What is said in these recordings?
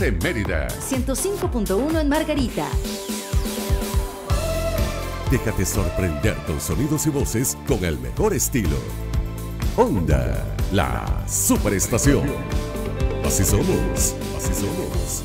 Frecuencias en Mérida. 105.1 en Margarita. Déjate sorprender con sonidos y voces con el mejor estilo. Onda, la superestación. Así somos, así somos.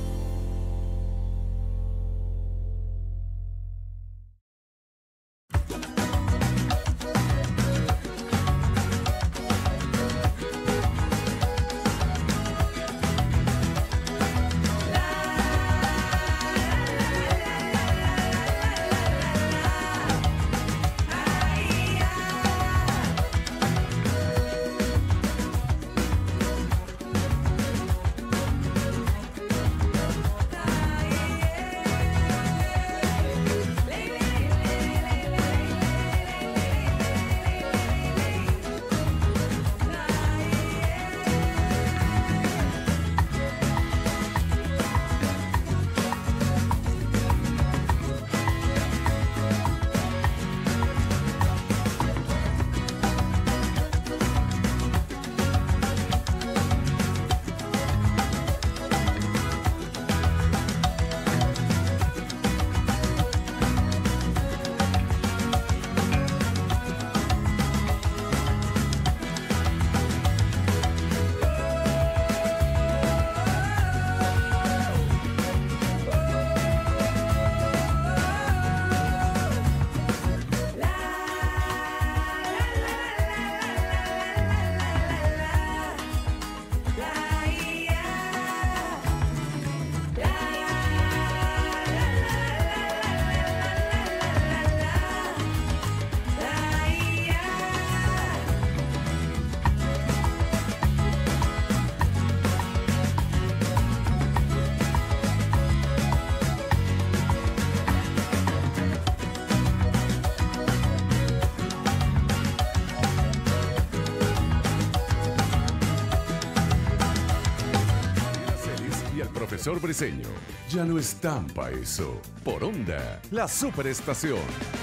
Profesor Briseño, ya no estampa eso. Por Onda, la superestación.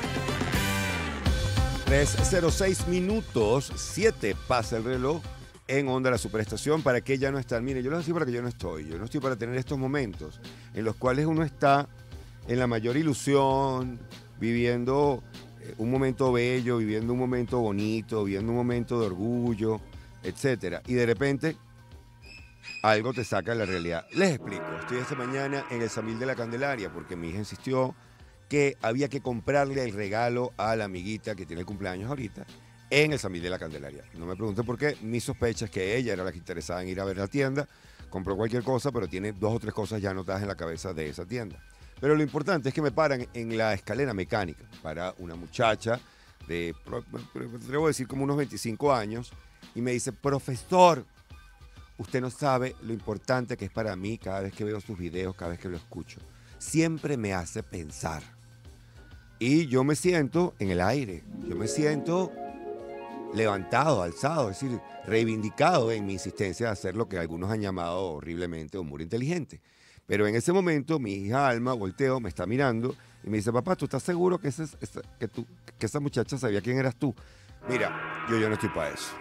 3:06 minutos, 7 pasa el reloj en Onda, la superestación. ¿Para qué ya no están? Mire, yo no estoy para que yo no estoy. Yo no estoy para tener estos momentos en los cuales uno está en la mayor ilusión, viviendo un momento bello, viviendo un momento bonito, viviendo un momento de orgullo, etcétera. Y de repente algo te saca de la realidad. Les explico. Estoy esta mañana en el Samil de la Candelaria porque mi hija insistió que había que comprarle el regalo a la amiguita que tiene el cumpleaños ahorita en el Samil de la Candelaria. No me pregunten por qué. Mi sospecha es que ella era la que interesaba en ir a ver la tienda. Compró cualquier cosa, pero tiene 2 o 3 cosas ya anotadas en la cabeza de esa tienda. Pero lo importante es que me paran en la escalera mecánica para una muchacha de, debo decir, como unos 25 años y me dice: profesor, usted no sabe lo importante que es para mí cada vez que veo sus videos, cada vez que lo escucho. Siempre me hace pensar. Y yo me siento en el aire, yo me siento levantado, alzado, es decir, reivindicado en mi insistencia de hacer lo que algunos han llamado horriblemente humor inteligente. Pero en ese momento mi hija Alma, volteo, me está mirando y me dice: papá, ¿tú estás seguro que esa muchacha sabía quién eras tú? Mira, yo no estoy para eso.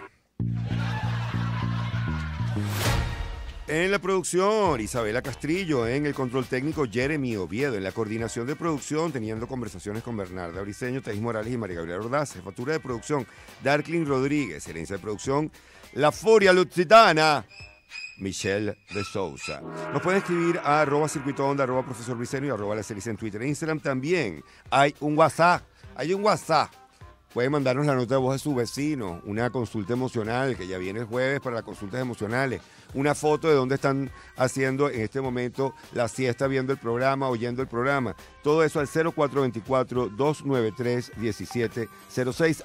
En la producción, Isabela Castrillo. En el control técnico, Jeremy Oviedo. En la coordinación de producción, teniendo conversaciones con Bernarda Briseño, Thais Morales y María Gabriela Ordaz. Jefatura de producción, Darklin Rodríguez. Gerencia de producción, La Furia Lusitana, Michelle de Sousa. Nos pueden escribir a @circuitoonda, @profesor Briseño y @lacelice en Twitter e Instagram. También hay un WhatsApp. Pueden mandarnos la nota de voz de su vecino, una consulta emocional, que ya viene el jueves para las consultas emocionales, una foto de dónde están haciendo en este momento la siesta, viendo el programa, oyendo el programa. Todo eso al 0424-293-1706,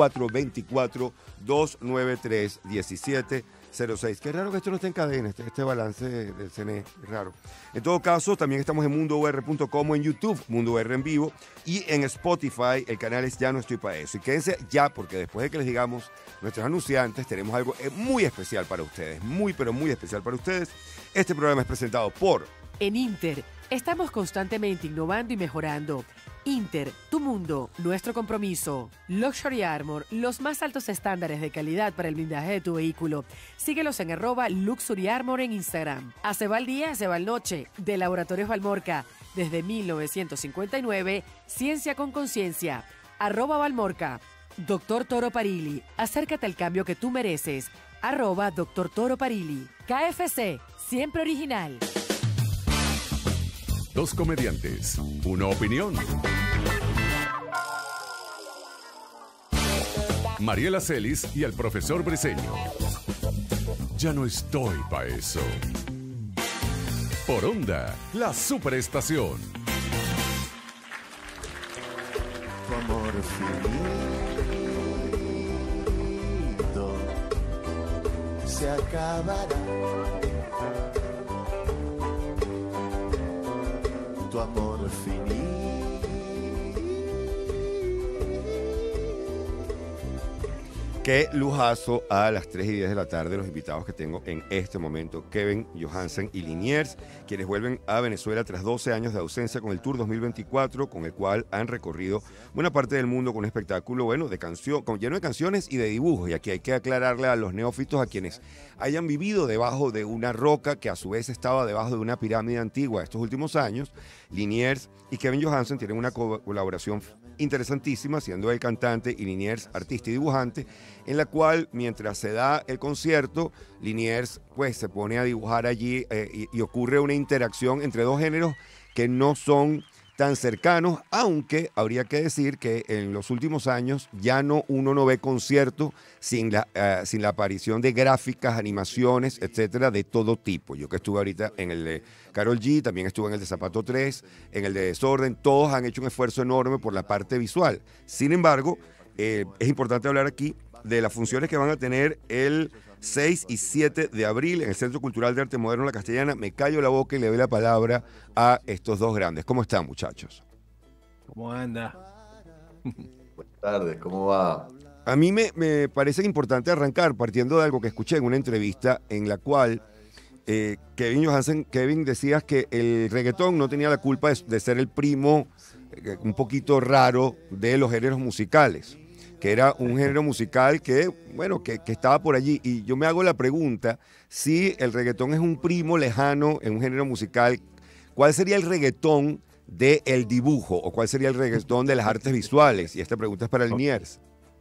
0424-293-1706. Qué raro que esto no esté en cadena, este balance del CNE, es raro. En todo caso, también estamos en mundour.com, en YouTube, Mundo UR en vivo, y en Spotify, el canal es Ya No Estoy Para Eso. Y quédense ya, porque después de que les digamos nuestros anunciantes, tenemos algo muy especial para ustedes, muy pero muy especial para ustedes. Este programa es presentado por... En Inter, estamos constantemente innovando y mejorando. Inter, tu mundo, nuestro compromiso. Luxury Armor, los más altos estándares de calidad para el blindaje de tu vehículo. Síguelos en @Luxury Armor en Instagram. Se va el día, se va el noche. De Laboratorios Valmorca. Desde 1959, ciencia con conciencia. @Valmorca. Doctor Toro Parili, acércate al cambio que tú mereces. @Doctor Toro Parili. KFC, siempre original. Dos comediantes, una opinión. Mariela Celis y el profesor Briceño. Ya no estoy pa' eso. Por Onda, la superestación. Tu amor finito se acabará. Tu amor finito. Qué lujazo a las 3:10 de la tarde los invitados que tengo en este momento, Kevin Johansen y Liniers, quienes vuelven a Venezuela tras 12 años de ausencia con el Tour 2024, con el cual han recorrido buena parte del mundo con un espectáculo, bueno, de canción, lleno de canciones y de dibujos. Y aquí hay que aclararle a los neófitos, a quienes hayan vivido debajo de una roca que a su vez estaba debajo de una pirámide antigua estos últimos años, Liniers y Kevin Johansen tienen una colaboración interesantísima, siendo él cantante y Liniers artista y dibujante, en la cual mientras se da el concierto, Liniers pues se pone a dibujar allí y ocurre una interacción entre dos géneros que no son tan cercanos, aunque habría que decir que en los últimos años ya uno no ve conciertos sin la aparición de gráficas, animaciones, etcétera, de todo tipo. Yo que estuve ahorita en el de Karol G, también estuve en el de Zapato 3, en el de Desorden, todos han hecho un esfuerzo enorme por la parte visual. Sin embargo, es importante hablar aquí de las funciones que van a tener el 6 y 7 de abril en el Centro Cultural de Arte Moderno La Castellana. Me callo la boca y le doy la palabra a estos dos grandes. ¿Cómo están, muchachos? ¿Cómo anda? Buenas tardes, ¿cómo va? A mí me parece importante arrancar partiendo de algo que escuché en una entrevista en la cual Kevin Johansen, decías que el reggaetón no tenía la culpa de ser el primo un poquito raro de los géneros musicales, que era un género musical que, bueno, que estaba por allí. Y yo me hago la pregunta, si el reggaetón es un primo lejano en un género musical, ¿cuál sería el reggaetón del dibujo o cuál sería el reggaetón de las artes visuales? Y esta pregunta es para el Niers.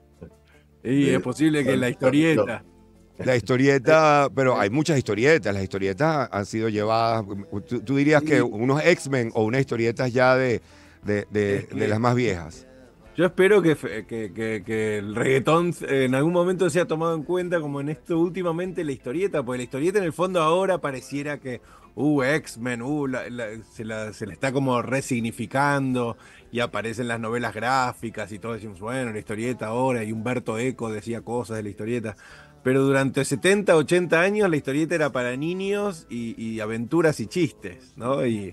Y es posible que la historieta. La historieta, pero hay muchas historietas. Las historietas han sido llevadas, tú dirías que unos X-Men o unas historietas ya de las más viejas. Yo espero que el reggaetón en algún momento sea tomado en cuenta como en esto últimamente la historieta, porque la historieta en el fondo ahora pareciera que X-Men, se la está como resignificando y aparecen las novelas gráficas y todo, decimos, bueno, la historieta ahora, y Humberto Eco decía cosas de la historieta, pero durante 70, 80 años la historieta era para niños y aventuras y chistes, ¿no? Y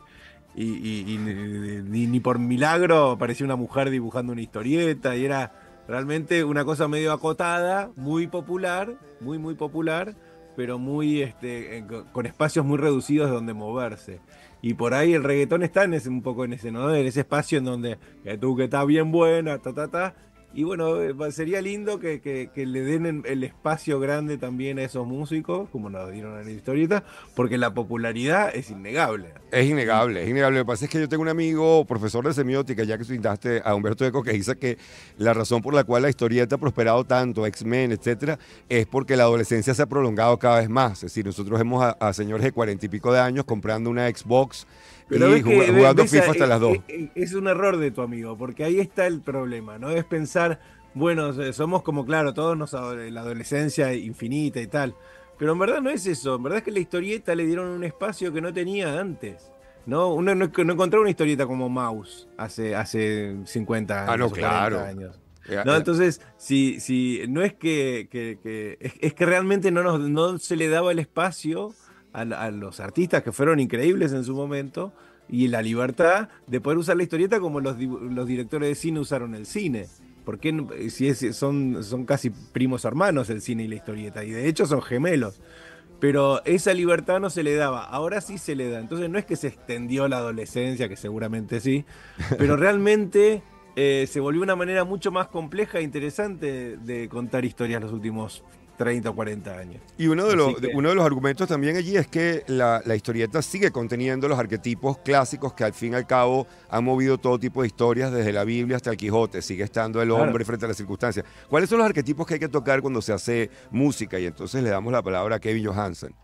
ni por milagro apareció una mujer dibujando una historieta, y era realmente una cosa medio acotada, muy popular, muy popular, pero muy con espacios muy reducidos donde moverse. Y por ahí el reggaetón está un poco en ese, ¿no? En ese espacio en donde que tú que estás bien buena, y bueno, sería lindo que le den el espacio grande también a esos músicos, como nos dieron en la historieta, porque la popularidad es innegable. Es innegable, es innegable. Lo que pasa es que yo tengo un amigo, profesor de semiótica, ya que citaste a Humberto Eco, que dice que la razón por la cual la historieta ha prosperado tanto, X-Men, etcétera, es porque la adolescencia se ha prolongado cada vez más. Es decir, nosotros vemos a señores de 40 y pico de años comprando una Xbox, pero y jugando FIFA hasta las 2. Es un error de tu amigo, porque ahí está el problema, ¿no? Es pensar, bueno, somos como, claro, todos la adolescencia infinita y tal, pero en verdad no es eso. En verdad es que la historieta le dieron un espacio que no tenía antes, ¿no? Uno no encontraba una historieta como Mouse hace 50 años. Ah, no, claro. 40 años. No, entonces, si no es es que realmente no se le daba el espacio a los artistas que fueron increíbles en su momento, y la libertad de poder usar la historieta como los directores de cine usaron el cine. Porque si son casi primos hermanos el cine y la historieta, y de hecho son gemelos. pero esa libertad no se le daba, ahora sí se le da. Entonces no es que se extendió la adolescencia, que seguramente sí, pero realmente se volvió una manera mucho más compleja e interesante de contar historias los últimos 30 o 40 años. Y uno de Así que- uno de los argumentos también allí es que la historieta sigue conteniendo los arquetipos clásicos que al fin y al cabo han movido todo tipo de historias, desde la Biblia hasta el Quijote. Sigue estando el Claro. hombre frente a las circunstancias. ¿Cuáles son los arquetipos que hay que tocar cuando se hace música? Y entonces le damos la palabra a Kevin Johansen.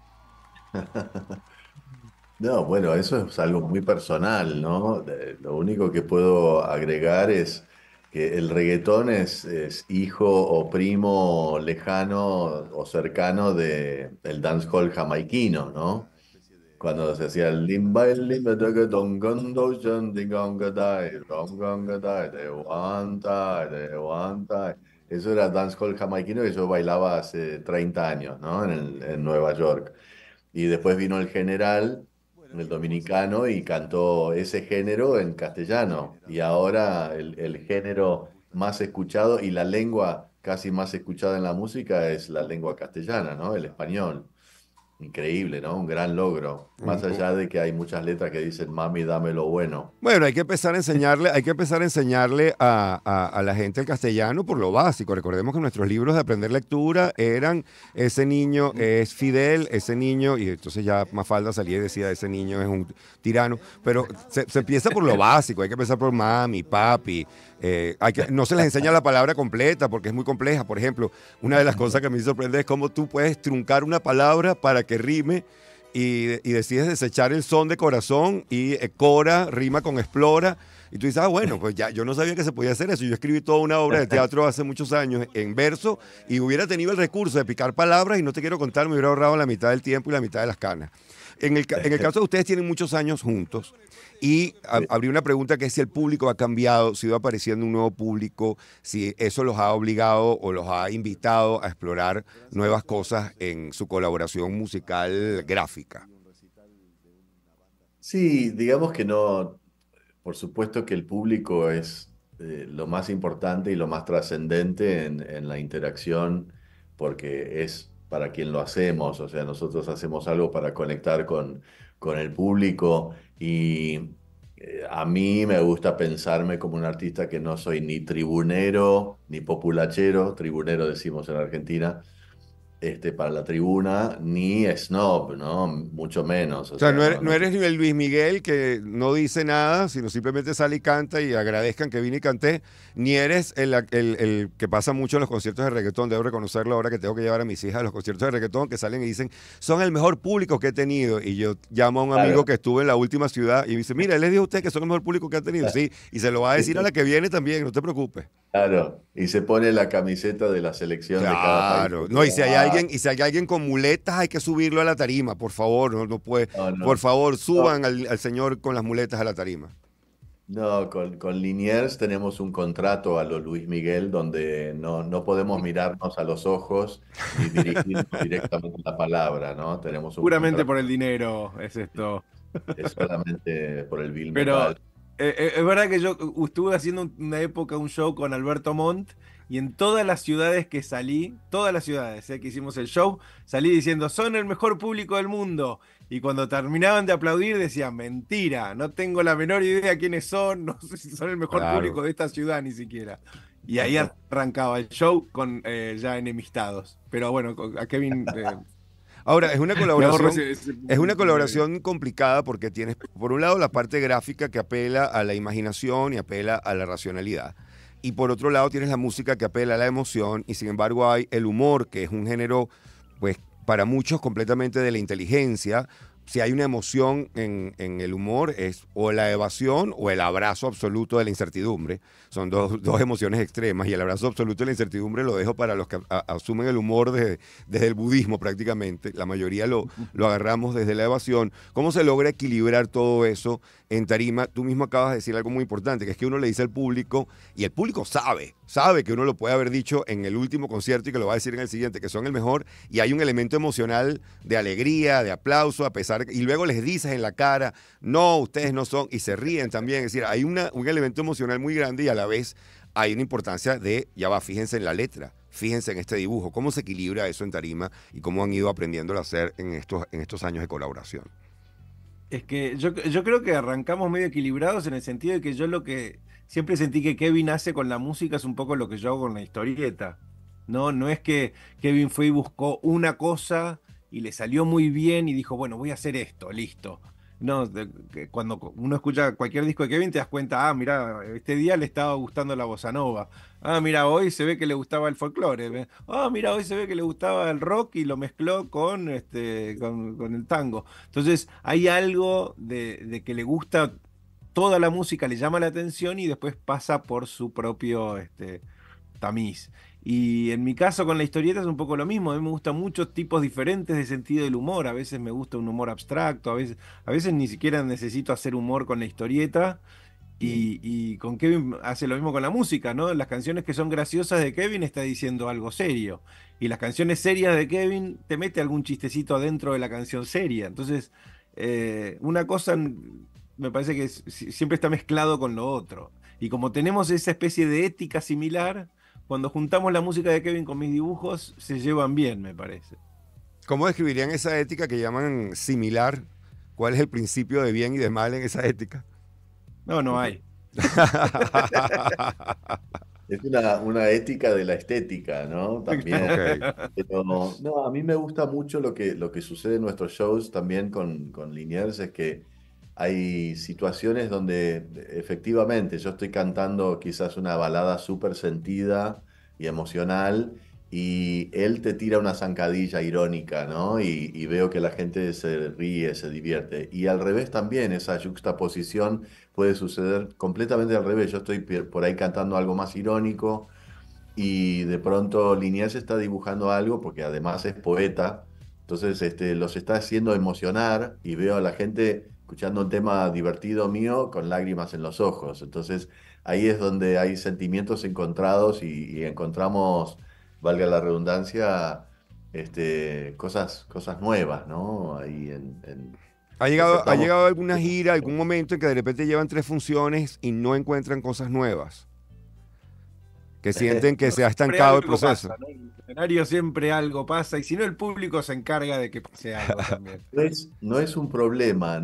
No, bueno, eso es algo muy personal, ¿no? Lo único que puedo agregar es que el reggaetón es hijo o primo lejano o cercano del dancehall jamaiquino, ¿no? Cuando se hacía el limba taca ton con do shan di gonga dai, rom gonga dai, de wanta, de wanta. Eso era dancehall jamaiquino que yo bailaba hace 30 años, ¿no? En Nueva York. Y después vino el general, el dominicano, y cantó ese género en castellano. Y ahora el género más escuchado y la lengua casi más escuchada en la música es la lengua castellana, ¿no? El español. Increíble, ¿no? Un gran logro. Más allá de que hay muchas letras que dicen, mami, dame lo bueno. Bueno, hay que empezar a enseñarle a la gente el castellano por lo básico. Recordemos que nuestros libros de aprender lectura eran ese niño es Fidel, ese niño, y entonces ya Mafalda salía y decía, ese niño es un tirano. Pero se empieza por lo básico, hay que empezar por mami, papi. No se les enseña la palabra completa porque es muy compleja. Por ejemplo, una de las cosas que a mí me sorprende es cómo tú puedes truncar una palabra para que rime y decides desechar el son de corazón y Cora rima con explora. Y tú dices, bueno, pues ya, yo no sabía que se podía hacer eso. Yo escribí toda una obra de teatro hace muchos años en verso y hubiera tenido el recurso de picar palabras y no te quiero contar, me hubiera ahorrado la mitad del tiempo y la mitad de las canas. En el caso de ustedes tienen muchos años juntos y habría una pregunta que es si el público ha cambiado, si va apareciendo un nuevo público, si eso los ha obligado o los ha invitado a explorar nuevas cosas en su colaboración musical gráfica. Sí, digamos que no, por supuesto que el público es lo más importante y lo más trascendente en la interacción, porque es para quien lo hacemos, o sea, nosotros hacemos algo para conectar con el público y a mí me gusta pensarme como un artista que no soy ni tribunero ni populachero, tribunero decimos en Argentina, para la tribuna, ni snob, ¿no? Mucho menos. O sea, no eres, no, no eres ni el Luis Miguel que no dice nada, sino simplemente sale y canta y agradezcan que vine y canté, ni eres el que pasa mucho en los conciertos de reggaetón, debo reconocerlo ahora que tengo que llevar a mis hijas a los conciertos de reggaetón, que salen y dicen, son el mejor público que he tenido, y yo llamo a un amigo que estuvo en la última ciudad y me dice, mira, él les dijo a usted que son el mejor público que ha tenido, sí, y se lo va a decir a la que viene también, no te preocupes. Claro, y se pone la camiseta de la selección de cada país. Claro, no, y si hay alguien con muletas, hay que subirlo a la tarima, por favor, no puede, No. por favor, suban al señor con las muletas a la tarima. No, con Liniers tenemos un contrato a lo Luis Miguel donde no podemos mirarnos a los ojos ni dirigirnos directamente la palabra, ¿no? Tenemos un Puramente contrato por el dinero es esto. que es solamente por el bill Pero metal. es verdad que yo estuve haciendo una época un show con Alberto Montt y en todas las ciudades que salí, todas las ciudades que hicimos el show, salí diciendo, son el mejor público del mundo. Y cuando terminaban de aplaudir decían, mentira, no tengo la menor idea quiénes son, no sé si son el mejor público de esta ciudad ni siquiera. Y ahí arrancaba el show con ya enemistados. Pero bueno, a Kevin... Ahora, es una colaboración, ese es una colaboración complicada porque tienes, por un lado, la parte gráfica que apela a la imaginación y apela a la racionalidad. Y por otro lado, tienes la música que apela a la emoción y sin embargo hay el humor, que es un género, pues, para muchos completamente de la inteligencia. Si hay una emoción en el humor, es o la evasión o el abrazo absoluto de la incertidumbre. Son dos emociones extremas y el abrazo absoluto de la incertidumbre lo dejo para los que asumen el humor desde el budismo prácticamente. La mayoría lo agarramos desde la evasión. ¿Cómo se logra equilibrar todo eso en tarima? Tú mismo acabas de decir algo muy importante, que es que uno le dice al público y el público sabe que uno lo puede haber dicho en el último concierto y que lo va a decir en el siguiente, que son el mejor, y hay un elemento emocional de alegría, de aplauso, a pesar, y luego les dices en la cara, no, ustedes no son, y se ríen también, es decir, hay un elemento emocional muy grande y a la vez hay una importancia de, ya va, fíjense en la letra, fíjense en este dibujo. ¿Cómo se equilibra eso en tarima y cómo han ido aprendiendo a hacer en estos años de colaboración? Es que yo creo que arrancamos medio equilibrados en el sentido de que yo lo que siempre sentí que Kevin hace con la música es un poco lo que yo hago con la historieta. No es que Kevin fue y buscó una cosa y le salió muy bien y dijo, bueno, voy a hacer esto, listo. No, que cuando uno escucha cualquier disco de Kevin te das cuenta, ah, mira, este día le estaba gustando la bossa nova. Ah, mira, hoy se ve que le gustaba el folclore. Ah, mira, hoy se ve que le gustaba el rock y lo mezcló con el tango. Entonces, hay algo de que le gusta toda la música, le llama la atención y después pasa por su propio tamiz. Y en mi caso con la historieta es un poco lo mismo. A mí me gustan muchos tipos diferentes de sentido del humor. A veces me gusta un humor abstracto, a veces ni siquiera necesito hacer humor con la historieta. Y con Kevin hace lo mismo con la música, ¿no? Las canciones que son graciosas de Kevin está diciendo algo serio. Y las canciones serias de Kevin te mete algún chistecito adentro de la canción seria. Entonces, una cosa me parece que siempre está mezclado con lo otro. Y como tenemos esa especie de ética similar, cuando juntamos la música de Kevin con mis dibujos, se llevan bien, me parece. ¿Cómo describirían esa ética que llaman similar? ¿Cuál es el principio de bien y de mal en esa ética? No hay. Es una ética de la estética, ¿no? También. Ok. Pero no, a mí me gusta mucho lo que sucede en nuestros shows también con Liniers, es que hay situaciones donde efectivamente yo estoy cantando quizás una balada súper sentida y emocional y él te tira una zancadilla irónica, ¿no? Y veo que la gente se ríe, se divierte. Y al revés también, esa juxtaposición puede suceder completamente al revés. Yo estoy por ahí cantando algo más irónico y de pronto Liniers está dibujando algo porque además es poeta. Entonces los está haciendo emocionar y veo a la gente escuchando un tema divertido mío con lágrimas en los ojos. Entonces ahí es donde hay sentimientos encontrados y encontramos, valga la redundancia, cosas nuevas, ¿no? Ahí ¿Ha llegado alguna gira, algún momento en que de repente llevan 3 funciones y no encuentran cosas nuevas? Que sienten que se ha estancado el proceso. Pasa, ¿no? En el escenario siempre algo pasa y si no el público se encarga de que pase algo también. No es un problema,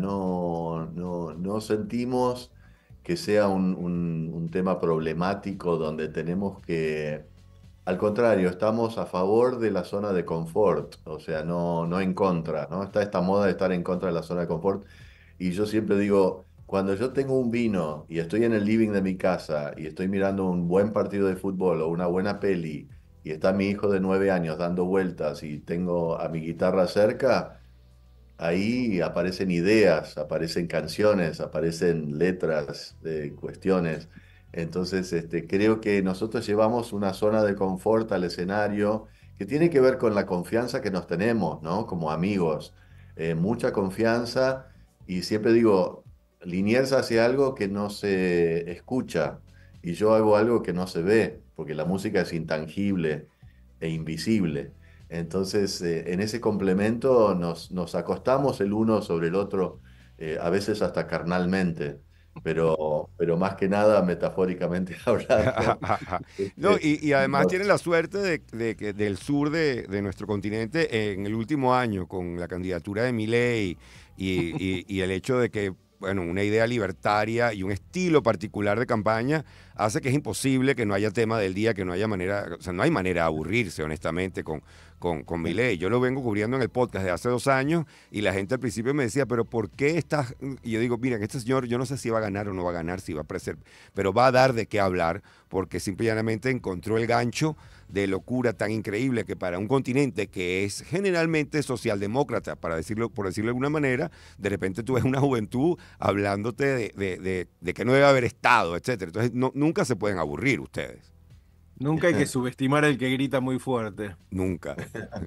no sentimos que sea un tema problemático donde tenemos que, al contrario, estamos a favor de la zona de confort, o sea, no en contra, ¿no? Está esta moda de estar en contra de la zona de confort y yo siempre digo, cuando yo tengo un vino y estoy en el living de mi casa y estoy mirando un buen partido de fútbol o una buena peli y está mi hijo de 9 años dando vueltas y tengo a mi guitarra cerca, ahí aparecen ideas, aparecen canciones, aparecen letras de cuestiones. Entonces, creo que nosotros llevamos una zona de confort al escenario que tiene que ver con la confianza que nos tenemos, ¿no? Como amigos. Mucha confianza y siempre digo, Liniers hace algo que no se escucha y yo hago algo que no se ve, porque la música es intangible e invisible. Entonces, en ese complemento nos acostamos el uno sobre el otro, a veces hasta carnalmente, pero más que nada metafóricamente hablando. No, y además No, tienen la suerte de que del sur de nuestro continente en el último año, con la candidatura de Milei y el hecho de que, bueno, una idea libertaria y un estilo particular de campaña hace que es imposible que no haya tema del día, que no haya manera, o sea, no hay manera de aburrirse, honestamente, con Milei. Yo lo vengo cubriendo en el podcast de hace 2 años y la gente al principio me decía, pero ¿por qué estás? Y yo digo, mira, este señor, yo no sé si va a ganar o no va a ganar, si va a aparecer, pero va a dar de qué hablar, porque simplemente encontró el gancho de locura tan increíble que para un continente que es generalmente socialdemócrata, por decirlo de alguna manera, de repente tú ves una juventud hablándote de que no debe haber Estado, etcétera. Entonces nunca se pueden aburrir ustedes. Nunca hay que subestimar al que grita muy fuerte. Nunca.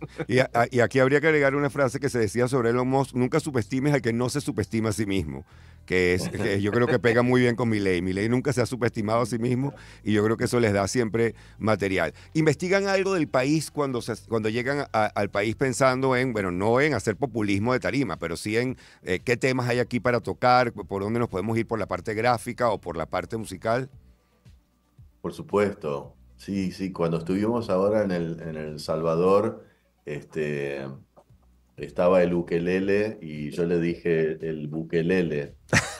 Y aquí habría que agregar una frase que se decía sobre Elon Musk: nunca subestimes al que no se subestima a sí mismo, que yo creo que pega muy bien con Milei. Milei nunca se ha subestimado a sí mismo y yo creo que eso les da siempre material. ¿Investigan algo del país cuando llegan al país pensando en, bueno, no en hacer populismo de tarima, pero sí en qué temas hay aquí para tocar, por dónde nos podemos ir, por la parte gráfica o por la parte musical? por supuesto. Sí, sí, cuando estuvimos ahora en El Salvador, este, estaba el ukelele y yo le dije el bukelele.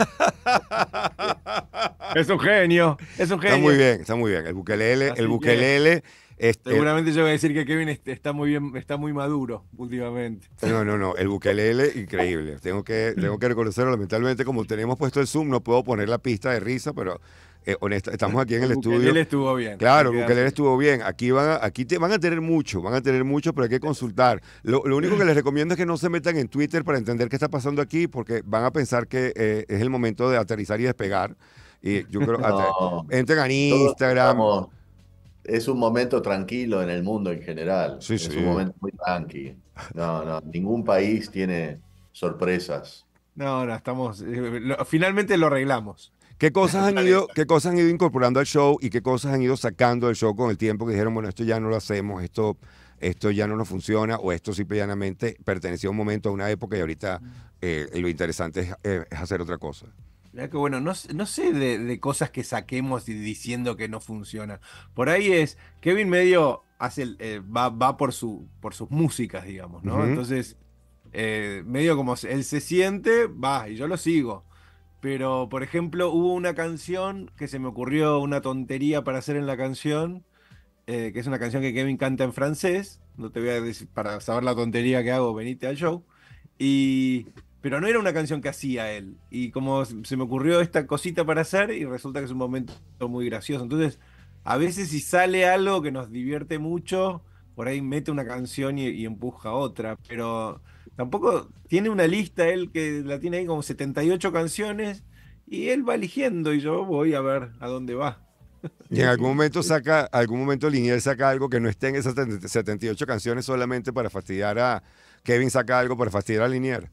Es un genio, es un Está muy genio. bien, está muy bien. El bukelele, Así el que bukelele, seguramente yo voy a decir que Kevin está muy bien, está muy maduro últimamente. no, el bukelele, increíble. Tengo que reconocerlo, lamentablemente, como tenemos puesto el Zoom, no puedo poner la pista de risa, pero estamos aquí en el estudio. Él estuvo bien. Claro, hay que el ukelele darse- estuvo bien. Aquí van a tener mucho, pero hay que consultar. Lo único que les recomiendo es que no se metan en Twitter para entender qué está pasando aquí, porque van a pensar que es el momento de aterrizar y despegar. Y yo creo, No, entren a todos Instagram. estamos, es un momento tranquilo en el mundo en general, Sí, es un sí. momento muy tranqui. No, no, ningún país tiene sorpresas. No, estamos. Finalmente lo arreglamos. ¿Qué cosas han Está bien. ido, qué cosas han ido incorporando al show y qué cosas han ido sacando del show con el tiempo que dijeron, bueno, esto ya no lo hacemos, esto ya no nos funciona, o esto simple y llanamente pertenecía a un momento, a una época y ahorita lo interesante es hacer otra cosa? Mirá que bueno, no sé de cosas que saquemos y diciendo que no funciona. Por ahí es, Kevin medio va por sus músicas, digamos, ¿no? Ujú. Entonces, medio como él se siente, va, y yo lo sigo. Pero, por ejemplo, hubo una canción que se me ocurrió una tontería para hacer en la canción, que es una canción que Kevin canta en francés. No te voy a decir, para saber la tontería que hago, venite al show. Y, pero no era una canción que hacía él. Y como se me ocurrió esta cosita para hacer, y resulta que es un momento muy gracioso. Entonces, a veces si sale algo que nos divierte mucho, por ahí mete una canción y empuja otra. Pero tampoco tiene una lista, él que la tiene ahí como 78 canciones, y él va eligiendo y yo voy a ver a dónde va. Y en algún momento Linier saca algo que no esté en esas 78 canciones solamente para fastidiar a Kevin, saca algo para fastidiar a Linier.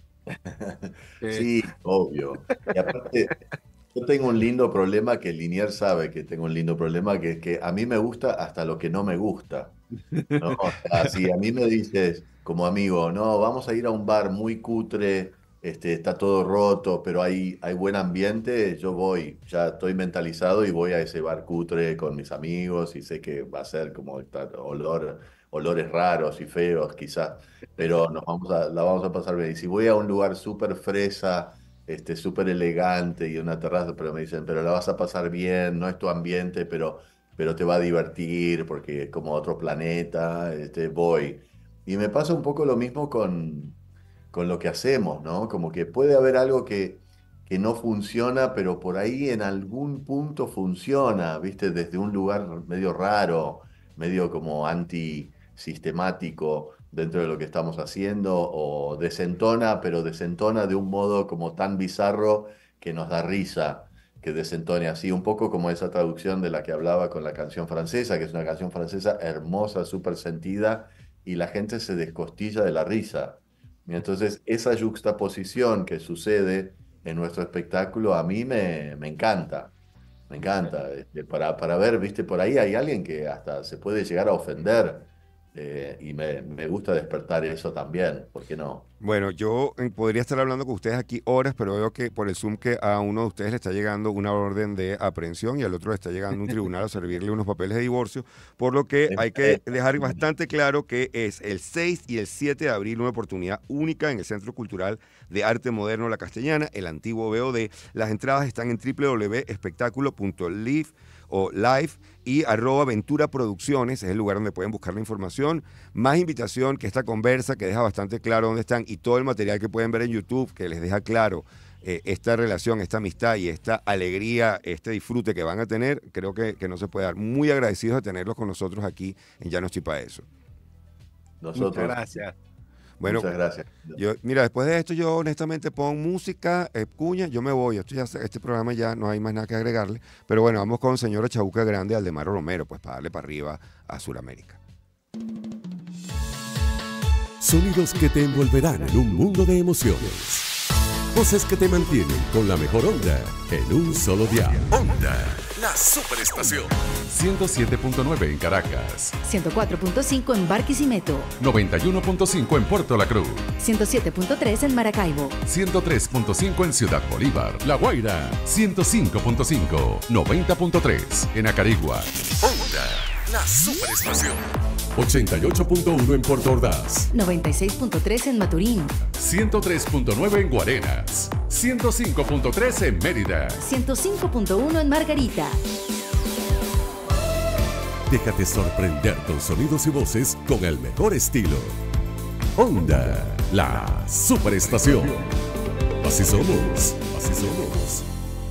Eh, Sí, obvio. Y aparte, yo tengo un lindo problema que Linier sabe que tengo un lindo problema, que es que a mí me gusta hasta lo que no me gusta, ¿no? O sea, si a mí me dices como amigo, no, vamos a ir a un bar muy cutre, está todo roto, pero hay buen ambiente, yo voy, ya estoy mentalizado y voy a ese bar cutre con mis amigos y sé que va a ser como olores raros y feos quizás, pero la vamos a pasar bien. Y si voy a un lugar súper fresa, súper elegante y una terraza, pero me dicen, pero la vas a pasar bien, no es tu ambiente, pero te va a divertir porque es como otro planeta, voy. Y me pasa un poco lo mismo con lo que hacemos, ¿no? Como que puede haber algo que no funciona, pero por ahí en algún punto funciona, ¿viste? Desde un lugar medio raro, medio como antisistemático dentro de lo que estamos haciendo, o desentona, pero desentona de un modo como tan bizarro que nos da risa que desentone así, un poco como esa traducción de la que hablaba con la canción francesa, que es una canción francesa hermosa, súper sentida, y la gente se descostilla de la risa. Y entonces, esa yuxtaposición que sucede en nuestro espectáculo a mí me encanta. Me encanta. Para ver, viste, por ahí hay alguien que hasta se puede llegar a ofender. Y me gusta despertar eso también. ¿Por qué no? Bueno, yo podría estar hablando con ustedes aquí horas, pero veo que por el Zoom que a uno de ustedes le está llegando una orden de aprehensión y al otro le está llegando un tribunal a servirle unos papeles de divorcio, por lo que hay que dejar bastante claro que es el 6 y el 7 de abril una oportunidad única en el Centro Cultural de Arte Moderno La Castellana, el antiguo BOD. Las entradas están en www.espectaculo.live o live y @Ventura Producciones, es el lugar donde pueden buscar la información. Más invitación que esta conversa que deja bastante claro dónde están y todo el material que pueden ver en YouTube que les deja claro esta relación, esta amistad y esta alegría, este disfrute que van a tener, creo que no se puede dar. Muy agradecidos de tenerlos con nosotros aquí en Ya No Estoy Pa' Eso. Muchas Nosotros, gracias. Bueno, muchas gracias. mira, después de esto yo honestamente pongo música, Cuña, yo me voy. Este programa ya no hay más nada que agregarle. Pero bueno, vamos con Señora Chabuca Grande, Aldemar Romero, pues para darle para arriba a Sudamérica. Sonidos que te envolverán en un mundo de emociones. Voces que te mantienen con la mejor onda en un solo dial. Onda, la superestación. 107.9 en Caracas, 104.5 en Barquisimeto, 91.5 en Puerto La Cruz, 107.3 en Maracaibo, 103.5 en Ciudad Bolívar, La Guaira, 105.5, 90.3 en Acarigua. Onda, la superestación. 88.1 en Puerto Ordaz, 96.3 en Maturín, 103.9 en Guarenas, 105.3 en Mérida. 105.1 en Margarita. Déjate sorprender con sonidos y voces con el mejor estilo. Onda, la superestación. Así somos, así somos.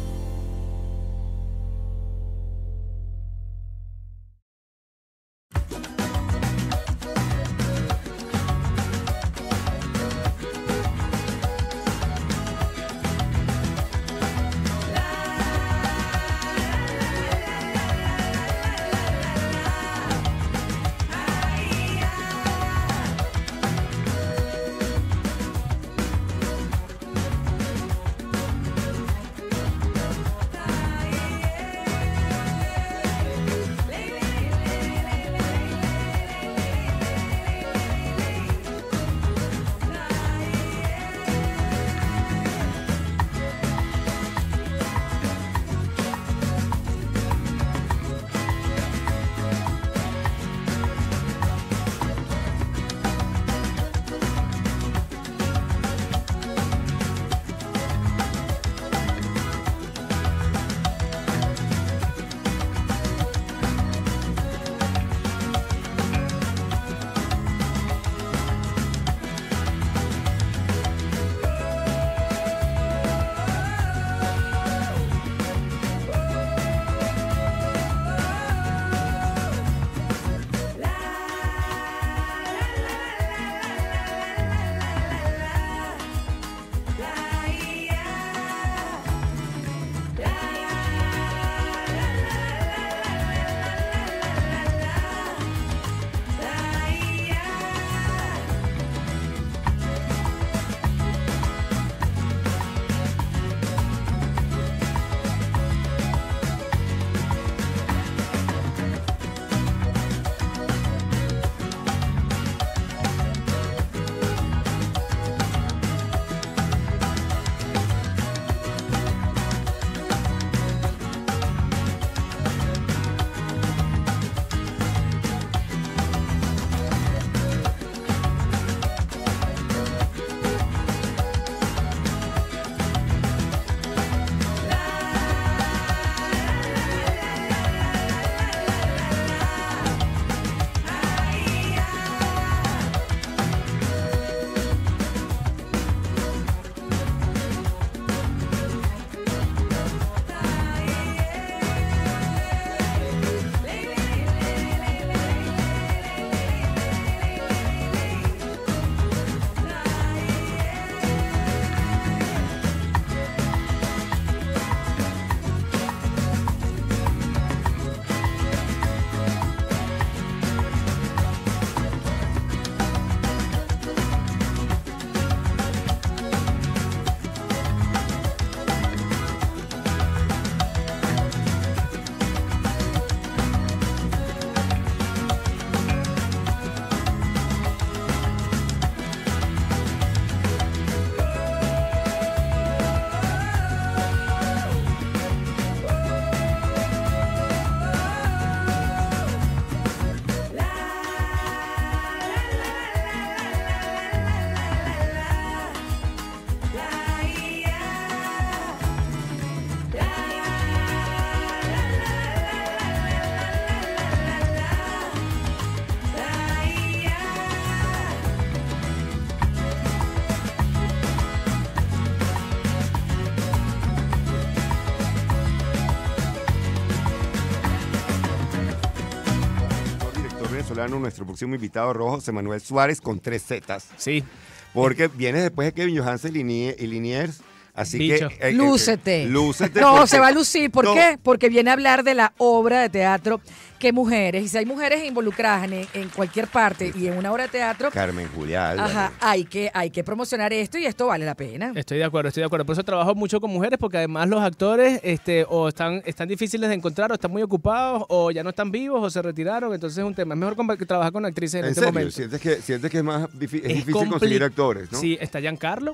venezolano, nuestro próximo invitado rojo, José Manuel Suárez, con 3 Zetas. Sí. Porque viene después de Kevin Johansen y Liniers. Así Bicho. que. Lúcete. Lúcete. No, porque- se va a lucir. ¿Por No. qué? Porque viene a hablar de la obra de teatro que mujeres, y si hay mujeres involucradas en cualquier parte y en una obra de teatro, Carmen Julia Álvarez. ajá, hay que promocionar esto y esto vale la pena. Estoy de acuerdo. Por eso trabajo mucho con mujeres, porque además los actores o están difíciles de encontrar, o están muy ocupados, o ya no están vivos, o se retiraron. Entonces es un tema. Es mejor que trabajar con actrices en ¿En este serio? momento. ¿Sientes que es difícil compli- conseguir actores, no? Sí, está Giancarlo.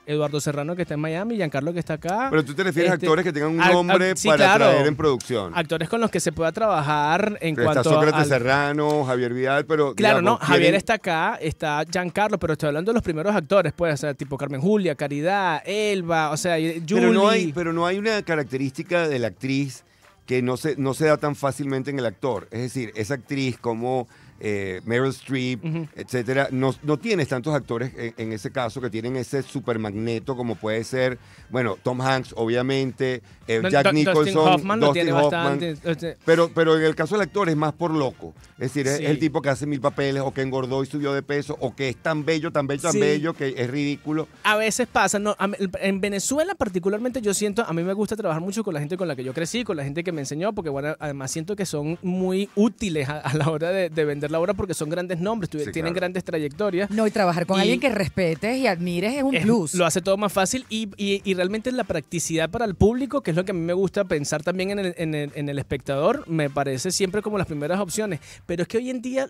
Eduardo Serrano que está en Miami, Giancarlo que está acá. Pero tú te refieres a actores que tengan un a- nombre sí, para claro. traer en producción. Actores con los que se pueda trabajar en Pero cuanto está Sócrates al- Serrano, Javier Vidal, pero Claro, digamos, no, Javier quieren- está acá, está Giancarlo, pero estoy hablando de los primeros actores, pues, o sea, tipo Carmen Julia, Caridad, Elba, o sea, Julie. pero no hay una característica de la actriz que no se da tan fácilmente en el actor. Es decir, esa actriz como Meryl Streep, etcétera, no tienes tantos actores en ese caso que tienen ese super magneto como puede ser, bueno, Tom Hanks, obviamente, Jack Nicholson, Dustin Hoffman lo Dustin tiene Hoffman. bastante. Pero en el caso del actor es más por loco. Es decir, Sí. es el tipo que hace 1000 papeles o que engordó y subió de peso o que es tan bello, tan bello, tan Sí. bello que es ridículo. A veces pasa, no, en Venezuela particularmente yo siento, a mí me gusta trabajar mucho con la gente con la que yo crecí, con la gente que me enseñó, porque bueno, además siento que son muy útiles a la hora de vender la obra porque son grandes nombres, Sí, tienen claro. grandes trayectorias. No, y trabajar con Y- alguien que respetes y admires es un plus. Lo hace todo más fácil y realmente la practicidad para el público, que es lo que a mí me gusta pensar también en el espectador, me parece siempre como las primeras opciones. Pero es que hoy en día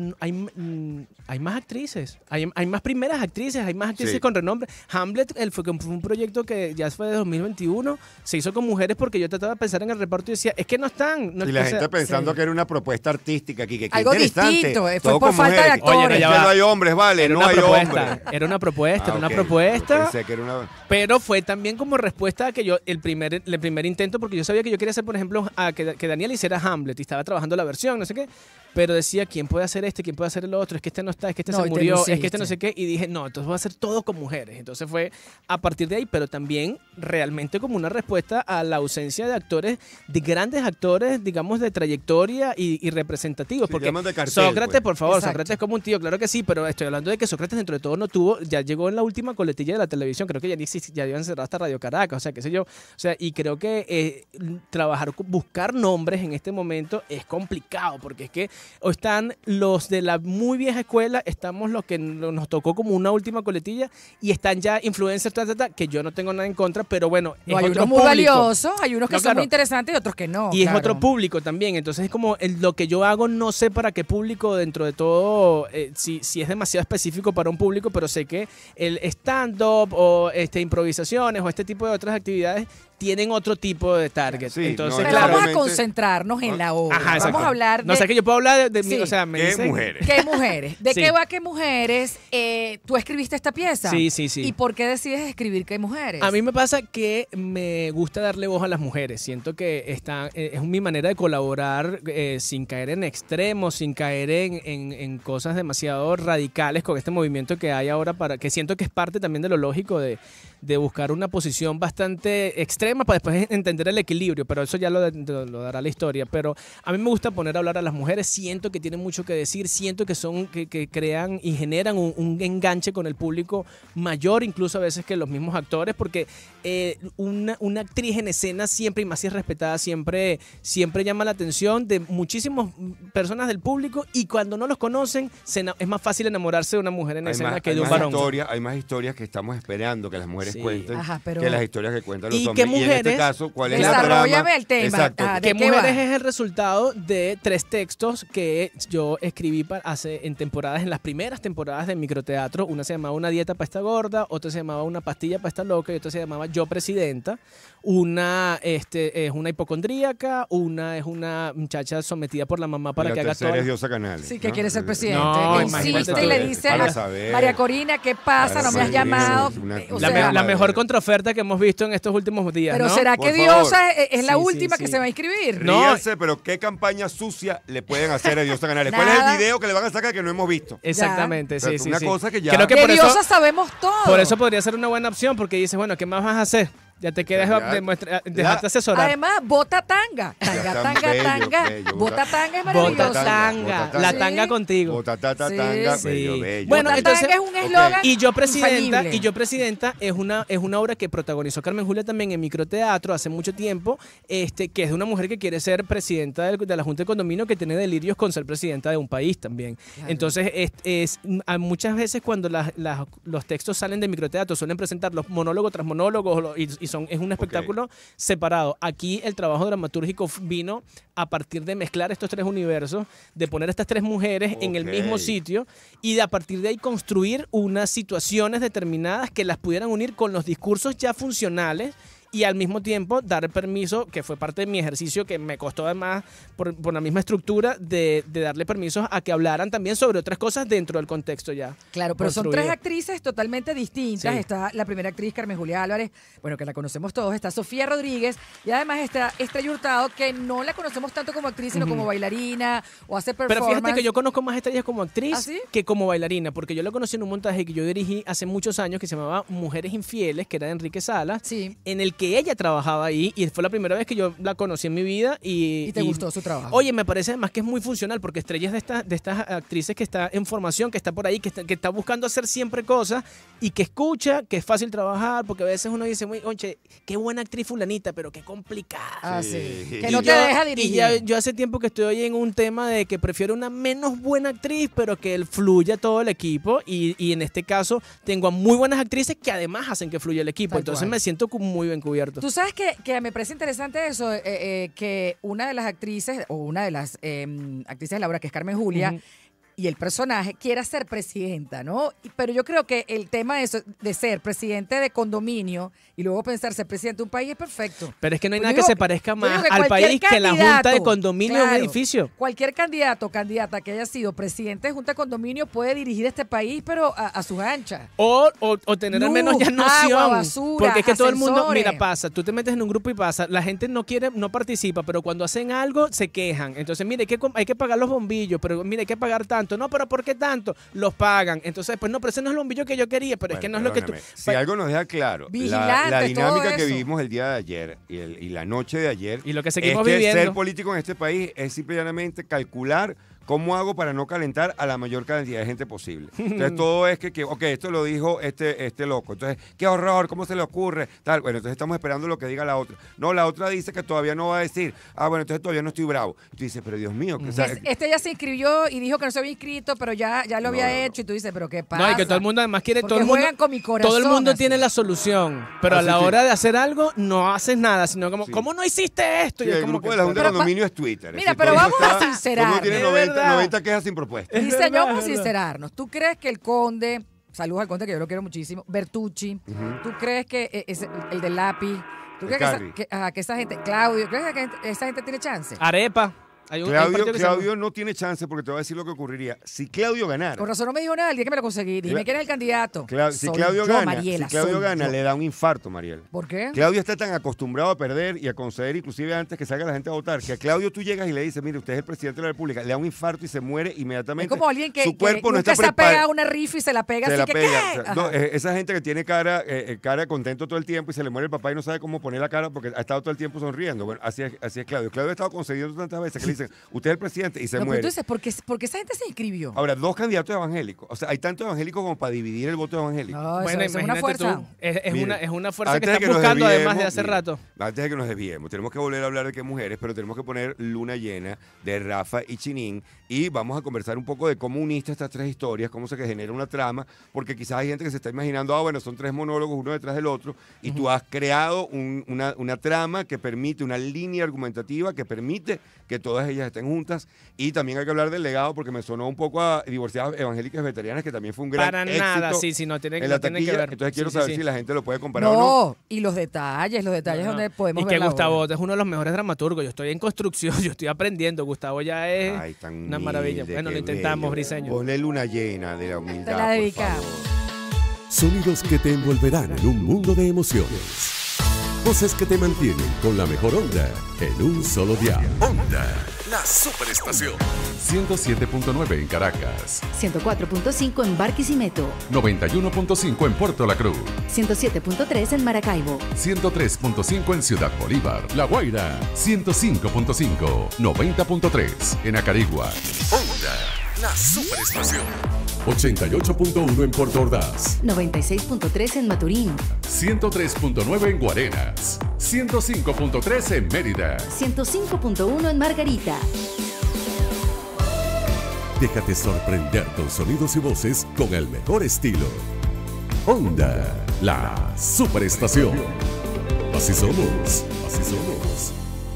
hay más actrices, hay más primeras actrices, hay más actrices Sí. con renombre. Hamlet fue un proyecto que ya fue de 2021, se hizo con mujeres porque yo trataba de pensar en el reparto y decía, es que no están. No, Y la o sea, gente pensando sí. que era una propuesta artística aquí, que qué Algo interesante. distinto, fue todo por con falta de mujeres. actores. Oye, no, Es ya que va. no hay hombres, vale, Era no una hay propuesta, hombres. era una propuesta, era una ok. propuesta. Pensé que era una... Pero fue también como respuesta a que yo, el primer intento, porque yo sabía que yo quería hacer, por ejemplo, que Daniel hiciera Hamlet y estaba trabajando la versión, no sé qué, pero decía, ¿quién puede hacer este? ¿Quién puede hacer el otro? Es que este no está, es que este No, se y te murió, es que luciste. este no sé qué, y dije, no, entonces voy a hacer todo con mujeres. Entonces fue a partir de ahí, pero también realmente como una respuesta a la ausencia de actores, de grandes actores, digamos, de trayectoria y representativos, Sí, porque llaman de cartel, Sócrates, pues. por favor, Exacto. Sócrates es como un tío, claro que sí, pero estoy hablando de que Sócrates dentro de todo no tuvo, ya llegó en la última coletilla de la televisión, creo que ya ni existe, ya habían cerrado hasta Radio Caracas, o sea, qué sé yo, o sea, y creo que buscar nombres en este momento es complicado, porque es que o están los de la muy vieja escuela, estamos los que nos tocó como una última coletilla, y están ya influencers, que yo no tengo nada en contra, pero bueno, No, es hay otro unos muy público. valiosos, hay unos que No, son claro. muy interesantes y otros que no. Y es claro. otro público también, entonces es como lo que yo hago, no sé para qué público dentro de todo, si es demasiado específico para un público, pero sé que el stand-up o improvisaciones o este tipo de otras actividades tienen otro tipo de target. Sí, entonces, no, Pero claro. vamos a Obviamente- concentrarnos en la obra. Ajá, exacto. Vamos a hablar de... No sé que yo puedo hablar de Sí. o sea, me ¿Qué dicen- mujeres? ¿Qué mujeres? ¿De Sí. qué va qué mujeres? ¿Tú escribiste esta pieza? Sí, sí, sí. ¿Y por qué decides escribir qué mujeres? A mí me pasa que me gusta darle voz a las mujeres. Siento que es mi manera de colaborar sin caer en extremos, sin caer en cosas demasiado radicales con este movimiento que hay ahora, que siento que es parte también de lo lógico de buscar una posición bastante extrema para después entender el equilibrio, pero eso ya lo dará la historia. Pero a mí me gusta poner a hablar a las mujeres, siento que tienen mucho que decir, siento que crean y generan un enganche con el público mayor, incluso a veces que los mismos actores, porque una actriz en escena siempre, y más si es respetada, siempre llama la atención de muchísimas personas del público, y cuando no los conocen, es más fácil enamorarse de una mujer en escena que de un varón. Hay más historias que estamos esperando que las mujeres Sí. cuenten Ajá, pero- que las historias que cuentan los ¿Y hombres. qué Y en mujeres? este caso, ¿cuál es la Desarróllame trama? el tema. Exacto. Ah, ¿de ¿Qué qué mujeres va? es el resultado de 3 textos que yo escribí en las primeras temporadas de microteatro? Una se llamaba Una dieta para esta gorda, otra se llamaba Una pastilla para esta loca, y otra se llamaba Yo presidenta. Una es una hipocondríaca, una es una muchacha sometida por la mamá para Y que la haga tercera todo. es Diosa Canales. Sí, que ¿no? quiere ser presidente. No, que imagínate insiste tú. y le dice Para a saber. María Corina, ¿qué pasa? Para No me has saber. llamado. Una- O La, sea, la mejor contraoferta que hemos visto en estos últimos días, pero ¿no? ¿será Por que favor. Diosa es la Sí, sí, última que sí. se va a inscribir? No. Ríanse, pero ¿qué campaña sucia le pueden hacer a Diosa Canales? ¿Cuál es Nada. el video que le van a sacar que no hemos visto? Exactamente, O sea, sí, sí. una sí. cosa que ya- Creo que De por eso, Diosa sabemos todo. por eso podría ser una buena opción, porque dices, bueno, ¿qué más vas a hacer? Ya te quedas, Ya, dejarte asesorar. Además, bota tanga. Tanga, están tanga, bello, tanga. bello. Bota tanga es Bota maravillosa. tanga, bota la tanga. tanga Sí. contigo. Botatata, Sí. tanga, Sí. bello, bello. Bueno, Bota entonces- tanga es un eslogan Y yo presidenta, infalible. es una obra que protagonizó Carmen Julia también en microteatro hace mucho tiempo, que es de una mujer que quiere ser presidenta de la Junta de Condominio, que tiene delirios con ser presidenta de un país también. Claro. Entonces, muchas veces cuando los textos salen de microteatro suelen presentar los monólogos tras monólogos y y es un espectáculo separado. Aquí el trabajo dramatúrgico vino a partir de mezclar estos tres universos, de poner estas tres mujeres en el mismo sitio y de a partir de ahí construir unas situaciones determinadas que las pudieran unir con los discursos ya funcionales y al mismo tiempo dar el permiso, que fue parte de mi ejercicio, que me costó además por la misma estructura, de darle permisos a que hablaran también sobre otras cosas dentro del contexto ya. Claro, pero son construido. tres actrices totalmente distintas. Sí. Está la primera actriz, Carmen Julia Álvarez, bueno, que la conocemos todos. Está Sofía Rodríguez y además está Estrella Hurtado, que no la conocemos tanto como actriz, sino como bailarina o hace performance. Pero fíjate que yo conozco más estrellas como actriz ¿Ah, sí? que como bailarina, porque yo la conocí en un montaje que yo dirigí hace muchos años que se llamaba Mujeres Infieles, que era de Enrique Salas, en el que ella trabajaba ahí y fue la primera vez que yo la conocí en mi vida. ¿Y te gustó su trabajo? Oye, me parece además que es muy funcional porque Estrella es de estas actrices que está en formación, que está por ahí, que está buscando hacer siempre cosas y que escucha, que es fácil trabajar, porque a veces uno dice, oye, qué buena actriz fulanita, pero qué complicada. Ah, sí. Que Y no te deja dirigir. Y yo hace tiempo que estoy en un tema de que prefiero una menos buena actriz, pero que fluya todo el equipo. Y en este caso tengo a muy buenas actrices que además hacen que fluya el equipo. Tal Entonces cual. me siento muy bien cubierto. Tú sabes que me parece interesante eso, que una de las actrices, o una de las actrices de la obra, que es Carmen Julia, y el personaje quiera ser presidenta, ¿no? Pero yo creo que el tema de ser presidente de condominio y luego pensar ser presidente de un país es perfecto. Pero es que no hay Pues nada yo que digo- se parezca yo digo más que al cualquier país que la junta de candidato, condominio de un claro, edificio. Cualquier candidato o candidata que haya sido presidente de junta de condominio puede dirigir este país, pero a sus anchas. O tener al menos ya Luz, noción. agua, basura, porque es que todo el mundo, ascensores. mira, pasa, tú te metes en un grupo y pasa, la gente no participa, pero cuando hacen algo se quejan. Entonces, mire, hay que pagar los bombillos, pero mire, hay que pagar tanto. No, pero ¿por qué tanto? Los pagan. Entonces, pues no, pero ese no es el bombillo que yo quería, pero es que no es lo que tú... Perdóname, si algo nos deja claro, la Vigilantes, dinámica todo que eso. vivimos el día de ayer y la noche de ayer Y lo que es seguimos que viviendo. ser político en este país es simplemente calcular cómo hago para no calentar a la mayor cantidad de gente posible. Entonces todo es que ok, esto lo dijo este loco. Entonces, qué horror, ¿cómo se le ocurre? Tal. Bueno, entonces estamos esperando lo que diga la otra. No, la otra dice que todavía no va a decir. Ah, bueno, entonces todavía no estoy bravo. Y tú dices, pero Dios mío, que Este ya se inscribió y dijo que no se había inscrito, pero ya lo había hecho. Y tú dices, pero ¿qué pasa? No, y que todo el mundo además quiere, Porque todo el mundo, juegan con mi corazón, todo el mundo así. tiene la solución, pero a la hora de hacer algo no haces nada, sino como, ¿cómo no hiciste esto? Sí, Y es el como grupo que, de la Junta de Pero Condominio es Twitter. Mira, Es pero decir, vamos todo a está- sincerar. todo el mundo tiene Es 90, verdad. 90 quejas sin propuesta. Dice, verdad, vamos a es verdad. sincerarnos. ¿Tú crees que el Conde, saludos al Conde que yo lo quiero muchísimo, Bertucci, ¿tú crees que el del lápiz, ¿tú crees Carri. que esa gente, Claudio, ¿crees que esa gente tiene chance? Arepa. Hay un partido que se llama- Claudio no tiene chance porque te voy a decir lo que ocurriría. Si Claudio ganara, Con razón no me dijo nada el día que me lo conseguí. Dime quién es el candidato. si Soy Claudio yo, gana, Mariela, si Claudio soy gana yo. le da un infarto, Mariel. ¿Por qué? Claudio está tan acostumbrado a perder y a conceder inclusive antes que salga la gente a votar, que a Claudio tú llegas y le dices, mire, usted es el presidente de la República, le da un infarto y se muere Es inmediatamente. como alguien que, su cuerpo que no nunca está se ha pegado preparado. una rifa y se la pega Se así la que pega. ¿qué? O sea, no, esa gente que tiene cara contento todo el tiempo y se le muere el papá y no sabe cómo poner la cara porque ha estado todo el tiempo sonriendo. Bueno, así es Claudio. Claudio ha estado concediendo tantas veces que le dicen, usted es el presidente y se No, pero muere. tú dices, ¿por qué esa gente se inscribió? Ahora, dos candidatos evangélicos. O sea, hay tantos evangélicos como para dividir el voto evangélico. No, Bueno, eso es una imagínate fuerza. tú, es Mire, una fuerza que antes de está nos buscando además desviemos, de hace mire, rato. Antes de que nos desviemos, tenemos que volver a hablar de qué mujeres, pero tenemos que poner Luna Llena de Rafa y Chinín y vamos a conversar un poco de cómo uniste estas tres historias, cómo se genera una trama, porque quizás hay gente que se está imaginando, bueno, son tres monólogos uno detrás del otro, y tú has creado una trama que permite, una línea argumentativa que permite que todas ellas estén juntas, y también hay que hablar del legado, porque me sonó un poco a Divorciadas Evangélicas Vegetarianas, que también fue un gran Para éxito nada, sí, no tiene en la que taquilla, ver. entonces quiero Sí, sí, saber sí. si la gente lo puede comparar o no. No, y los detalles donde podemos Y ver que la Gustavo obra. es uno de los mejores dramaturgos. Yo estoy en construcción, yo estoy aprendiendo. Gustavo ya es Ay, tan una maravilla. humilde, Bueno, qué lo intentamos, bello. Briseño. Ponle Luna Llena de la humildad. Te la por dedicamos. favor. Sonidos que te envolverán en un mundo de emociones. Voces que te mantienen con la mejor onda en un solo dial. Onda, la superestación. 107.9 en Caracas, 104.5 en Barquisimeto, 91.5 en Puerto La Cruz, 107.3 en Maracaibo, 103.5 en Ciudad Bolívar, La Guaira, 105.5, 90.3 en Acarigua. Onda, la superestación. 88.1 en Puerto Ordaz, 96.3 en Maturín, 103.9 en Guarenas, 105.3 en Mérida. 105.1 en Margarita. Déjate sorprender con sonidos y voces con el mejor estilo. Onda, la superestación. Así somos, así somos.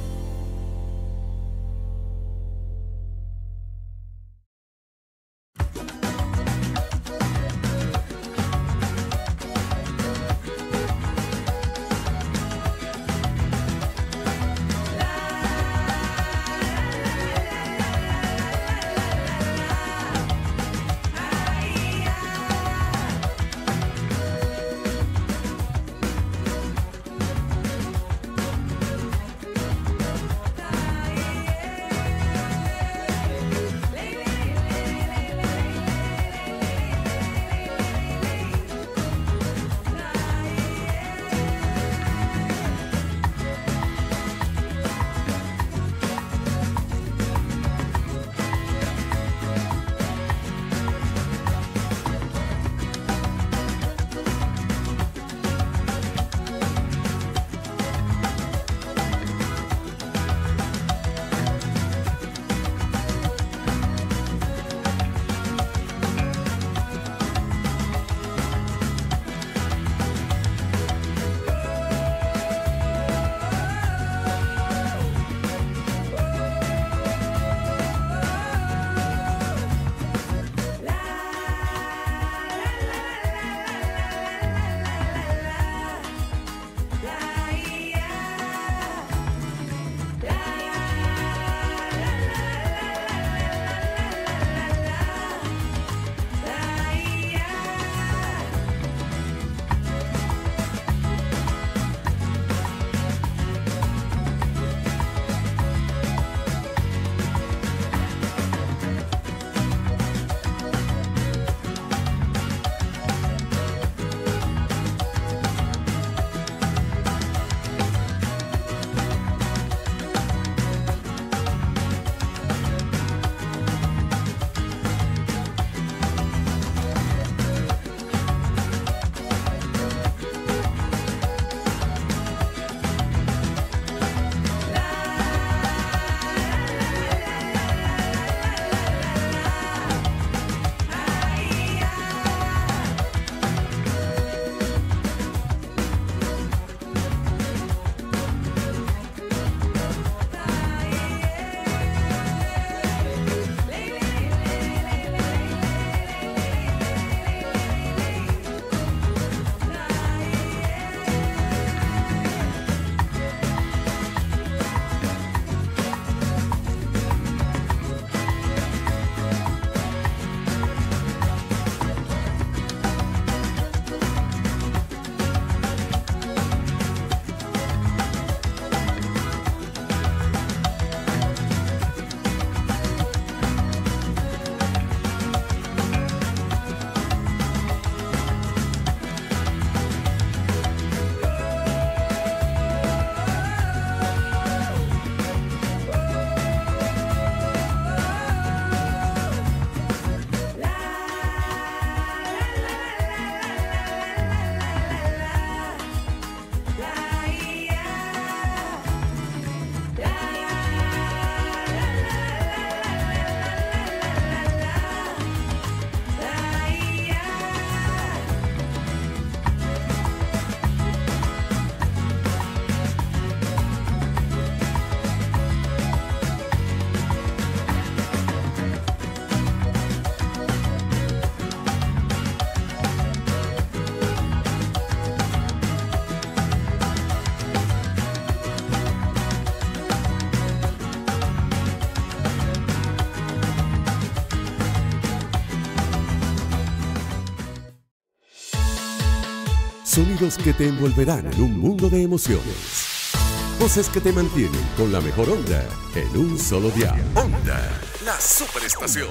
Sonidos que te envolverán en un mundo de emociones. Voces que te mantienen con la mejor onda en un solo dial. Onda, la superestación.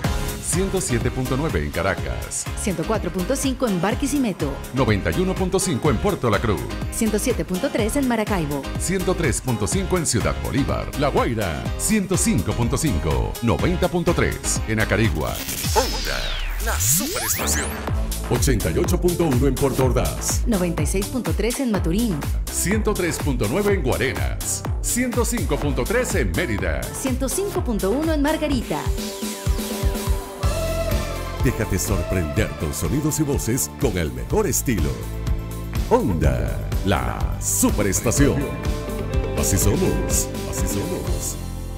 107.9 en Caracas. 104.5 en Barquisimeto. 91.5 en Puerto La Cruz. 107.3 en Maracaibo. 103.5 en Ciudad Bolívar. La Guaira. 105.5. 90.3 en Acarigua. Onda, la superestación. 88.1 en Puerto Ordaz. 96.3 en Maturín. 103.9 en Guarenas. 105.3 en Mérida. 105.1 en Margarita. Déjate sorprender con sonidos y voces con el mejor estilo. Onda. la Superestación. Así somos, así somos.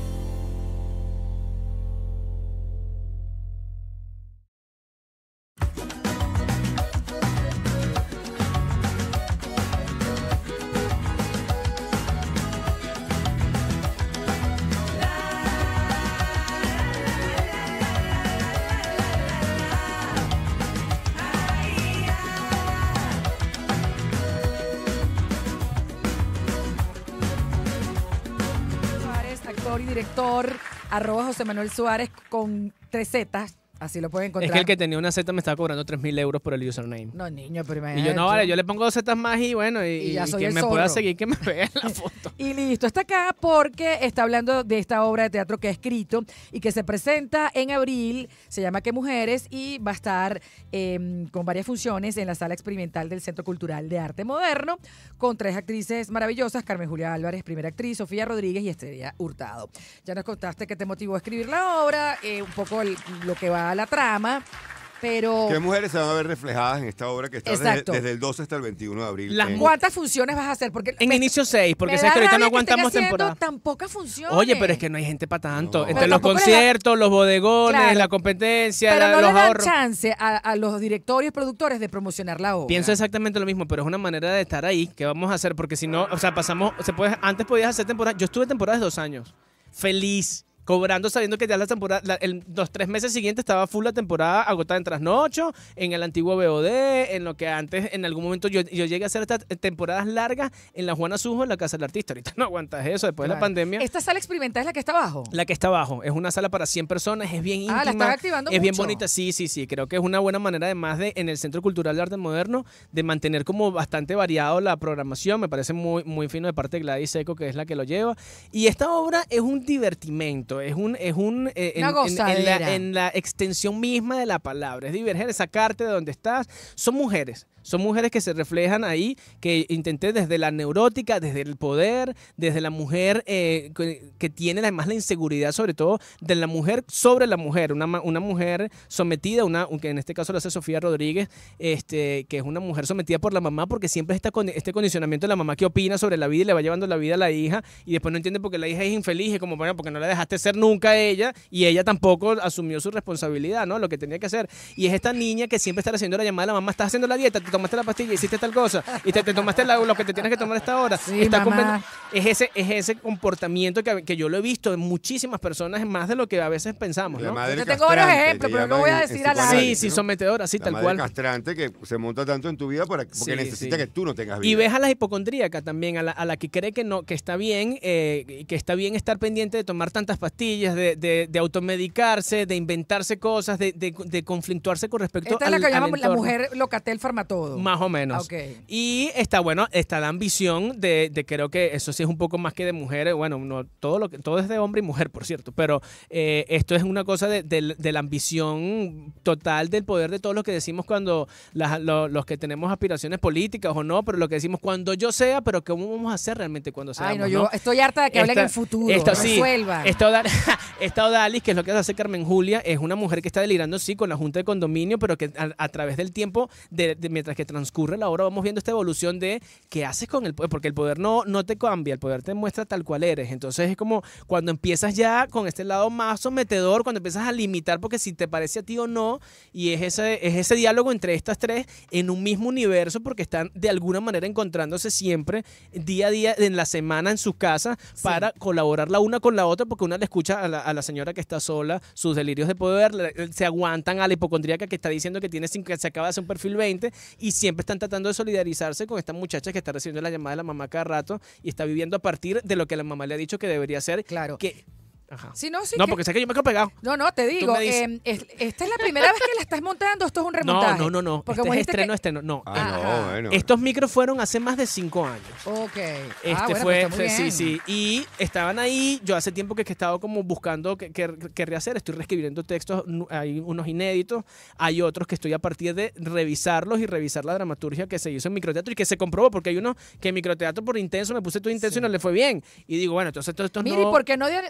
Actor y director, @José Manuel Suárez con 3 Zetas. Así lo pueden encontrar. Es que el que tenía una Z me estaba cobrando 3.000 euros por el username. No, niño, pero Y yo, no, vale, yo le pongo 2 Zetas más y bueno, y ya soy quien el me pueda zorro. seguir, que me vea en la foto. Y listo, está acá porque está hablando de esta obra de teatro que ha escrito y que se presenta en abril, se llama ¿Qué mujeres? Y va a estar con varias funciones en la sala experimental del Centro Cultural de Arte Moderno, con 3 actrices maravillosas, Carmen Julia Álvarez, primera actriz, Sofía Rodríguez y Estrella Hurtado. Ya nos contaste qué te motivó a escribir la obra, un poco lo que va a la trama. Pero ¿Qué mujeres se van a ver reflejadas en esta obra que está desde el 12 hasta el 21 de abril? ¿cuántas funciones vas a hacer? Porque En inicio 6, porque sabes que ahorita no aguantamos temporada. Tan pocas funciones. Oye, pero es que no hay gente para tanto. No. Entre Pero los tampoco conciertos, los bodegones, Claro. la competencia, pero no los le dan ahorros. chance a los directores y productores de promocionar la obra. Pienso exactamente lo mismo, pero es una manera de estar ahí. ¿Qué vamos a hacer? Porque si no, o sea, antes podías hacer temporada. Yo estuve temporadas de 2 años. Feliz. Cobrando, sabiendo que ya la temporada, los 3 meses siguientes estaba full la temporada agotada en Trasnocho, en el antiguo BOD, en lo que antes, en algún momento yo llegué a hacer estas temporadas largas en la Juana Sujo, en la Casa del Artista. Ahorita no aguantas eso, después de la pandemia. ¿Esta sala experimental es la que está abajo? La que está abajo, es una sala para 100 personas, es bien íntima. La están activando es bien mucho. bonita, sí, creo que es una buena manera además en el Centro Cultural de Arte Moderno, de mantener como bastante variado la programación, me parece muy, muy fino de parte de Gladys Seco, que es la que lo lleva. Y esta obra es un divertimento, Una gozadera. en la extensión misma de la palabra, es diverger, es sacarte de donde estás. Son mujeres que se reflejan ahí, que intenté desde la neurótica, desde el poder, desde la mujer que tiene además la inseguridad, sobre todo de la mujer sobre la mujer, una mujer sometida, que en este caso lo hace Sofía Rodríguez, que es una mujer sometida por la mamá, porque siempre está con este condicionamiento de la mamá que opina sobre la vida y le va llevando la vida a la hija, y después no entiende por qué la hija es infeliz, y como, bueno, porque no la dejaste ser nunca ella, y ella tampoco asumió su responsabilidad, ¿no? Lo que tenía que hacer. Y es esta niña que siempre está haciendo la llamada a la mamá, estás haciendo la dieta, te tomaste la pastilla, hiciste tal cosa, y te tomaste lo que te tienes que tomar a esta hora. Sí, mamá. Es ese comportamiento que yo lo he visto en muchísimas personas, más de lo que a veces pensamos, La ¿no? madre Yo tengo varios castrante, ejemplos, que pero no llaman voy a en decir al psicoanálisis, aire. Sí, ¿no? sometedora, sí, La tal madre cual. castrante que se monta tanto en tu vida porque necesita que tú no tengas vida. Y ves a la hipocondríaca también, a la que cree que no, que está bien estar pendiente de tomar tantas pastillas, de automedicarse, de inventarse cosas, de conflictuarse con respecto Esta es la que al llamamos la entorno. mujer Locatel Farmatodo. Más o menos. Ok. Y está la ambición de creo que eso sí es un poco más que de mujeres. Bueno, no, todo es de hombre y mujer, por cierto. Pero esto es una cosa de la ambición total del poder de todos los que decimos cuando los que tenemos aspiraciones políticas o no, pero lo que decimos cuando yo sea, pero ¿cómo vamos a hacer realmente cuando seamos? Ay, no, yo estoy harta de que hablen en el futuro. Resuelvan. Esta Odalis, que es lo que hace Carmen Julia, es una mujer que está delirando, sí, con la Junta de Condominio, pero que a través del tiempo, mientras que transcurre la obra, vamos viendo esta evolución de qué haces con el poder, porque el poder no te cambia, el poder te muestra tal cual eres. Entonces es como cuando empiezas ya con este lado más sometedor, cuando empiezas a limitar porque si te parece a ti o no, y es ese diálogo entre estas tres en un mismo universo, porque están de alguna manera encontrándose siempre, día a día, en la semana en sus casas, para colaborar la una con la otra, porque una le escucha a la señora que está sola, sus delirios de poder, se aguantan a la hipocondríaca que está diciendo que se acaba de hacer un perfil 20, y siempre están tratando de solidarizarse con esta muchacha que está recibiendo la llamada de la mamá cada rato y está viviendo a partir de lo que la mamá le ha dicho que debería ser. Claro. Ajá. Sí, no, sí no, que- porque sé que yo me quedo pegado. No, te digo, me dices. esta es la primera vez que la estás montando, esto es un remontaje. No. Porque Este como es dijiste estreno. No. No, bueno. Estos micros fueron hace más de 5 años. Ok. Bueno, pues está muy bien. sí. Y estaban ahí. Yo hace tiempo que he estado como buscando qué rehacer. Estoy reescribiendo textos. Hay unos inéditos. Hay otros que estoy a partir de revisarlos y revisar la dramaturgia que se hizo en microteatro y que se comprobó. Porque hay unos que en microteatro por intenso me puse todo intenso y no le fue bien. Y digo, bueno, entonces todo esto Mira, no. ¿y por qué no Danielita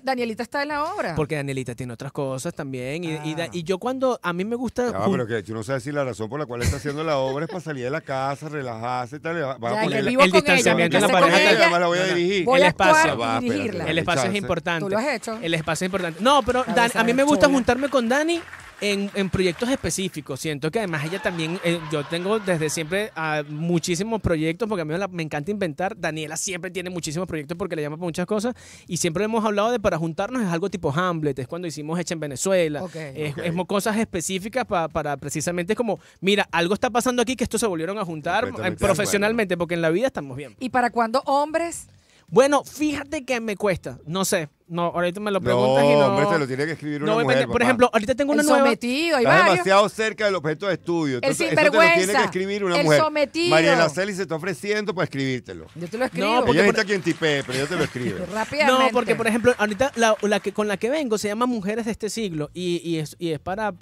está en la obra. Porque Danielita tiene otras cosas también. Y yo cuando, a mí me gusta... pero que tú no sabes si la razón por la cual está haciendo la obra es para salir de la casa, relajarse y tal. Va a poner el distanciamiento en la pareja. Además la voy a dirigir. Voy a espacio. actuar y dirigirla. El espacio es importante. ¿Tú lo has hecho? El espacio es importante. No, pero a mí me gusta juntarme con Dani en proyectos específicos. Siento que además ella también, yo tengo desde siempre muchísimos proyectos porque a mí me encanta inventar. Daniela siempre tiene muchísimos proyectos porque le llama para muchas cosas y siempre hemos hablado de para juntarnos es algo tipo Hamlet, es cuando hicimos Hecha en Venezuela. Es cosas específicas para precisamente como, mira, algo está pasando aquí que estos se volvieron a juntar profesionalmente porque en la vida estamos bien. ¿Y para cuándo hombres? Bueno, fíjate que me cuesta, no sé. No, ahorita me lo preguntas y no... hombre, te lo tiene que escribir una mujer, por ejemplo, ahorita tengo una nueva... sometido, hay Está varios. demasiado cerca del objeto de estudio. Entonces, El eso te lo sinvergüenza, tiene que escribir una el mujer. sometido. Mariela Celi se está ofreciendo para escribírtelo. Yo te lo escribo. No, Ella porque necesita quien tipee, pero yo te lo escribo. Rápidamente. No, porque por ejemplo, ahorita con la que vengo se llama Mujeres de este siglo y es para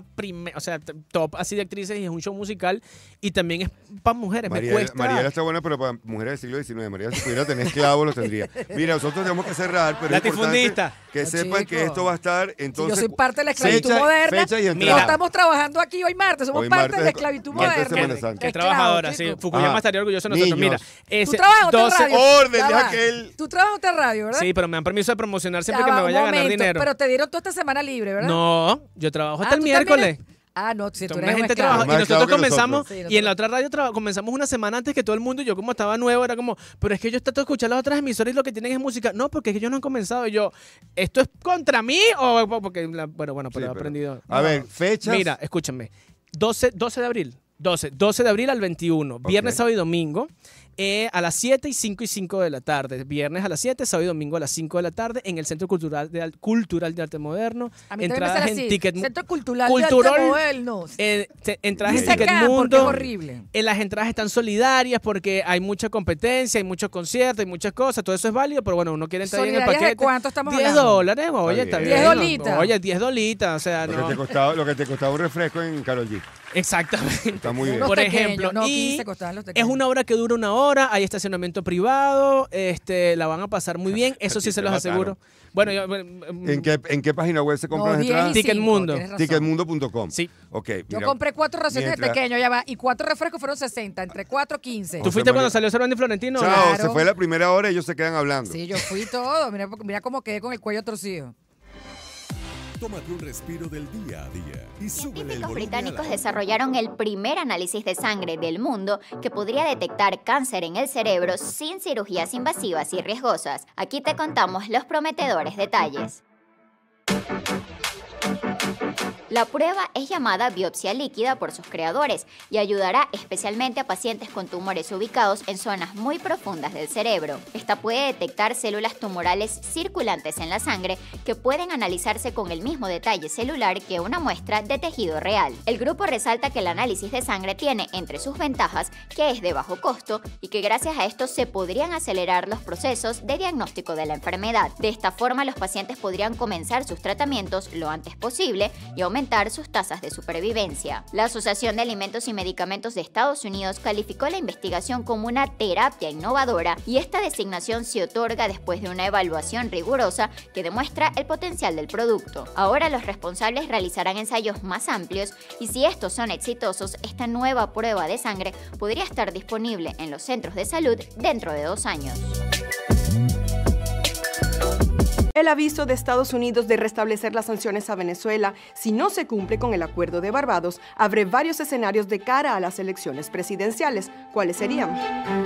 o sea, top así de actrices y es un show musical y también es para mujeres. Me cuesta. Mariela está buena, pero para mujeres del siglo XIX. Mariela, si pudiera tener esclavos, los tendría. Mira, nosotros tenemos que cerrar, pero es importante que sepan que esto va a estar entonces. Yo soy parte de la esclavitud moderna. Fecha y No entrada. estamos trabajando aquí hoy martes, somos Hoy parte martes, de la esclavitud martes de moderna. Semana Santa. Qué trabajadora, sí. Fukuyama estaría orgulloso de nosotros. Niños. Mira, ¿Tú trabajas en otra radio? Orden, Ya deja va. que él... Tú trabajas en otra radio, ¿verdad? Sí, pero me dan permiso de promocionar siempre Ya que va, me un vaya a ganar momento, dinero. Pero te dieron toda esta semana libre, ¿verdad? No, yo trabajo hasta el ¿tú miércoles. también? No, si tú Una eres un gente esclavo. trabaja y Más esclavo nosotros que comenzamos nosotros. Sí, y en la otra radio comenzamos una semana antes que todo el mundo y yo como estaba nuevo era como, pero es que yo trato de escuchar las otras emisoras y lo que tienen es música. No, porque es que ellos no han comenzado y yo, ¿esto es contra mí o porque bueno, pero he aprendido? A ver, fechas. Mira, escúchame. 12 de abril. 12 de abril al 21, viernes, sábado y domingo, a las 7 y 5 y 5 de la tarde. Viernes a las 7, sábado y domingo a las 5 de la tarde en el Centro Cultural de Arte Moderno. A mí también me Entradas sale en así, Ticket Centro Cultural de Arte Moderno. entradas en Dice acá, Ticket porque Mundo. es horrible. Las entradas están solidarias porque hay mucha competencia, hay muchos conciertos, hay muchas cosas. Todo eso es válido, pero bueno, uno quiere entrar ahí en el ¿Solidarias paquete. de cuánto estamos $10, hablando? oye, Está está bien. bien. 10 dolitas. Oye, 10 dolitas, o sea, no. Lo que te costaba un refresco en Karol G. Exactamente. Está muy bien. Unos Por pequeños, ejemplo, no, y 15 costaban los es pequeños. una obra que dura 1 hora, hay estacionamiento privado, la van a pasar muy bien, eso sí se los aseguro. Bueno, ¿En qué página web se compran No, las 10 y entradas? Ticket 5, Mundo. tienes razón. Ticketmundo.com. Sí. Ok. Yo mira, compré 4 raciones de mientras- pequeño, ya va, y 4 refrescos fueron 60, entre 4 15. ¿Tú fuiste cuando salió Cervantes y Florentino? Chao, Claro. se fue la primera hora y ellos se quedan hablando. Sí, yo fui todo. Mira cómo quedé con el cuello torcido. Tómate un respiro del día a día y súbele el Científicos volumen británicos a la- desarrollaron el primer análisis de sangre del mundo que podría detectar cáncer en el cerebro sin cirugías invasivas y riesgosas. Aquí te contamos los prometedores detalles. La prueba es llamada biopsia líquida por sus creadores y ayudará especialmente a pacientes con tumores ubicados en zonas muy profundas del cerebro. Esta puede detectar células tumorales circulantes en la sangre que pueden analizarse con el mismo detalle celular que una muestra de tejido real. El grupo resalta que el análisis de sangre tiene entre sus ventajas que es de bajo costo y que gracias a esto se podrían acelerar los procesos de diagnóstico de la enfermedad. De esta forma, los pacientes podrían comenzar sus tratamientos lo antes posible y aumentar sus tasas de supervivencia. La Asociación de Alimentos y Medicamentos de Estados Unidos calificó la investigación como una terapia innovadora y esta designación se otorga después de una evaluación rigurosa que demuestra el potencial del producto. Ahora los responsables realizarán ensayos más amplios y si estos son exitosos, esta nueva prueba de sangre podría estar disponible en los centros de salud dentro de 2 años. El aviso de Estados Unidos de restablecer las sanciones a Venezuela si no se cumple con el acuerdo de Barbados abre varios escenarios de cara a las elecciones presidenciales. ¿Cuáles serían?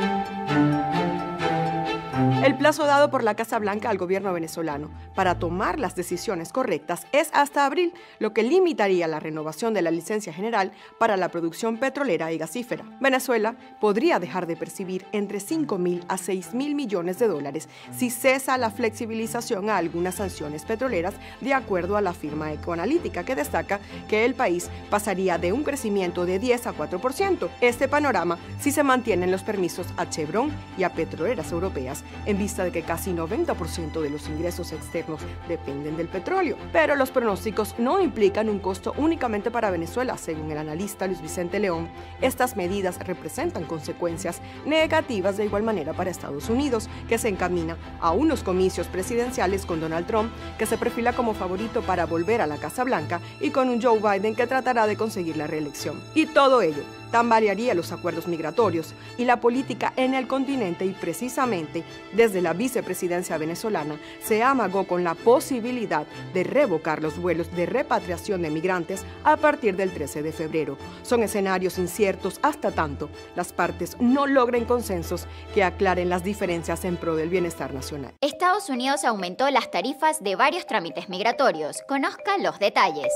El plazo dado por la Casa Blanca al gobierno venezolano para tomar las decisiones correctas es hasta abril, lo que limitaría la renovación de la licencia general para la producción petrolera y gasífera. Venezuela podría dejar de percibir entre 5.000 a 6.000 millones de dólares si cesa la flexibilización a algunas sanciones petroleras, de acuerdo a la firma Ecoanalítica, que destaca que el país pasaría de un crecimiento de 10 a 4%. Este panorama si se mantienen los permisos a Chevron y a petroleras europeas. en vista de que casi 90% de los ingresos externos dependen del petróleo. Pero los pronósticos no implican un costo únicamente para Venezuela. Según el analista Luis Vicente León, estas medidas representan consecuencias negativas de igual manera para Estados Unidos, que se encamina a unos comicios presidenciales con Donald Trump, que se perfila como favorito para volver a la Casa Blanca, y con un Joe Biden que tratará de conseguir la reelección. Y todo ello tambalearía los acuerdos migratorios y la política en el continente, y precisamente desde la vicepresidencia venezolana se amagó con la posibilidad de revocar los vuelos de repatriación de migrantes a partir del 13 de febrero. Son escenarios inciertos hasta tanto las partes no logren consensos que aclaren las diferencias en pro del bienestar nacional. Estados Unidos aumentó las tarifas de varios trámites migratorios. Conozca los detalles.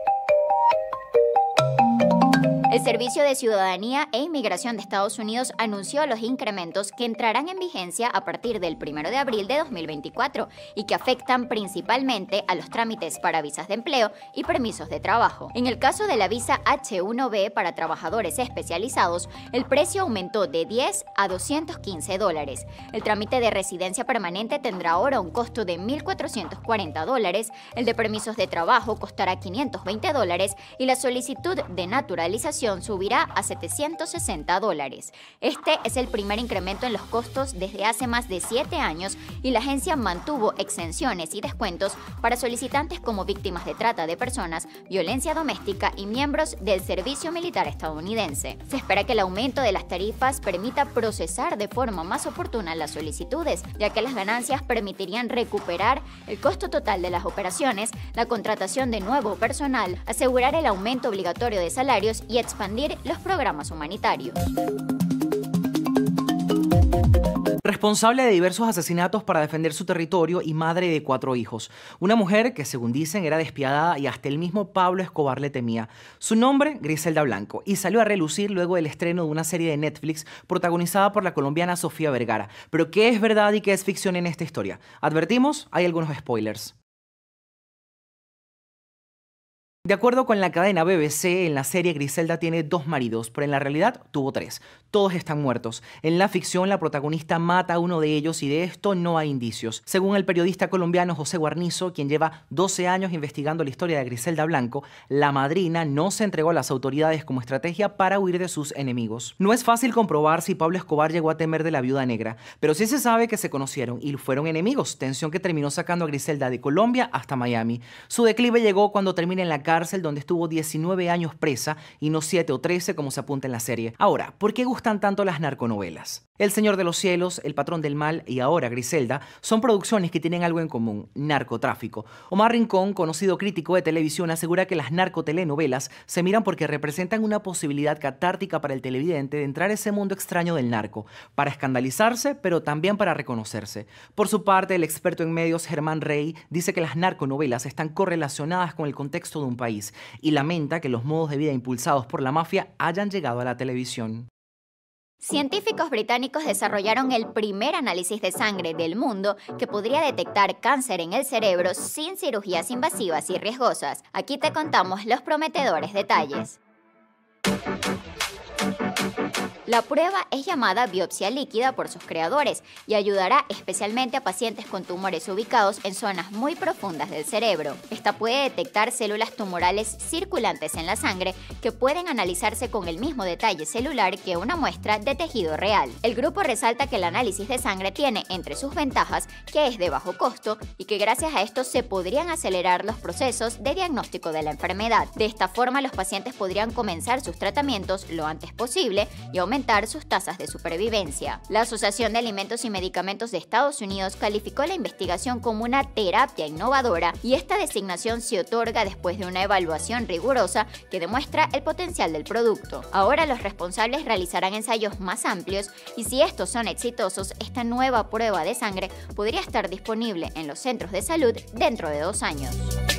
El Servicio de Ciudadanía e Inmigración de Estados Unidos anunció los incrementos que entrarán en vigencia a partir del 1 de abril de 2024 y que afectan principalmente a los trámites para visas de empleo y permisos de trabajo. En el caso de la visa H-1B para trabajadores especializados, el precio aumentó de $10 a $215. El trámite de residencia permanente tendrá ahora un costo de $1,440, el de permisos de trabajo costará $520 y la solicitud de naturalización subirá a $760. Este es el primer incremento en los costos desde hace más de 7 años y la agencia mantuvo exenciones y descuentos para solicitantes como víctimas de trata de personas, violencia doméstica y miembros del servicio militar estadounidense. Se espera que el aumento de las tarifas permita procesar de forma más oportuna las solicitudes, ya que las ganancias permitirían recuperar el costo total de las operaciones, la contratación de nuevo personal, asegurar el aumento obligatorio de salarios y expandir los programas humanitarios. Responsable de diversos asesinatos para defender su territorio y madre de 4 hijos. Una mujer que, según dicen, era despiadada y hasta el mismo Pablo Escobar le temía. Su nombre, Griselda Blanco, y salió a relucir luego del estreno de una serie de Netflix protagonizada por la colombiana Sofía Vergara. Pero ¿qué es verdad y qué es ficción en esta historia? Advertimos, hay algunos spoilers. De acuerdo con la cadena BBC, en la serie Griselda tiene 2 maridos, pero en la realidad tuvo 3. Todos están muertos. En la ficción, la protagonista mata a uno de ellos y de esto no hay indicios. Según el periodista colombiano José Guarnizo, quien lleva 12 años investigando la historia de Griselda Blanco, la madrina no se entregó a las autoridades como estrategia para huir de sus enemigos. No es fácil comprobar si Pablo Escobar llegó a temer de la viuda negra, pero sí se sabe que se conocieron y fueron enemigos, tensión que terminó sacando a Griselda de Colombia hasta Miami. Su declive llegó cuando termina en la cárcel, donde estuvo 19 años presa y no 7 o 13 como se apunta en la serie. Ahora, ¿por qué gustan tanto las narconovelas? El Señor de los Cielos, El Patrón del Mal y ahora Griselda son producciones que tienen algo en común: narcotráfico. Omar Rincón, conocido crítico de televisión, asegura que las narcotelenovelas se miran porque representan una posibilidad catártica para el televidente de entrar a ese mundo extraño del narco, para escandalizarse, pero también para reconocerse. Por su parte, el experto en medios Germán Rey dice que las narconovelas están correlacionadas con el contexto de un país y lamenta que los modos de vida impulsados por la mafia hayan llegado a la televisión. Científicos británicos desarrollaron el primer análisis de sangre del mundo que podría detectar cáncer en el cerebro sin cirugías invasivas y riesgosas. Aquí te contamos los prometedores detalles. La prueba es llamada biopsia líquida por sus creadores y ayudará especialmente a pacientes con tumores ubicados en zonas muy profundas del cerebro. Esta puede detectar células tumorales circulantes en la sangre que pueden analizarse con el mismo detalle celular que una muestra de tejido real. El grupo resalta que el análisis de sangre tiene entre sus ventajas que es de bajo costo y que gracias a esto se podrían acelerar los procesos de diagnóstico de la enfermedad. De esta forma, los pacientes podrían comenzar sus tratamientos lo antes posible y aumentar sus tasas de supervivencia. La Asociación de Alimentos y Medicamentos de Estados Unidos calificó la investigación como una terapia innovadora y esta designación se otorga después de una evaluación rigurosa que demuestra el potencial del producto. Ahora los responsables realizarán ensayos más amplios y si estos son exitosos, esta nueva prueba de sangre podría estar disponible en los centros de salud dentro de 2 años.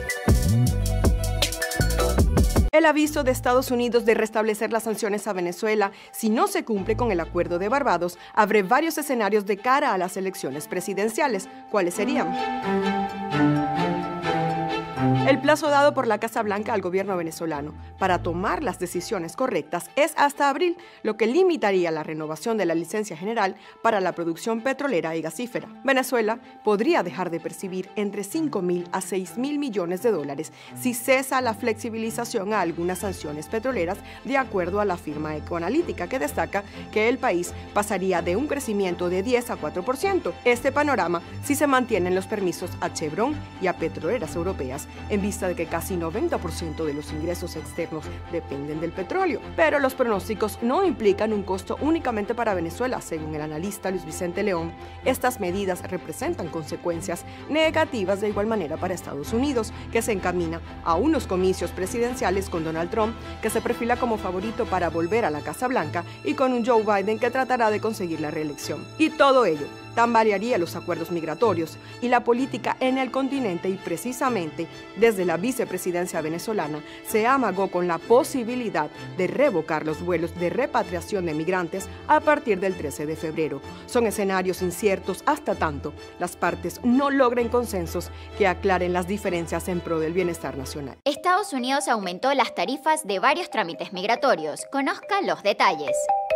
El aviso de Estados Unidos de restablecer las sanciones a Venezuela si no se cumple con el Acuerdo de Barbados abre varios escenarios de cara a las elecciones presidenciales. ¿Cuáles serían? El plazo dado por la Casa Blanca al gobierno venezolano para tomar las decisiones correctas es hasta abril, lo que limitaría la renovación de la licencia general para la producción petrolera y gasífera. Venezuela podría dejar de percibir entre 5.000 a 6.000 millones de dólares si cesa la flexibilización a algunas sanciones petroleras, de acuerdo a la firma Ecoanalítica, que destaca que el país pasaría de un crecimiento de 10 a 4%. Este panorama si se mantienen los permisos a Chevron y a petroleras europeas, en vista de que casi 90% de los ingresos externos dependen del petróleo. Pero los pronósticos no implican un costo únicamente para Venezuela. Según el analista Luis Vicente León, estas medidas representan consecuencias negativas de igual manera para Estados Unidos, que se encamina a unos comicios presidenciales con Donald Trump, que se perfila como favorito para volver a la Casa Blanca, y con un Joe Biden que tratará de conseguir la reelección. Y todo ello tambalearía los acuerdos migratorios y la política en el continente, y precisamente desde la vicepresidencia venezolana se amagó con la posibilidad de revocar los vuelos de repatriación de migrantes a partir del 13 de febrero. Son escenarios inciertos hasta tanto las partes no logren consensos que aclaren las diferencias en pro del bienestar nacional. Estados Unidos aumentó las tarifas de varios trámites migratorios. Conozca los detalles.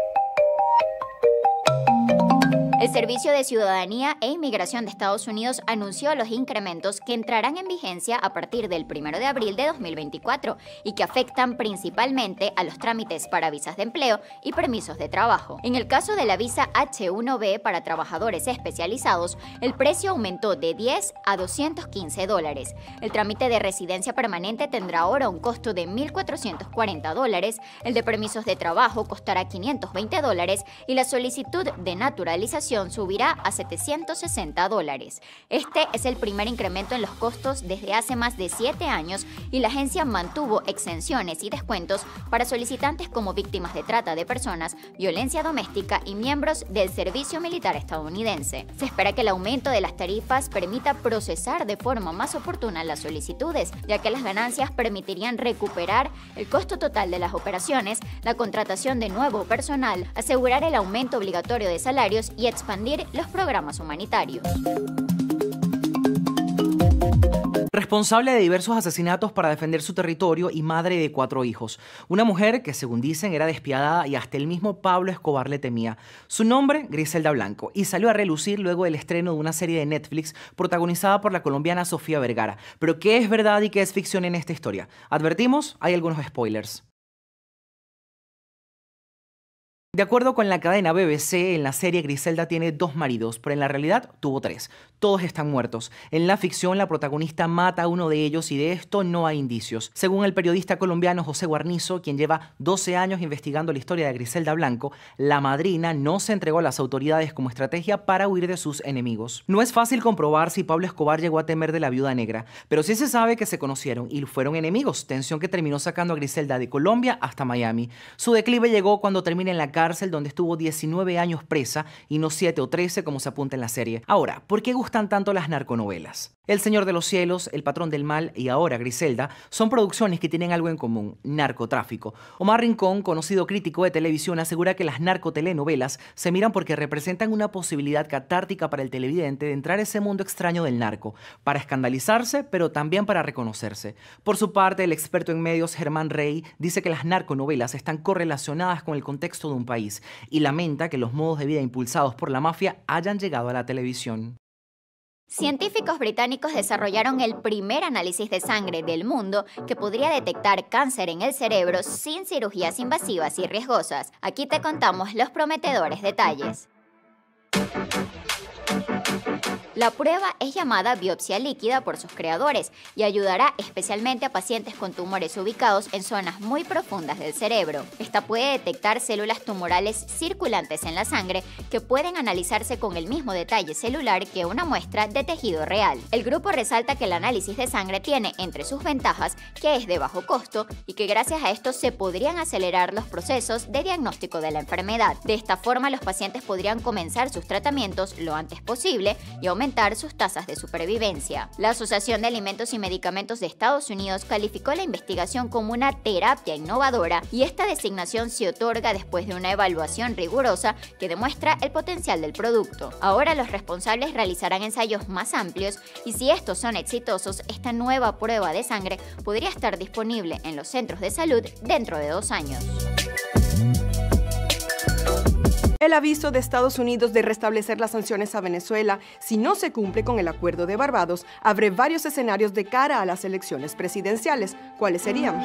El Servicio de Ciudadanía e Inmigración de Estados Unidos anunció los incrementos que entrarán en vigencia a partir del 1 de abril de 2024 y que afectan principalmente a los trámites para visas de empleo y permisos de trabajo. En el caso de la visa H-1B para trabajadores especializados, el precio aumentó de $10 a $215. El trámite de residencia permanente tendrá ahora un costo de $1.440, el de permisos de trabajo costará $520 y la solicitud de naturalización subirá a $760. Este es el primer incremento en los costos desde hace más de 7 años y la agencia mantuvo exenciones y descuentos para solicitantes como víctimas de trata de personas, violencia doméstica y miembros del servicio militar estadounidense. Se espera que el aumento de las tarifas permita procesar de forma más oportuna las solicitudes, ya que las ganancias permitirían recuperar el costo total de las operaciones, la contratación de nuevo personal, asegurar el aumento obligatorio de salarios y expandir los programas humanitarios. Responsable de diversos asesinatos para defender su territorio y madre de 4 hijos. Una mujer que, según dicen, era despiadada y hasta el mismo Pablo Escobar le temía. Su nombre, Griselda Blanco, y salió a relucir luego del estreno de una serie de Netflix protagonizada por la colombiana Sofía Vergara. Pero ¿qué es verdad y qué es ficción en esta historia? Advertimos, hay algunos spoilers. De acuerdo con la cadena BBC, en la serie Griselda tiene 2 maridos, pero en la realidad tuvo 3. Todos están muertos. En la ficción, la protagonista mata a uno de ellos y de esto no hay indicios. Según el periodista colombiano José Guarnizo, quien lleva 12 años investigando la historia de Griselda Blanco, la madrina no se entregó a las autoridades como estrategia para huir de sus enemigos. No es fácil comprobar si Pablo Escobar llegó a temer de la viuda negra, pero sí se sabe que se conocieron y fueron enemigos, tensión que terminó sacando a Griselda de Colombia hasta Miami. Su declive llegó cuando termina en la cárcel, donde estuvo 19 años presa y no 7 o 13 como se apunta en la serie. Ahora, ¿por qué gustan tanto las narconovelas? El Señor de los Cielos, El Patrón del Mal y ahora Griselda son producciones que tienen algo en común: narcotráfico. Omar Rincón, conocido crítico de televisión, asegura que las narcotelenovelas se miran porque representan una posibilidad catártica para el televidente de entrar a ese mundo extraño del narco, para escandalizarse, pero también para reconocerse. Por su parte, el experto en medios Germán Rey dice que las narconovelas están correlacionadas con el contexto de un país y lamenta que los modos de vida impulsados por la mafia hayan llegado a la televisión. Científicos británicos desarrollaron el primer análisis de sangre del mundo que podría detectar cáncer en el cerebro sin cirugías invasivas y riesgosas. Aquí te contamos los prometedores detalles. La prueba es llamada biopsia líquida por sus creadores y ayudará especialmente a pacientes con tumores ubicados en zonas muy profundas del cerebro. Esta puede detectar células tumorales circulantes en la sangre que pueden analizarse con el mismo detalle celular que una muestra de tejido real. El grupo resalta que el análisis de sangre tiene entre sus ventajas que es de bajo costo y que gracias a esto se podrían acelerar los procesos de diagnóstico de la enfermedad. De esta forma, los pacientes podrían comenzar sus tratamientos lo antes posible y aumentar aumentar sus tasas de supervivencia. La Asociación de Alimentos y Medicamentos de Estados Unidos calificó la investigación como una terapia innovadora y esta designación se otorga después de una evaluación rigurosa que demuestra el potencial del producto. Ahora los responsables realizarán ensayos más amplios y si estos son exitosos, esta nueva prueba de sangre podría estar disponible en los centros de salud dentro de 2 años. El aviso de Estados Unidos de restablecer las sanciones a Venezuela si no se cumple con el Acuerdo de Barbados abre varios escenarios de cara a las elecciones presidenciales. ¿Cuáles serían?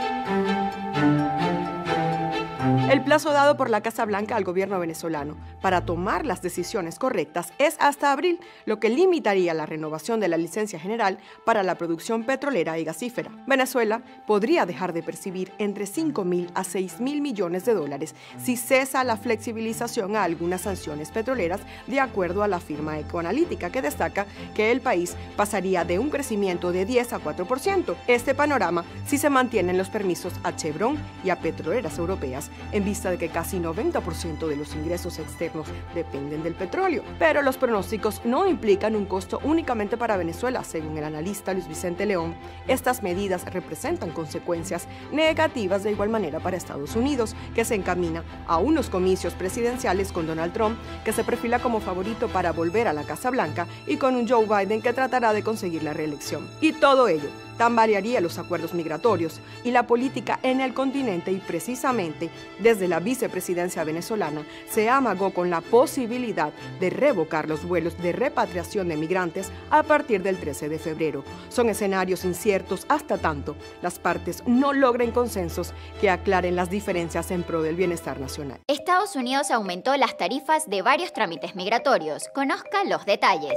El plazo dado por la Casa Blanca al gobierno venezolano para tomar las decisiones correctas es hasta abril, lo que limitaría la renovación de la licencia general para la producción petrolera y gasífera. Venezuela podría dejar de percibir entre 5.000 a 6.000 millones de dólares si cesa la flexibilización a algunas sanciones petroleras, de acuerdo a la firma Ecoanalítica, que destaca que el país pasaría de un crecimiento de 10 a 4%. Este panorama si se mantienen los permisos a Chevron y a petroleras europeas, en vista de que casi 90% de los ingresos externos dependen del petróleo. Pero los pronósticos no implican un costo únicamente para Venezuela. Según el analista Luis Vicente León, estas medidas representan consecuencias negativas de igual manera para Estados Unidos, que se encamina a unos comicios presidenciales con Donald Trump, que se perfila como favorito para volver a la Casa Blanca, y con un Joe Biden que tratará de conseguir la reelección. Y todo ello tambalearía los acuerdos migratorios y la política en el continente, y precisamente desde la vicepresidencia venezolana se amagó con la posibilidad de revocar los vuelos de repatriación de migrantes a partir del 13 de febrero. Son escenarios inciertos hasta tanto las partes no logren consensos que aclaren las diferencias en pro del bienestar nacional. Estados Unidos aumentó las tarifas de varios trámites migratorios. Conozca los detalles.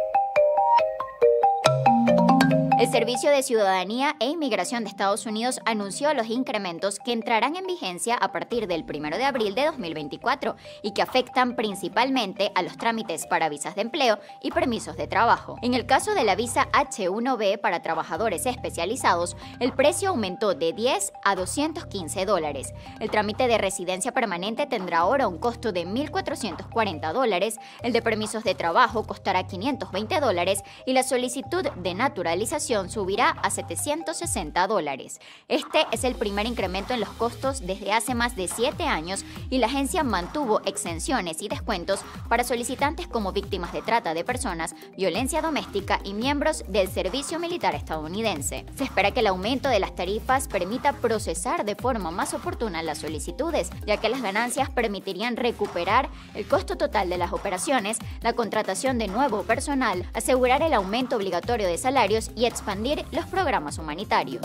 El Servicio de Ciudadanía e Inmigración de Estados Unidos anunció los incrementos que entrarán en vigencia a partir del 1 de abril de 2024 y que afectan principalmente a los trámites para visas de empleo y permisos de trabajo. En el caso de la visa H-1B para trabajadores especializados, el precio aumentó de $10 a $215. El trámite de residencia permanente tendrá ahora un costo de $1.440, el de permisos de trabajo costará $520 y la solicitud de naturalización subirá a $760. Este es el primer incremento en los costos desde hace más de 7 años y la agencia mantuvo exenciones y descuentos para solicitantes como víctimas de trata de personas, violencia doméstica y miembros del servicio militar estadounidense. Se espera que el aumento de las tarifas permita procesar de forma más oportuna las solicitudes, ya que las ganancias permitirían recuperar el costo total de las operaciones, la contratación de nuevo personal, asegurar el aumento obligatorio de salarios y expandir los programas humanitarios.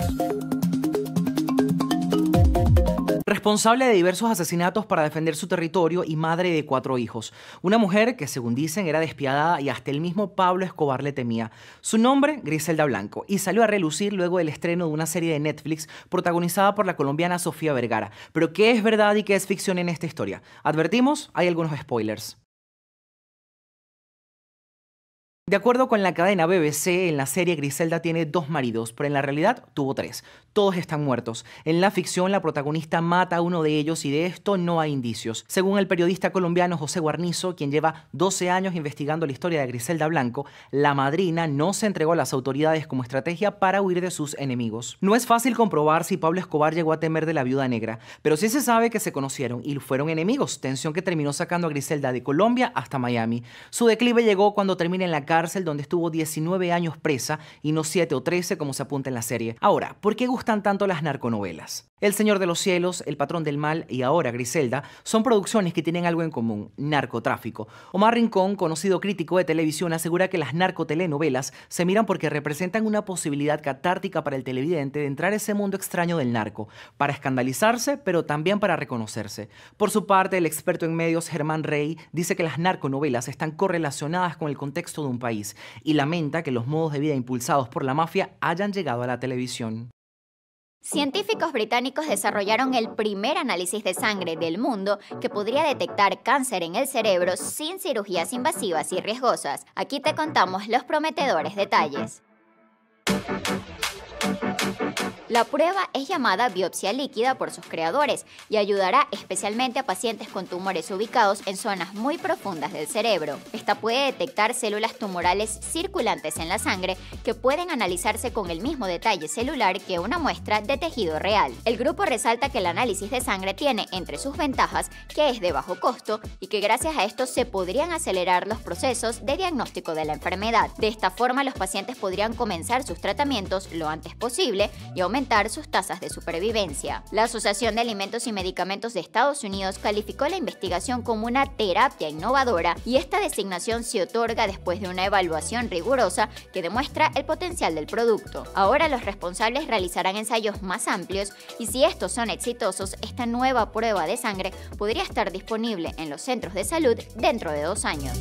Responsable de diversos asesinatos para defender su territorio y madre de 4 hijos. Una mujer que, según dicen, era despiadada y hasta el mismo Pablo Escobar le temía. Su nombre, Griselda Blanco, y salió a relucir luego del estreno de una serie de Netflix protagonizada por la colombiana Sofía Vergara. Pero ¿qué es verdad y qué es ficción en esta historia? Advertimos, hay algunos spoilers. De acuerdo con la cadena BBC, en la serie Griselda tiene 2 maridos, pero en la realidad tuvo 3. Todos están muertos. En la ficción, la protagonista mata a uno de ellos y de esto no hay indicios. Según el periodista colombiano José Guarnizo, quien lleva 12 años investigando la historia de Griselda Blanco, la madrina no se entregó a las autoridades como estrategia para huir de sus enemigos. No es fácil comprobar si Pablo Escobar llegó a temer de la viuda negra, pero sí se sabe que se conocieron y fueron enemigos, tensión que terminó sacando a Griselda de Colombia hasta Miami. Su declive llegó cuando termina en la cárcel, donde estuvo 19 años presa y no 7 o 13 como se apunta en la serie. Ahora, ¿por qué gustan tanto las narconovelas? El Señor de los Cielos, El Patrón del Mal y ahora Griselda son producciones que tienen algo en común: narcotráfico. Omar Rincón, conocido crítico de televisión, asegura que las narcotelenovelas se miran porque representan una posibilidad catártica para el televidente de entrar a ese mundo extraño del narco, para escandalizarse, pero también para reconocerse. Por su parte, el experto en medios Germán Rey dice que las narconovelas están correlacionadas con el contexto de un país y lamenta que los modos de vida impulsados por la mafia hayan llegado a la televisión. Científicos británicos desarrollaron el primer análisis de sangre del mundo que podría detectar cáncer en el cerebro sin cirugías invasivas y riesgosas. Aquí te contamos los prometedores detalles. La prueba es llamada biopsia líquida por sus creadores y ayudará especialmente a pacientes con tumores ubicados en zonas muy profundas del cerebro. Esta puede detectar células tumorales circulantes en la sangre que pueden analizarse con el mismo detalle celular que una muestra de tejido real. El grupo resalta que el análisis de sangre tiene entre sus ventajas que es de bajo costo y que gracias a esto se podrían acelerar los procesos de diagnóstico de la enfermedad. De esta forma, los pacientes podrían comenzar sus tratamientos lo antes posible y aumentar sus tasas de supervivencia. La Asociación de Alimentos y Medicamentos de Estados Unidos calificó la investigación como una terapia innovadora y esta designación se otorga después de una evaluación rigurosa que demuestra el potencial del producto. Ahora los responsables realizarán ensayos más amplios y si estos son exitosos, esta nueva prueba de sangre podría estar disponible en los centros de salud dentro de 2 años.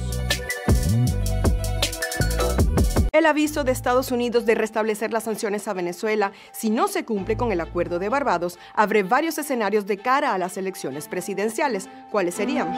El aviso de Estados Unidos de restablecer las sanciones a Venezuela si no se cumple con el acuerdo de Barbados abre varios escenarios de cara a las elecciones presidenciales. ¿Cuáles serían?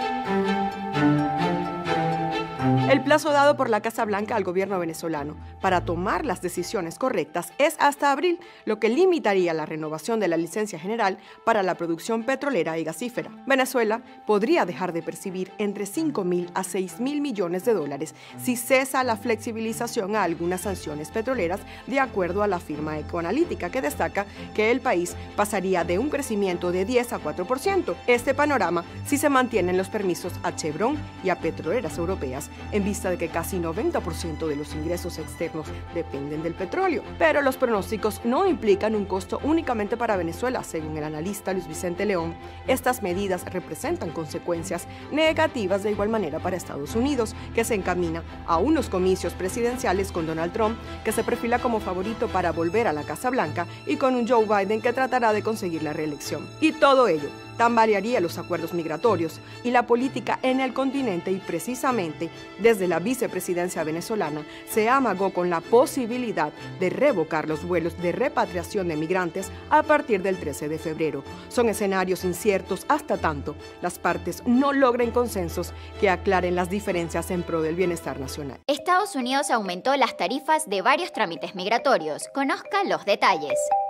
El plazo dado por la Casa Blanca al gobierno venezolano para tomar las decisiones correctas es hasta abril, lo que limitaría la renovación de la licencia general para la producción petrolera y gasífera. Venezuela podría dejar de percibir entre 5.000 a 6.000 millones de dólares si cesa la flexibilización a algunas sanciones petroleras, de acuerdo a la firma Ecoanalítica, que destaca que el país pasaría de un crecimiento de 10 a 4%. Este panorama si se mantienen los permisos a Chevron y a petroleras europeas, en vista de que casi 90% de los ingresos externos dependen del petróleo. Pero los pronósticos no implican un costo únicamente para Venezuela. Según el analista Luis Vicente León, estas medidas representan consecuencias negativas de igual manera para Estados Unidos, que se encamina a unos comicios presidenciales con Donald Trump, que se perfila como favorito para volver a la Casa Blanca, y con un Joe Biden que tratará de conseguir la reelección. Y todo ello tambalearía los acuerdos migratorios y la política en el continente, y precisamente desde la vicepresidencia venezolana se amagó con la posibilidad de revocar los vuelos de repatriación de migrantes a partir del 13 de febrero. Son escenarios inciertos hasta tanto las partes no logren consensos que aclaren las diferencias en pro del bienestar nacional. Estados Unidos aumentó las tarifas de varios trámites migratorios. Conozca los detalles.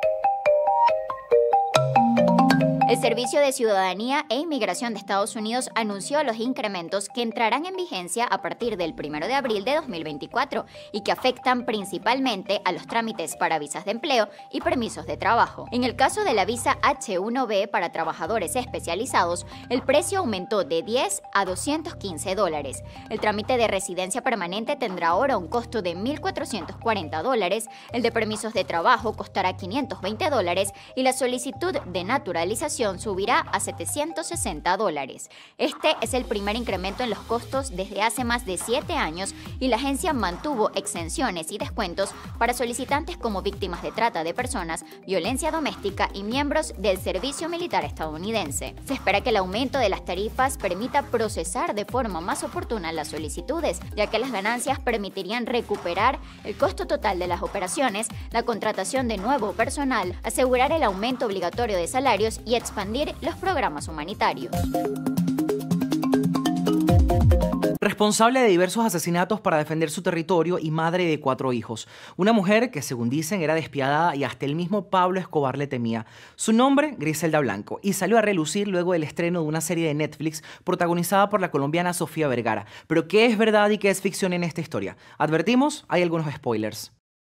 El Servicio de Ciudadanía e Inmigración de Estados Unidos anunció los incrementos que entrarán en vigencia a partir del 1 de abril de 2024 y que afectan principalmente a los trámites para visas de empleo y permisos de trabajo. En el caso de la visa H-1B para trabajadores especializados, el precio aumentó de $10 a $215. El trámite de residencia permanente tendrá ahora un costo de $1.440, el de permisos de trabajo costará $520 y la solicitud de naturalización subirá a $760. Este es el primer incremento en los costos desde hace más de 7 años y la agencia mantuvo exenciones y descuentos para solicitantes como víctimas de trata de personas, violencia doméstica y miembros del servicio militar estadounidense. Se espera que el aumento de las tarifas permita procesar de forma más oportuna las solicitudes, ya que las ganancias permitirían recuperar el costo total de las operaciones, la contratación de nuevo personal, asegurar el aumento obligatorio de salarios y expandir los programas humanitarios. Responsable de diversos asesinatos para defender su territorio y madre de 4 hijos. Una mujer que, según dicen, era despiadada y hasta el mismo Pablo Escobar le temía. Su nombre, Griselda Blanco, y salió a relucir luego del estreno de una serie de Netflix protagonizada por la colombiana Sofía Vergara. Pero ¿qué es verdad y qué es ficción en esta historia? Advertimos, hay algunos spoilers.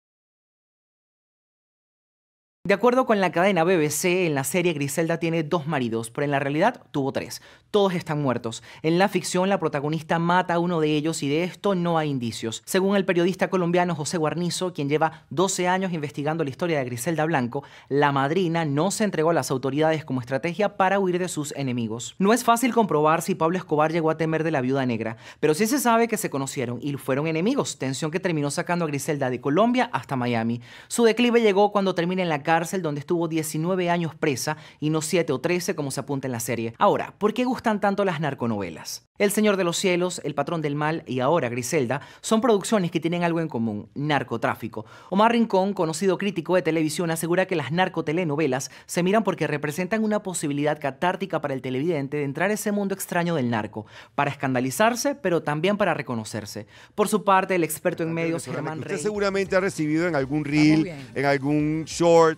De acuerdo con la cadena BBC, en la serie Griselda tiene 2 maridos, pero en la realidad tuvo 3. Todos están muertos. En la ficción, la protagonista mata a uno de ellos y de esto no hay indicios. Según el periodista colombiano José Guarnizo, quien lleva 12 años investigando la historia de Griselda Blanco, la madrina no se entregó a las autoridades como estrategia para huir de sus enemigos. No es fácil comprobar si Pablo Escobar llegó a temer de la viuda negra, pero sí se sabe que se conocieron y fueron enemigos, tensión que terminó sacando a Griselda de Colombia hasta Miami. Su declive llegó cuando termina en la cárcel, donde estuvo 19 años presa y no 7 o 13 como se apunta en la serie. Ahora, ¿por qué gustan tanto las narconovelas? El Señor de los Cielos, El Patrón del Mal y ahora Griselda son producciones que tienen algo en común: narcotráfico. Omar Rincón, conocido crítico de televisión, asegura que las narcotelenovelas se miran porque representan una posibilidad catártica para el televidente de entrar a ese mundo extraño del narco, para escandalizarse, pero también para reconocerse. Por su parte, el experto en medios, Germán Rey... Usted seguramente ha recibido en algún reel, en algún short,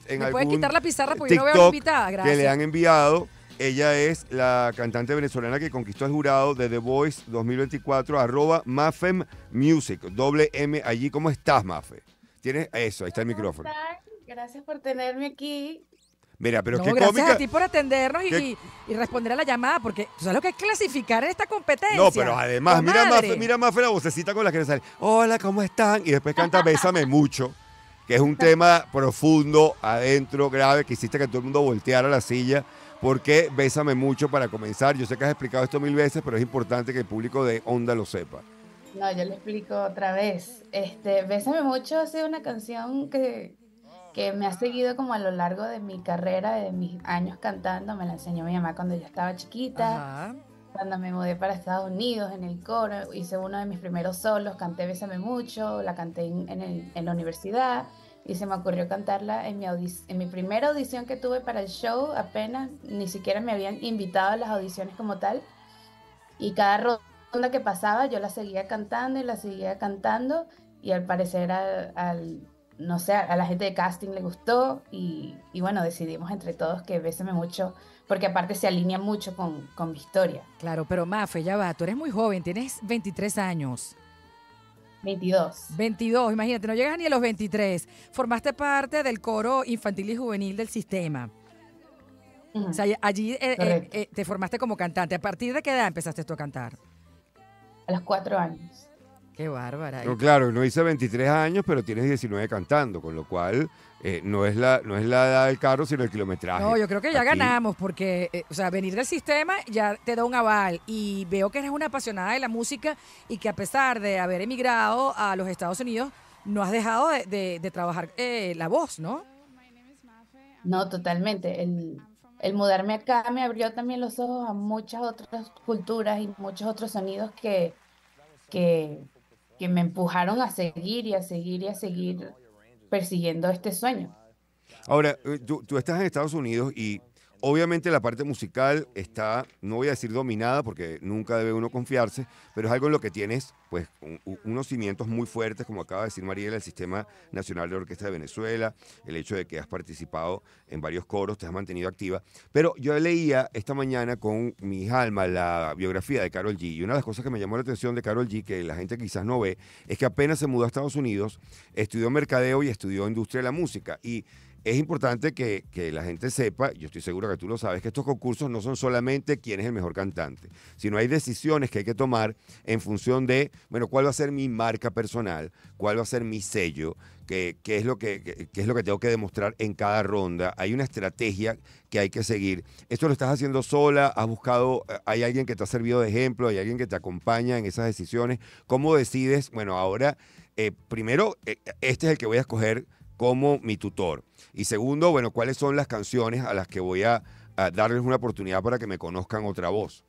insert en ¿Me puedes algún quitar la pizarra porque yo no veo a la TikTok invitada? que Gracias. le han enviado. Ella es la cantante venezolana que conquistó el jurado de The Voice 2024, @Mafem Music, doble M allí. ¿Cómo estás, Mafe? Tienes eso, ahí está el micrófono. Gracias por tenerme aquí. Mira, pero No, qué gracias cómica. a ti por atendernos ¿Qué? y responder a la llamada, porque tú sabes lo que es clasificar en esta competencia. No, pero además, mira Comadre. Mafe la vocecita con la que le sale. Hola, ¿cómo están? Y después canta Bésame Mucho, que es un tema profundo, adentro, grave, que hiciste que todo el mundo volteara la silla. ¿Por qué Bésame Mucho para comenzar? Yo sé que has explicado esto 1000 veces, pero es importante que el público de Onda lo sepa. No, yo le explico otra vez. Bésame Mucho ha sido una canción que me ha seguido como a lo largo de mi carrera, de mis años cantando. Me la enseñó mi mamá cuando yo estaba chiquita. Ajá. Cuando me mudé para Estados Unidos en el coro, hice uno de mis primeros solos, canté Bésame Mucho, la canté en la universidad y se me ocurrió cantarla en mi primera audición que tuve para el show. Apenas, ni siquiera me habían invitado a las audiciones como tal, y cada ronda que pasaba yo la seguía cantando y la seguía cantando, y al parecer no sé, a la gente de casting le gustó y bueno, decidimos entre todos que Bésame Mucho, porque aparte se alinea mucho con mi historia. Claro, pero Mafe, ya va, tú eres muy joven, tienes 23 años. 22. 22, imagínate, no llegas ni a los 23. Formaste parte del coro infantil y juvenil del sistema. O sea, allí te formaste como cantante. ¿A partir de qué edad empezaste tú a cantar? A los 4 años. Qué bárbara. No, claro, no hice 23 años, pero tienes 19 cantando, con lo cual no es la edad del carro, sino el kilometraje. No, yo creo que ya Aquí- ganamos, porque, o sea, venir del sistema ya te da un aval. Y veo que eres una apasionada de la música y que a pesar de haber emigrado a los Estados Unidos, no has dejado de trabajar la voz, ¿no? No, totalmente. El mudarme acá me abrió también los ojos a muchas otras culturas y muchos otros sonidos que me empujaron a seguir y a seguir y a seguir persiguiendo este sueño. Ahora, tú estás en Estados Unidos y obviamente la parte musical está, no voy a decir dominada porque nunca debe uno confiarse, pero es algo en lo que tienes pues unos cimientos muy fuertes, como acaba de decir Mariela, el Sistema Nacional de Orquesta de Venezuela, el hecho de que has participado en varios coros, te has mantenido activa. Pero yo leía esta mañana con mi hija Alma la biografía de Karol G, y una de las cosas que me llamó la atención de Karol G, que la gente quizás no ve, es que apenas se mudó a Estados Unidos, estudió mercadeo y estudió industria de la música. Y es importante que la gente sepa, yo estoy seguro que tú lo sabes, que estos concursos no son solamente quién es el mejor cantante, sino hay decisiones que hay que tomar en función de, bueno, cuál va a ser mi marca personal, cuál va a ser mi sello, qué es lo que tengo que demostrar en cada ronda. Hay una estrategia que hay que seguir. ¿Esto lo estás haciendo sola? ¿Has buscado, hay alguien que te ha servido de ejemplo, hay alguien que te acompaña en esas decisiones? ¿Cómo decides? Bueno, ahora, primero, este es el que voy a escoger como mi tutor. Y segundo, bueno, ¿cuáles son las canciones a las que voy a darles una oportunidad para que me conozcan otra voz?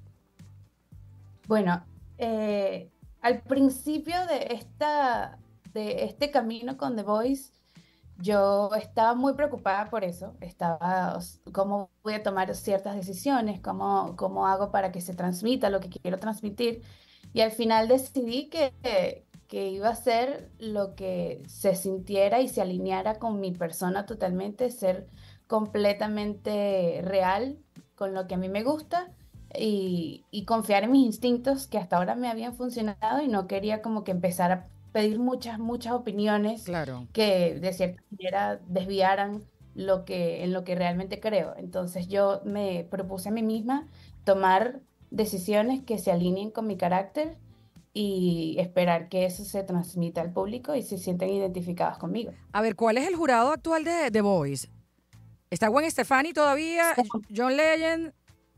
Bueno, al principio de este camino con The Voice, yo estaba muy preocupada por eso. Cómo voy a tomar ciertas decisiones, cómo hago para que se transmita lo que quiero transmitir. Y al final decidí que iba a ser lo que se sintiera y se alineara con mi persona totalmente, ser completamente real con lo que a mí me gusta y confiar en mis instintos que hasta ahora me habían funcionado, y no quería como que empezar a pedir muchas opiniones que de cierta manera desviaran en lo que realmente creo. Entonces yo me propuse a mí misma tomar decisiones que se alineen con mi carácter y esperar que eso se transmita al público y se sientan identificados conmigo. A ver, ¿cuál es el jurado actual de The Voice? ¿Está Gwen Stefani todavía? ¿John Legend?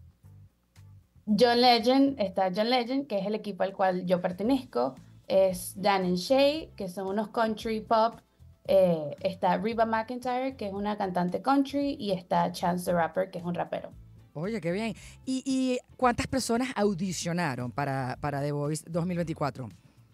Está John Legend, que es el equipo al cual yo pertenezco. Es Dan and Shay, que son unos country pop. Está Reba McEntire, que es una cantante country. Y está Chance the Rapper, que es un rapero. Oye, qué bien. ¿Y cuántas personas audicionaron para The Voice 2024?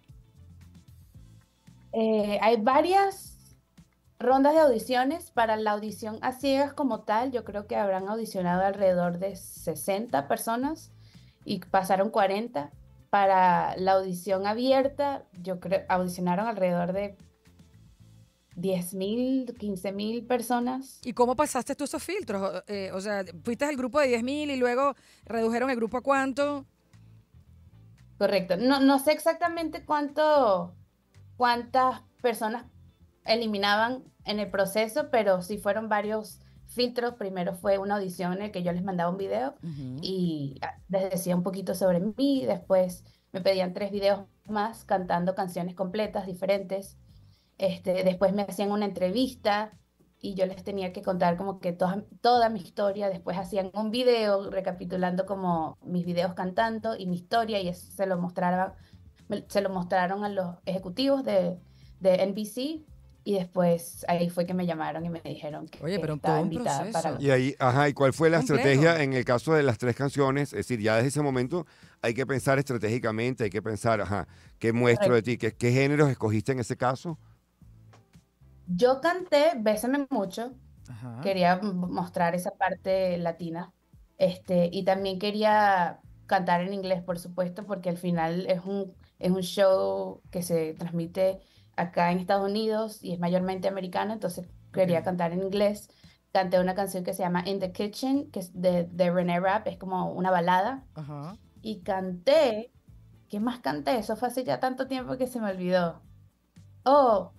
Hay varias rondas de audiciones. Para la audición a ciegas como tal, yo creo que habrán audicionado alrededor de 60 personas y pasaron 40. Para la audición abierta, yo creo audicionaron alrededor de 10.000, 15.000 personas. ¿Y cómo pasaste tú esos filtros? O sea, fuiste al grupo de 10.000 y luego redujeron el grupo a cuánto. Correcto. No sé exactamente cuántas personas eliminaban en el proceso, pero sí fueron varios filtros. Primero fue una audición en el que yo les mandaba un video y les decía un poquito sobre mí. Después me pedían 3 videos más cantando canciones completas, diferentes. Después me hacían una entrevista y yo les tenía que contar como que toda mi historia. Después hacían un video recapitulando como mis videos cantando y mi historia, y eso se lo mostraron a los ejecutivos de NBC, y después ahí fue que me llamaron y me dijeron que Oye, pero estaba todo un invitada proceso. para... Y ahí, ¿y cuál fue la Complejo. estrategia en el caso de las 3 canciones? Es decir, ya desde ese momento hay que pensar estratégicamente, hay que pensar, ¿qué muestro de ti? ¿Qué géneros escogiste en ese caso? Yo canté Bésame Mucho, Ajá. quería mostrar esa parte latina, y también quería cantar en inglés, por supuesto, porque al final es un show que se transmite acá en Estados Unidos y es mayormente americano, entonces quería cantar en inglés. Canté una canción que se llama In the Kitchen, que es de René Rapp, es como una balada. Ajá. Y canté, ¿qué más canté? Eso fue hace ya tanto tiempo que se me olvidó. Oh,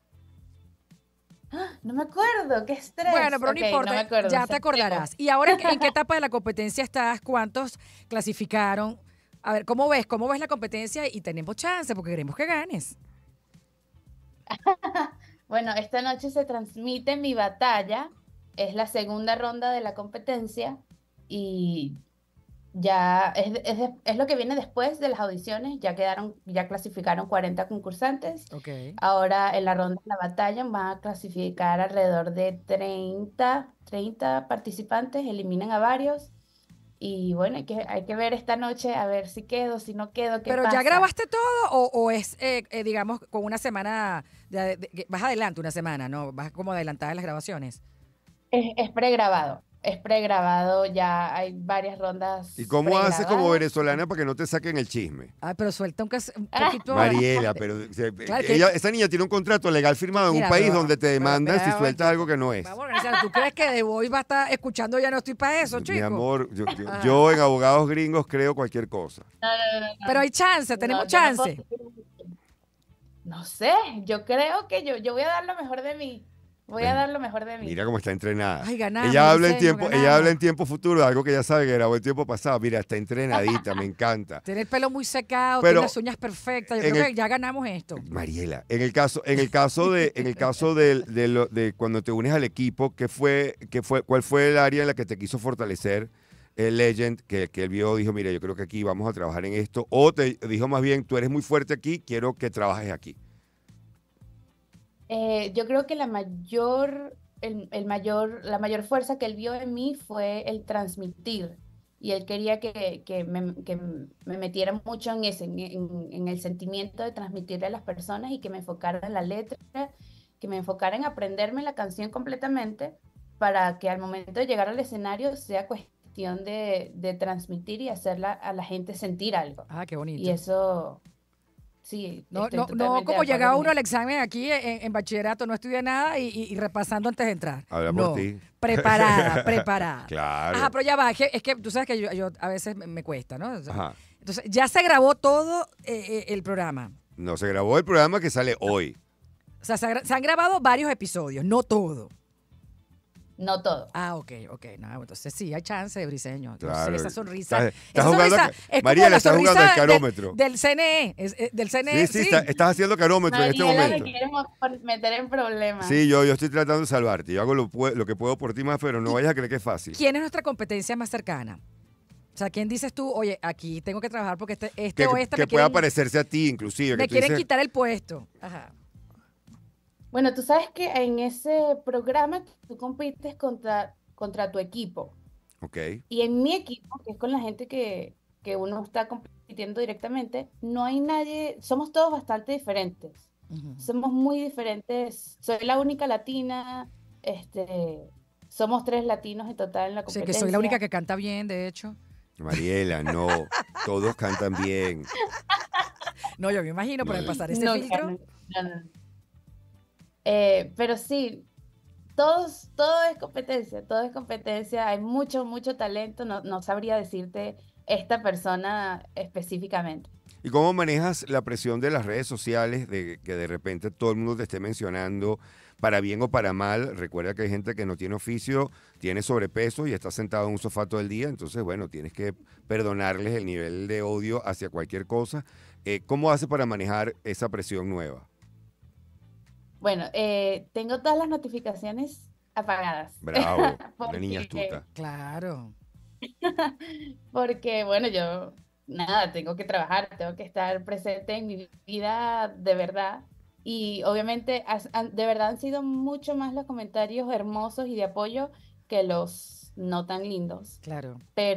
no me acuerdo, qué estrés. Bueno, pero Ok, no importa, me acuerdo, ya hace te acordarás. tiempo. ¿Y ahora en qué etapa de la competencia estás? ¿Cuántos clasificaron? A ver, ¿cómo ves la competencia? Y tenemos chance porque queremos que ganes. Bueno, esta noche se transmite mi batalla, es la segunda ronda de la competencia y ya es lo que viene después de las audiciones. Ya clasificaron 40 concursantes. Ok. Ahora en la ronda de la batalla van a clasificar alrededor de 30 participantes, eliminan a varios. Y bueno, hay que ver esta noche a ver si quedo, si no quedo, qué ¿Pero ya pasa. grabaste todo o es, digamos, con una semana, vas adelante una semana, ¿no? Vas como adelantada en las grabaciones. Es pregrabado, ya hay varias rondas ¿Y cómo haces como pregrabadas. venezolana para que no te saquen el chisme? Ay, pero suelta un poquito. Mariela, pero Claro que- esa niña tiene un contrato legal firmado en Mira, un país pero- donde te demandan si pero- sueltas algo que no es. Vamos a organizar. ¿Tú crees que The Voice va a estar escuchando Ya No Estoy Para Eso, chico? Mi amor, Ah. yo en abogados gringos creo cualquier cosa. No. Pero hay chance, tenemos No, yo no chance. puedo- No sé, yo creo que yo voy a dar lo mejor de mí. Voy a dar lo mejor de mí. Mira cómo está entrenada. Ay, ganamos, ella habla en diseño, tiempo, ganamos. ella habla en tiempo futuro, de algo que ya sabe que grabó el tiempo pasado. Mira, está entrenadita, me encanta. Tiene el pelo muy secado, Pero tiene las uñas perfectas. Yo en creo el- que ya ganamos esto. Mariela, en el caso de cuando te unes al equipo, ¿cuál fue el área en la que te quiso fortalecer el Legend, que él vio, dijo, mira, yo creo que aquí vamos a trabajar en esto, o te dijo más bien, tú eres muy fuerte aquí, quiero que trabajes aquí? Yo creo que la mayor fuerza que él vio en mí fue el transmitir. Y él quería que me metiera mucho en en el sentimiento de transmitirle a las personas y que me enfocara en la letra, que me enfocara en aprenderme la canción completamente para que al momento de llegar al escenario sea cuestión de transmitir y hacerla a la gente sentir algo. Ah, qué bonito. Y eso, sí, No, estoy no, no totalmente como de llegaba acuerdo uno con al examen aquí en bachillerato, no estudié nada y repasando antes de entrar. Habla No, por ti. preparada. Claro. Ajá, pero ya va, es que tú sabes que yo a veces me cuesta, ¿no? O sea, Ajá. entonces, ya se grabó todo el programa. No, se grabó el programa que sale hoy. O sea, se han grabado varios episodios, no todo. No todo. Ah, ok. No, entonces sí, hay chance, Briseño. No Claro. sé, esa sonrisa. Estás esa jugando sonrisa a- es como Mariela, la estás jugando sonrisa al carómetro. del CNE. Del CNE, Sí, estás haciendo carómetro en este Mariela me momento. quiere meter en problemas. Sí, yo estoy tratando de salvarte. Yo hago lo que puedo por ti más, pero no vayas a creer que es fácil. ¿Quién es nuestra competencia más cercana? O sea, ¿quién dices tú, oye, aquí tengo que trabajar porque este Que, o esta que me pueda quieren, parecerse a ti, inclusive. me Que tú quieren dices, quitar el puesto? Ajá. Bueno, tú sabes que en ese programa tú compites contra tu equipo. ok. Y en mi equipo, que es con la gente que uno está compitiendo directamente, no hay nadie, somos todos bastante diferentes. Somos muy diferentes. Soy la única latina, somos 3 latinos en total en la O sea, competencia. que soy la única que canta bien, de hecho. Mariela, no. Todos cantan bien. No, yo me imagino por el pasar ese No, filtro. no. Pero sí, todo es competencia, hay mucho, mucho talento, no sabría decirte esta persona específicamente. ¿Y cómo manejas la presión de las redes sociales, de que de repente todo el mundo te esté mencionando, para bien o para mal? Recuerda que hay gente que no tiene oficio, tiene sobrepeso y está sentado en un sofá todo el día, entonces, bueno, tienes que perdonarles el nivel de odio hacia cualquier cosa. ¿Cómo haces para manejar esa presión nueva? Bueno, tengo todas las notificaciones apagadas. Bravo, una niña Porque, astuta. Claro. porque, bueno, yo, nada, tengo que trabajar, tengo que estar presente en mi vida de verdad. Y obviamente, de verdad han sido mucho más los comentarios hermosos y de apoyo que los no tan lindos. Claro.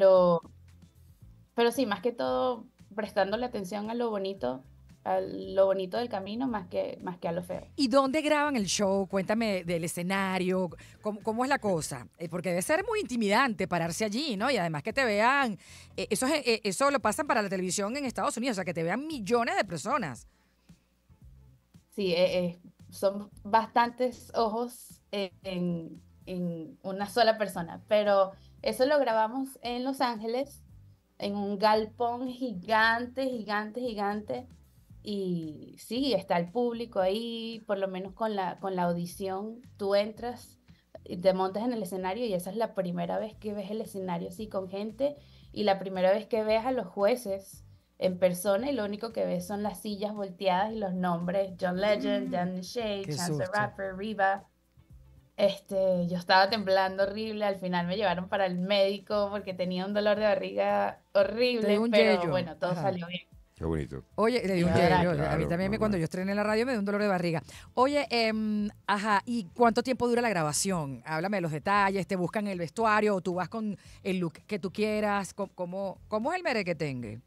Pero sí, más que todo, prestándole atención a lo bonito del camino más que a lo feo. ¿Y dónde graban el show? Cuéntame del escenario, cómo es la cosa. Porque debe ser muy intimidante pararse allí, ¿no? Y además que te vean, eso lo pasan para la televisión en Estados Unidos, o sea, que te vean millones de personas. Sí, son bastantes ojos en una sola persona, pero eso lo grabamos en Los Ángeles, en un galpón gigante, gigante, gigante. Y sí, está el público ahí, por lo menos con la audición, tú entras y te montas en el escenario y esa es la primera vez que ves el escenario así con gente y la primera vez que ves a los jueces en persona y lo único que ves son las sillas volteadas y los nombres, John Legend, Dan Shea, Qué Chance the susto. Rapper, Reba. Yo estaba temblando horrible, al final me llevaron para el médico porque tenía un dolor de barriga Te horrible, dio un pero yello. bueno, todo Ajá. salió bien. Qué bonito. Oye, le dio un Claro, yello. A mí también normal. cuando yo estrené en la radio me dio un dolor de barriga. Oye, ajá, ¿y cuánto tiempo dura la grabación? Háblame de los detalles, ¿te buscan el vestuario o tú vas con el look que tú quieras? ¿Cómo es el merequetengue?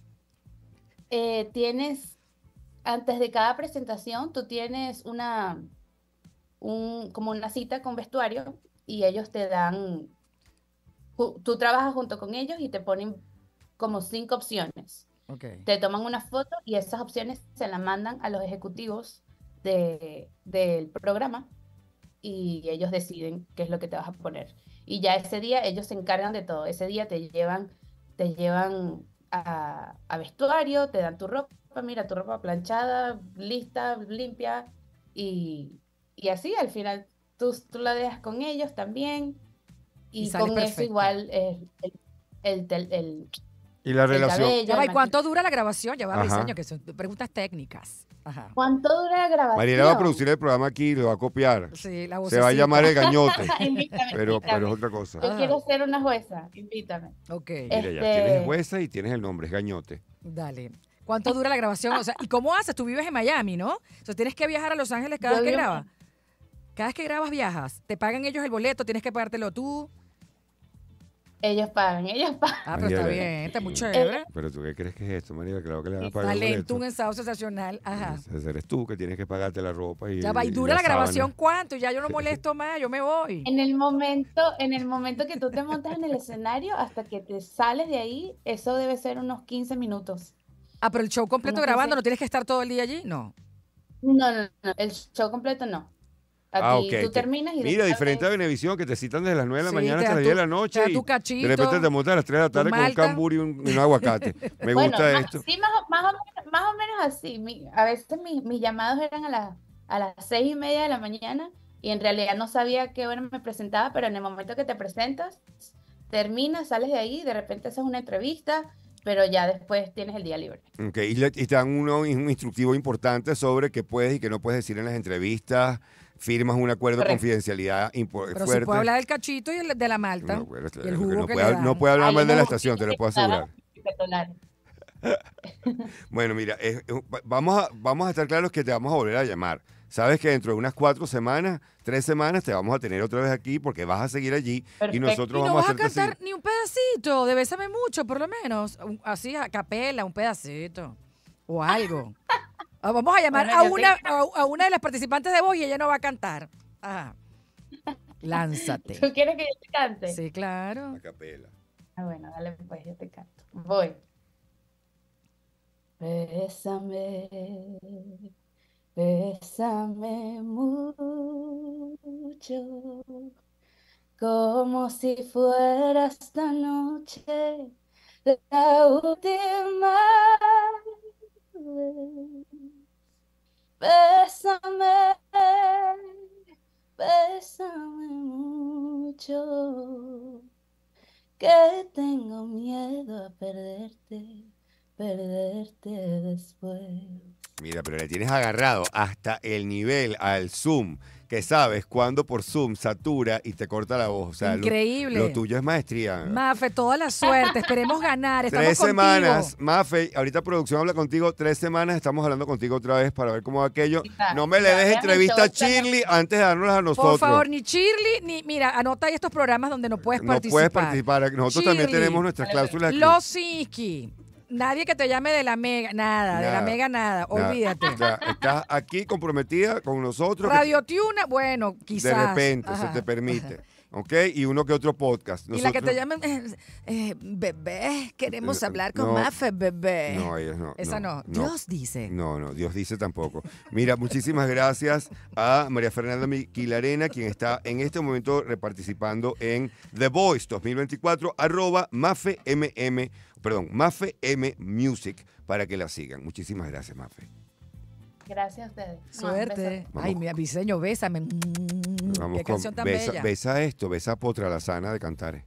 Antes de cada presentación, tú tienes como una cita con vestuario y ellos te dan, tú trabajas junto con ellos y te ponen como 5 opciones. Okay. Te toman una foto y esas opciones se las mandan a los ejecutivos del programa y ellos deciden qué es lo que te vas a poner. Y ya ese día ellos se encargan de todo. Ese día te llevan a vestuario, te dan tu ropa, mira, tu ropa planchada, lista, limpia, y así al final tú la dejas con ellos también, Y y sales con eso perfecta. igual el Y la relación. cabello, Ya va, el ¿y cuánto dura la grabación? Ya va, Ajá. Briseño, que son preguntas técnicas. Ajá. ¿Cuánto dura la grabación? Mariela va a producir el programa aquí y lo va a copiar. Sí, la Se va a vocecita. llamar El Gañote, Invítame, pero invítame. es otra cosa. Yo Ajá. quiero ser una jueza, invítame. Ok, Mira, ya Este- tienes jueza y tienes el nombre, es Gañote. dale. ¿Cuánto dura la grabación? O sea, ¿y cómo haces? Tú vives en Miami, ¿no? O sea, tienes que viajar a Los Ángeles cada Yo vez que vivo en grabas. Cada vez que grabas viajas. ¿Te pagan ellos el boleto? ¿Tienes que pagártelo tú? Ellos pagan, ellos pagan. Ah, pero está Mariela. bien, está muy chévere. Pero tú qué crees que es esto, Mariela, claro que le van a pagar el Talento, un boleto. ensado sensacional. Ajá. Ese eres tú que tienes que pagarte la ropa y Ya va, ¿y dura la grabación cuánto? Ya yo no molesto más, yo me voy. En el momento que tú te montas en el escenario, hasta que te sales de ahí, eso debe ser unos 15 minutos. Ah, pero el show completo Unos grabando, 15. ¿no tienes que estar todo el día allí? No. No, el show completo no. Aquí ok. tú terminas y Mira, después diferente a Venevisión, que te citan desde las 9 de la Sí, mañana te hasta dan las 10 de tu- la noche te dan y tu cachito, de repente te montas a las 3 de la tarde con un malta. cambur y un aguacate. Me Bueno, gusta esto. sí, más o menos así. A veces mis llamados eran a las 6:30 de la mañana y en realidad no sabía a qué hora me presentaba, pero en el momento que te presentas, terminas, sales de ahí, de repente haces una entrevista, pero ya después tienes el día libre. Ok, y te dan un instructivo importante sobre qué puedes y qué no puedes decir en las entrevistas. Firmas un acuerdo de Correcto. confidencialidad Pero fuerte. sí puedo hablar del cachito y de la malta. No, bueno, y el lo que jugo no que puede, le dan. no puede hablar Ahí mal de la no- estación, te lo puedo asegurar. Bueno, mira, vamos a estar claros que te vamos a volver a llamar. Sabes que dentro de unas 4 semanas, 3 semanas, te vamos a tener otra vez aquí porque vas a seguir allí y Perfecto. nosotros Y no vamos vas a a hacerte cantar seguir. ni un pedacito, de Bésame Mucho, por lo menos. Así, a capela, un pedacito. O algo. Ah, vamos a llamar Bueno, a una de las participantes de Voz y ella no va a cantar. Ajá. Lánzate. ¿Tú quieres que yo te cante? Sí, claro. A capela. Ah, bueno, dale pues, yo te canto. Voy. Bésame Bésame mucho, como si fuera esta noche la última vez. Bésame, bésame mucho, que tengo miedo a perderte después. Mira, pero le tienes agarrado hasta el nivel al Zoom, que sabes cuando por Zoom satura y te corta la voz. O sea, Increíble. Lo tuyo es maestría. Mafe, toda la suerte. Esperemos ganar. Estamos 3 contigo. semanas, Mafe, ahorita producción habla contigo, 3 semanas estamos hablando contigo otra vez para ver cómo va aquello. No me le des entrevista a Shirley antes de dárnoslas a nosotros. Por favor, ni Shirley, ni... Mira, anota ahí estos programas donde no puedes no participar. puedes participar. Nosotros también Shirley, tenemos nuestras cláusulas aquí. Los Siski. Nadie que te llame de la Mega, nada, de la Mega nada, olvídate. O sea, estás aquí comprometida con nosotros. Radio Tuna, bueno, quizás. De repente Ajá. se te permite. ¿Ok? Y uno que otro podcast. Y la que te llamen, bebé, queremos hablar con Mafe, bebé. No, ellos no. Esa no. Dios dice. No, Dios dice tampoco. Mira, muchísimas gracias a María Fernanda Miquilarena, quien está en este momento reparticipando en The Voice 2024, @Mafe M Music, para que la sigan. Muchísimas gracias, Mafe. Gracias a ustedes. Suerte. Vamos. Ay, mira, Briseño, bésame. Vamos Qué canción tan besa, bella. besa esto, besa Potra la Sana de Cantares.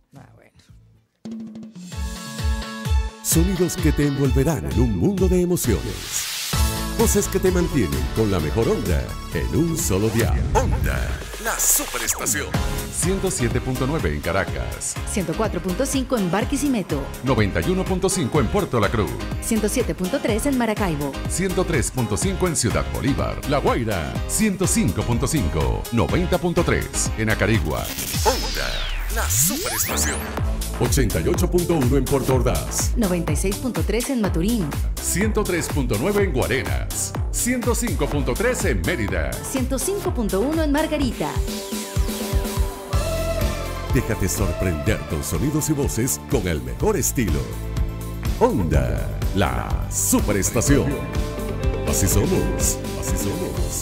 Sonidos que te envolverán en un mundo de emociones. Voces que te mantienen con la mejor onda en un solo dial. Onda, la superestación. 107.9 en Caracas. 104.5 en Barquisimeto. 91.5 en Puerto La Cruz. 107.3 en Maracaibo. 103.5 en Ciudad Bolívar. La Guaira. 105.5. 90.3 en Acarigua. Onda, la superestación. 88.1 en Puerto Ordaz. 96.3 en Maturín. 103.9 en Guarenas. 105.3 en Mérida. 105.1 en Margarita. Déjate sorprender con sonidos y voces con el mejor estilo. Onda, la superestación. Así somos, así somos.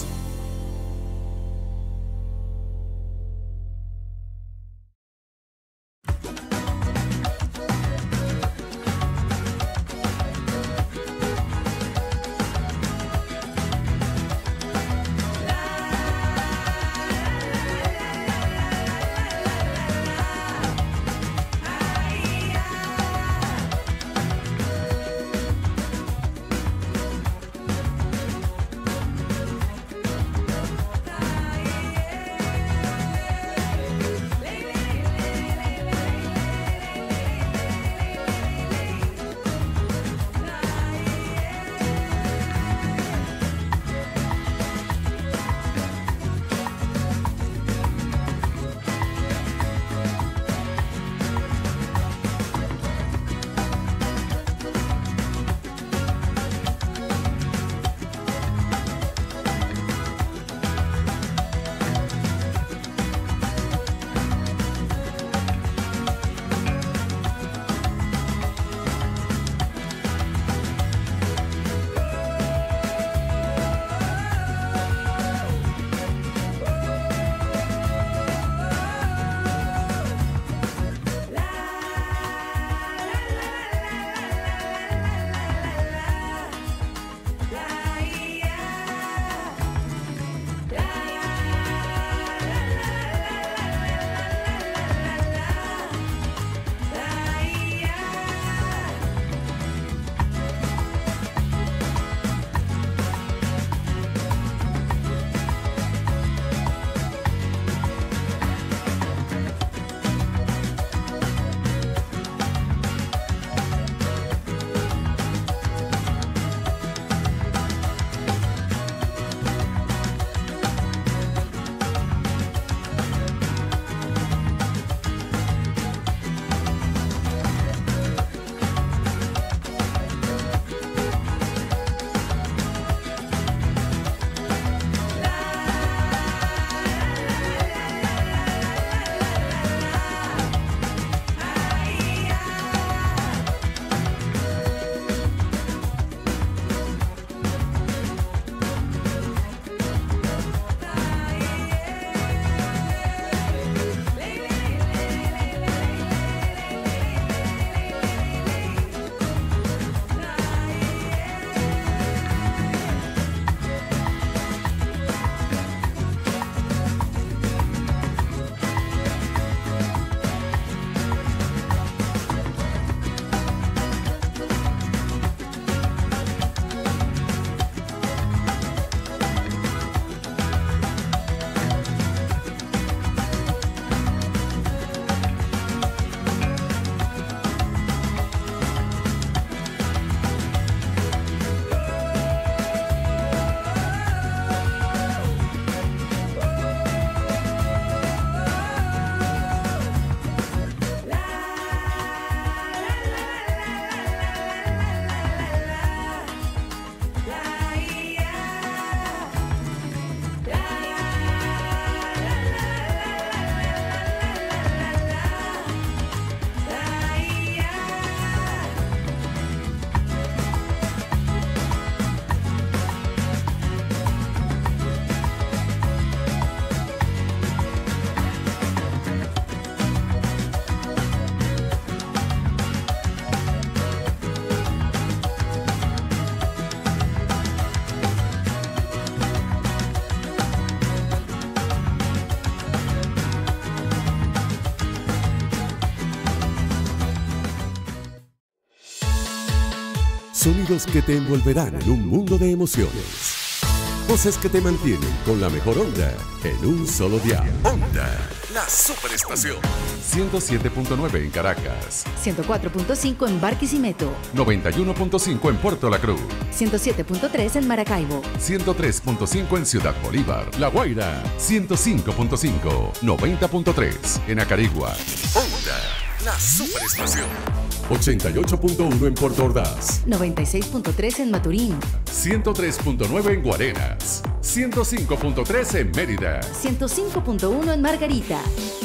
Sonidos que te envolverán en un mundo de emociones. Voces que te mantienen con la mejor onda en un solo dial. Onda, la superestación. 107.9 en Caracas. 104.5 en Barquisimeto. 91.5 en Puerto La Cruz. 107.3 en Maracaibo. 103.5 en Ciudad Bolívar. La Guaira. 105.5. 90.3 en Acarigua. Onda, la superestación. 88.1 en Puerto Ordaz. 96.3 en Maturín. 103.9 en Guarenas. 105.3 en Mérida. 105.1 en Margarita.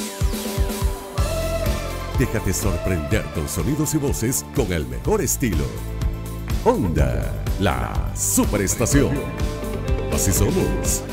Déjate sorprender con sonidos y voces con el mejor estilo. Onda, la superestación. Así somos.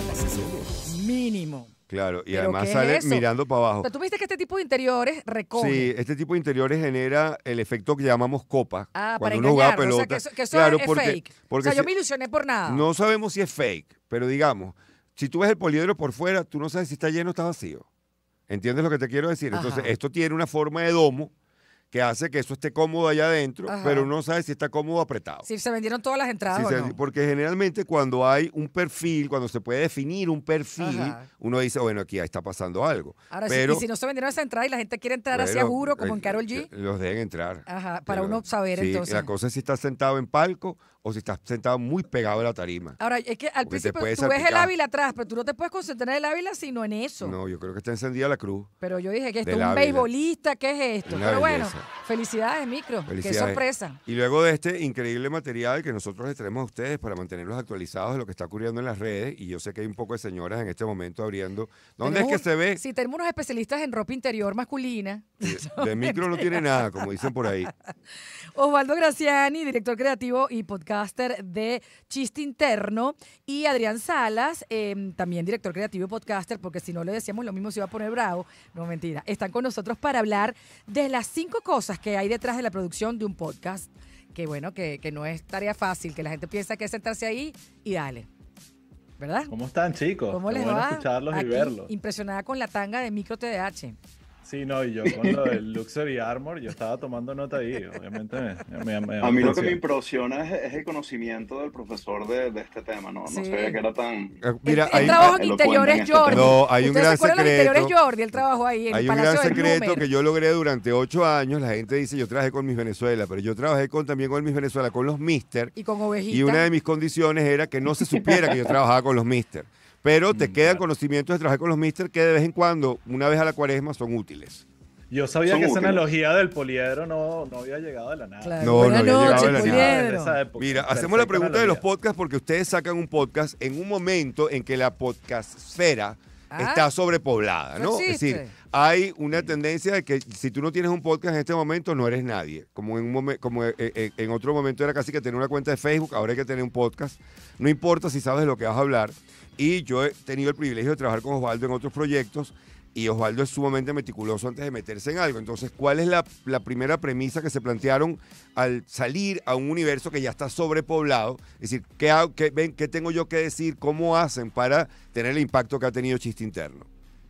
Mínimo. Claro, y ¿Pero además qué es sale eso? mirando para abajo. Pero tú viste que este tipo de interiores recoge. Sí, este tipo de interiores genera el efecto que llamamos copa. Para cuando uno juega engañarnos, pelota. o sea, que eso Claro, es porque, fake. porque O sea, yo si- me ilusioné por nada. no sabemos si es fake, pero digamos, si tú ves el poliedro por fuera, tú no sabes si está lleno o está vacío. ¿Entiendes lo que te quiero decir? Entonces, Ajá. esto tiene una forma de domo que hace que eso esté cómodo allá adentro, Ajá. pero no sabes si está cómodo o apretado. Si se vendieron todas las entradas Sí, o no. porque generalmente cuando hay un perfil, cuando se puede definir un perfil, Ajá. uno dice, bueno, aquí está pasando algo. Ahora, pero, y si no se vendieron esa entrada y la gente quiere entrar así a bueno, juro, como en Karol G. Los dejen entrar. Ajá, para Pero, uno saber sí, entonces. La cosa es si estás sentado en palco o si estás sentado muy pegado a la tarima. Ahora, es que al Porque te principio puede tú ves el salpicar. Ávila atrás, pero tú no te puedes concentrar en el Ávila sino en eso. No, yo creo que está encendida la cruz. Pero yo dije que esto Del es un Ávila. beisbolista, ¿qué es esto? Una Pero bueno, belleza. felicidades, Micro. Qué Felicidades. sorpresa. Y luego de este increíble material que nosotros les traemos a ustedes para mantenerlos actualizados de lo que está ocurriendo en las redes, y yo sé que hay un poco de señoras en este momento abriendo. ¿Dónde es Tenemos que se ve? Sí, tenemos unos especialistas en ropa interior masculina. De micro no tiene nada, como dicen por ahí. Osvaldo Graciani, director creativo y podcaster de Chiste Interno, y Adrián Salas, también director creativo y podcaster, porque si no le decíamos lo mismo se iba a poner bravo. No, mentira. Están con nosotros para hablar de las 5 cosas que hay detrás de la producción de un podcast. Que bueno, que no es tarea fácil, que la gente piensa que es sentarse ahí y dale. ¿Verdad? ¿Cómo están, chicos? ¿Cómo Qué les bueno va? escucharlos y Aquí, verlos. impresionada con la tanga de Micro TDH. Sí, no, y yo con lo del Luxury Armor, yo estaba tomando nota ahí, obviamente me A mí lo que me atención. impresiona es el conocimiento del profesor de este tema, ¿no? No Sí. sabía que era tan... Mira, Él hay, trabajó en elocuente interiores en este Jordi. tema. No, hay un ¿Ustedes gran se acuerdan de los interiores secreto. Jordi? Él trabajó ahí en hay el un gran Palacio del secreto Bloomer. que yo logré durante 8 años. La gente dice, yo trabajé con Miss Venezuela, pero yo trabajé también con Miss Venezuela, con los Mister. Y con ovejita. Y una de mis condiciones era que no se supiera que yo trabajaba con los Mister. Pero te quedan claro. conocimientos de trabajar con los Mister que de vez en cuando, una vez a la cuaresma, son útiles. Yo sabía Son que esa útiles. analogía del poliedro no había llegado de la nada. Claro. No, Buenas no había llegado noches, de la nada. Poliedro. Desde esa época. Mira, hacemos Perfecta la pregunta de los analogía. podcasts porque ustedes sacan un podcast en un momento en que la podcastfera Ah. está sobrepoblada, No ¿no? Es existe. decir, hay una tendencia de que si tú no tienes un podcast en este momento, no eres nadie. Como en otro momento era casi que tener una cuenta de Facebook, ahora hay que tener un podcast. No importa si sabes de lo que vas a hablar. Y yo he tenido el privilegio de trabajar con Osvaldo en otros proyectos. Y Osvaldo es sumamente meticuloso antes de meterse en algo. Entonces, ¿cuál es la primera premisa que se plantearon al salir a un universo que ya está sobrepoblado? Es decir, ¿qué tengo yo que decir? ¿Cómo hacen para tener el impacto que ha tenido Chiste Interno?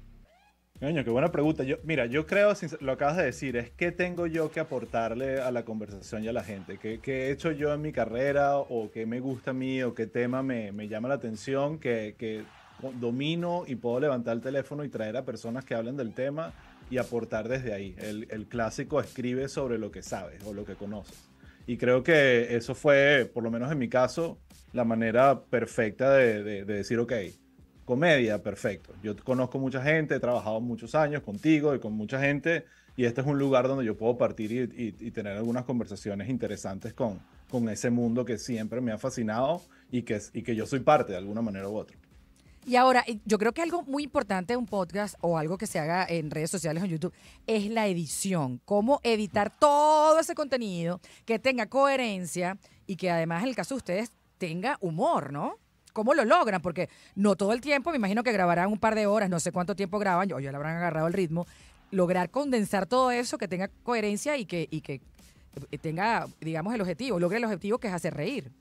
Coño, qué buena pregunta. Mira, yo creo, lo acabas de decir, es qué tengo yo que aportarle a la conversación y a la gente. ¿Qué he hecho yo en mi carrera o qué me gusta a mí o qué tema me llama la atención que domino y puedo levantar el teléfono y traer a personas que hablen del tema y aportar desde ahí? El clásico escribe sobre lo que sabes o lo que conoces. Y creo que eso fue, por lo menos en mi caso, la manera perfecta de decir, ok, comedia, perfecto. Yo conozco mucha gente, he trabajado muchos años contigo y con mucha gente, y este es un lugar donde yo puedo partir y tener algunas conversaciones interesantes con ese mundo que siempre me ha fascinado y que yo soy parte de alguna manera u otra. Y ahora, yo creo que algo muy importante de un podcast o algo que se haga en redes sociales o en YouTube es la edición. Cómo editar todo ese contenido que tenga coherencia y que además, en el caso de ustedes, tenga humor, ¿no? ¿Cómo lo logran? Porque no todo el tiempo, me imagino que grabarán un par de horas, no sé cuánto tiempo graban, ya le habrán agarrado el ritmo. Lograr condensar todo eso, que tenga coherencia y que tenga, digamos, el objetivo, logre el objetivo que es hacer reír.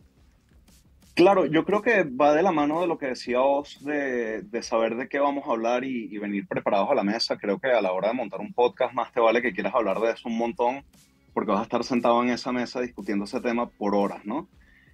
Claro, yo creo que va de la mano de lo que decía Oz, de saber de qué vamos a hablar y venir preparados a la mesa. Creo que a la hora de montar un podcast más te vale que quieras hablar de eso un montón, porque vas a estar sentado en esa mesa discutiendo ese tema por horas, ¿no?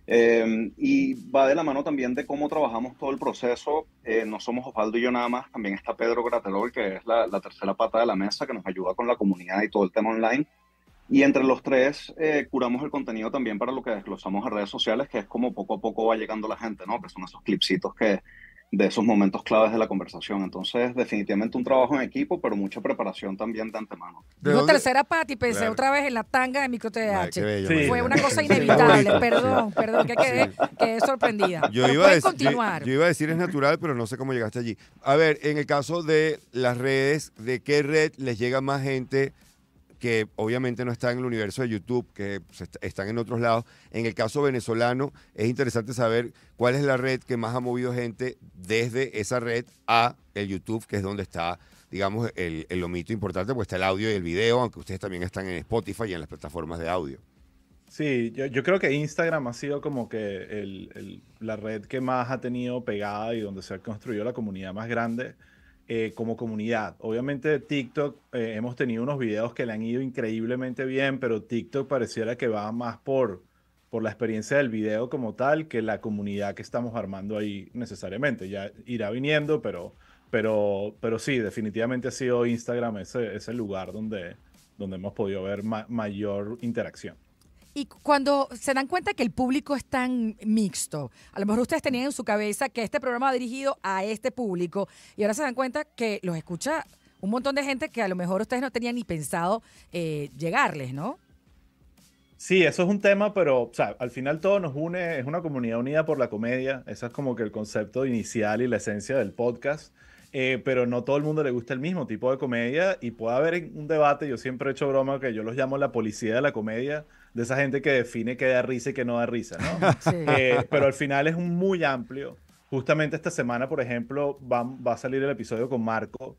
Y va de la mano también de cómo trabajamos todo el proceso. No somos Osvaldo y yo nada más, también está Pedro Graterol, que es la tercera pata de la mesa, que nos ayuda con la comunidad y todo el tema online. Y entre los tres curamos el contenido también para lo que desglosamos en redes sociales, que es como poco a poco va llegando la gente, ¿no? Que son esos clipsitos de esos momentos claves de la conversación. Entonces, definitivamente un trabajo en equipo, pero mucha preparación también de antemano. Digo tercera pata y pensé otra vez en la tanga de Micro TDH. Sí. Fue una cosa inevitable. Perdón, que quedé sorprendida. Yo Pero iba, pueden continuar. yo iba a decir es natural, pero no sé cómo llegaste allí. A ver, en el caso de las redes, ¿de qué red les llega más gente que obviamente no está en el universo de YouTube, que están en otros lados? En el caso venezolano, es interesante saber cuál es la red que más ha movido gente desde esa red a el YouTube, que es donde está, digamos, el lomito importante, porque está el audio y el video, aunque ustedes también están en Spotify y en las plataformas de audio. Sí, yo creo que Instagram ha sido como que la red que más ha tenido pegada y donde se ha construido la comunidad más grande. Como comunidad. Obviamente TikTok, hemos tenido unos videos que le han ido increíblemente bien, pero TikTok pareciera que va más por la experiencia del video como tal que la comunidad que estamos armando ahí necesariamente. Ya irá viniendo, pero sí, definitivamente ha sido Instagram ese lugar donde hemos podido ver mayor interacción. Y cuando se dan cuenta que el público es tan mixto, a lo mejor ustedes tenían en su cabeza que este programa va dirigido a este público y ahora se dan cuenta que los escucha un montón de gente que a lo mejor ustedes no tenían ni pensado llegarles, ¿no? Sí, eso es un tema, pero o sea, al final todo nos une, es una comunidad unida por la comedia. Ese es como que el concepto inicial y la esencia del podcast. Pero no todo el mundo le gusta el mismo tipo de comedia y puede haber un debate. Yo siempre he hecho broma que yo los llamo la policía de la comedia, de esa gente que define qué da risa y qué no da risa, ¿no? Sí. Pero al final es muy amplio. Justamente esta semana, por ejemplo, va a salir el episodio con Marco,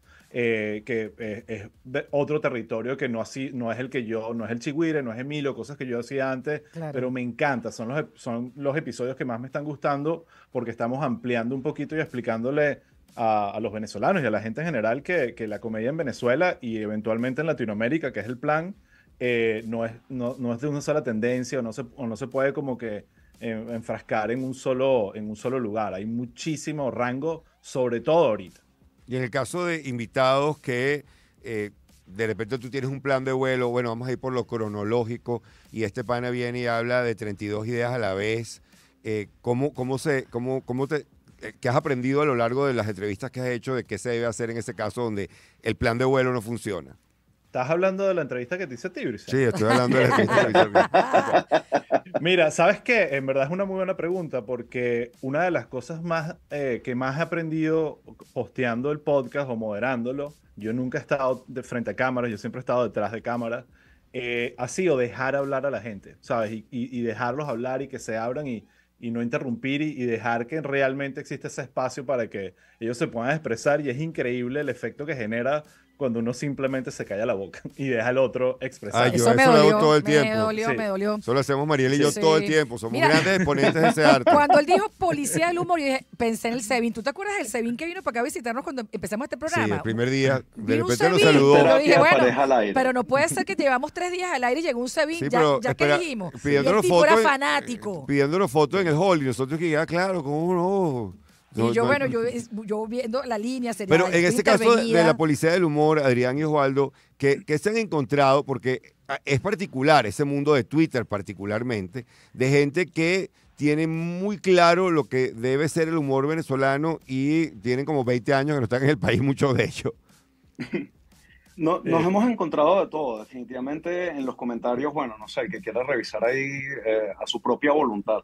que es de otro territorio que no es el que yo, no es el Chigüire, no es Emilio, cosas que yo hacía antes, Claro. pero me encanta. Son los episodios que más me están gustando porque estamos ampliando un poquito y explicándole a los venezolanos y a la gente en general que la comedia en Venezuela y eventualmente en Latinoamérica, que es el plan, no es de una sola tendencia o no se puede como que enfrascar en un solo lugar. Hay muchísimo rango, sobre todo ahorita. Y en el caso de invitados que de repente tú tienes un plan de vuelo, bueno, vamos a ir por lo cronológico y este pana viene y habla de 32 ideas a la vez, ¿qué has aprendido a lo largo de las entrevistas que has hecho de qué se debe hacer en ese caso donde el plan de vuelo no funciona? ¿Estás hablando de la entrevista que te hice a ti, Brice? Sí, estoy hablando de la entrevista. Mira, ¿sabes qué? En verdad es una muy buena pregunta porque una de las cosas que más he aprendido posteando el podcast o moderándolo, yo nunca he estado de frente a cámaras, yo siempre he estado detrás de cámaras, ha sido dejar hablar a la gente, ¿sabes? Y dejarlos hablar y que se abran y no interrumpir y dejar que realmente exista ese espacio para que ellos se puedan expresar, y es increíble el efecto que genera cuando uno simplemente se calla la boca y deja al otro expresar. Eso me dolió, todo el tiempo. Me dolió. Eso lo hacemos Mariela y yo Sí. todo el tiempo. Somos Mira, grandes exponentes de ese arte. Cuando él dijo policía del humor, yo dije, pensé en el Sevin. ¿Tú te acuerdas del Sevin que vino para acá a visitarnos cuando empezamos este programa? Sí, el primer día, de Vino un repente nos Sevin. saludó. Yo dije, bueno, Pareja al aire. pero no puede ser que llevamos 3 días al aire y llegó un Sevin, Sí, ya pero, que espera, dijimos. Y el pidiéndonos tipo era fotos, fanático. pidiéndonos fotos en el hall y nosotros que ya, claro, ¿cómo no? Y yo, bueno, yo viendo la línea sería. Pero en este caso de la policía del humor, Adrián y Osvaldo, que se han encontrado, porque es particular ese mundo de Twitter particularmente, de gente que tiene muy claro lo que debe ser el humor venezolano y tienen como 20 años que no están en el país, muchos de ellos. Nos hemos encontrado de todo, definitivamente en los comentarios, bueno, no sé, el que quiera revisar ahí a su propia voluntad.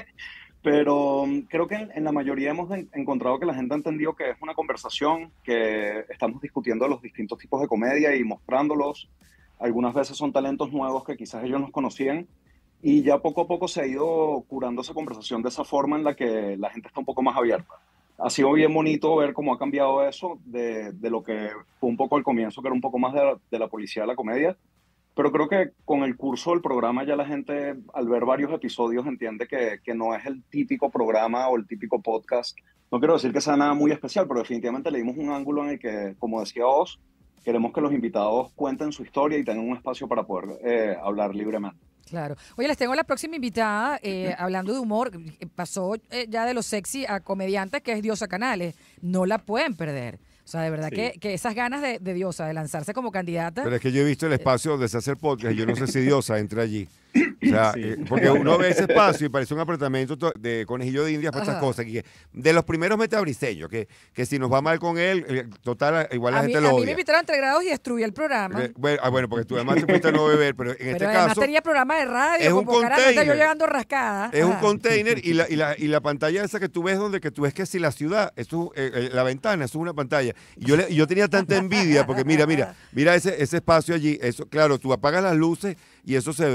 Pero creo que en la mayoría hemos encontrado que la gente ha entendido que es una conversación, que estamos discutiendo los distintos tipos de comedia y mostrándolos. Algunas veces son talentos nuevos que quizás ellos no conocían, y ya poco a poco se ha ido curando esa conversación de esa forma en la que la gente está un poco más abierta. Ha sido bien bonito ver cómo ha cambiado eso de lo que fue un poco al comienzo, que era un poco más de la policía de la comedia. Pero creo que con el curso del programa ya la gente, al ver varios episodios, entiende que no es el típico programa o el típico podcast. No quiero decir que sea nada muy especial, pero definitivamente le dimos un ángulo en el que, como decía Oz, queremos que los invitados cuenten su historia y tengan un espacio para poder hablar libremente. Claro. Oye, les tengo la próxima invitada, hablando de humor, pasó ya de lo sexy a comediante, que es Diosa Canales. No la pueden perder. O sea, de verdad que esas ganas de Diosa, de lanzarse como candidata. Pero es que yo he visto el espacio donde se hace el podcast y yo no sé si Diosa entra allí. O sea, porque uno ve ese espacio y parece un apartamento de conejillo de indias para estas cosas. Que de los primeros mete a Briseño, que si nos va mal con él, total, igual la gente lo odia. A mí me invitaron a Entre Grados y destruí el programa. Bueno, porque tú además te fuiste a no beber, pero en este además caso... tenía programa de radio, es un container. yo llegando rascada. Es un container y la pantalla esa que tú ves donde que tú ves que si la ciudad, la ventana, eso es una pantalla. Y yo tenía tanta envidia porque mira ese espacio allí, eso, claro, tú apagas las luces y eso se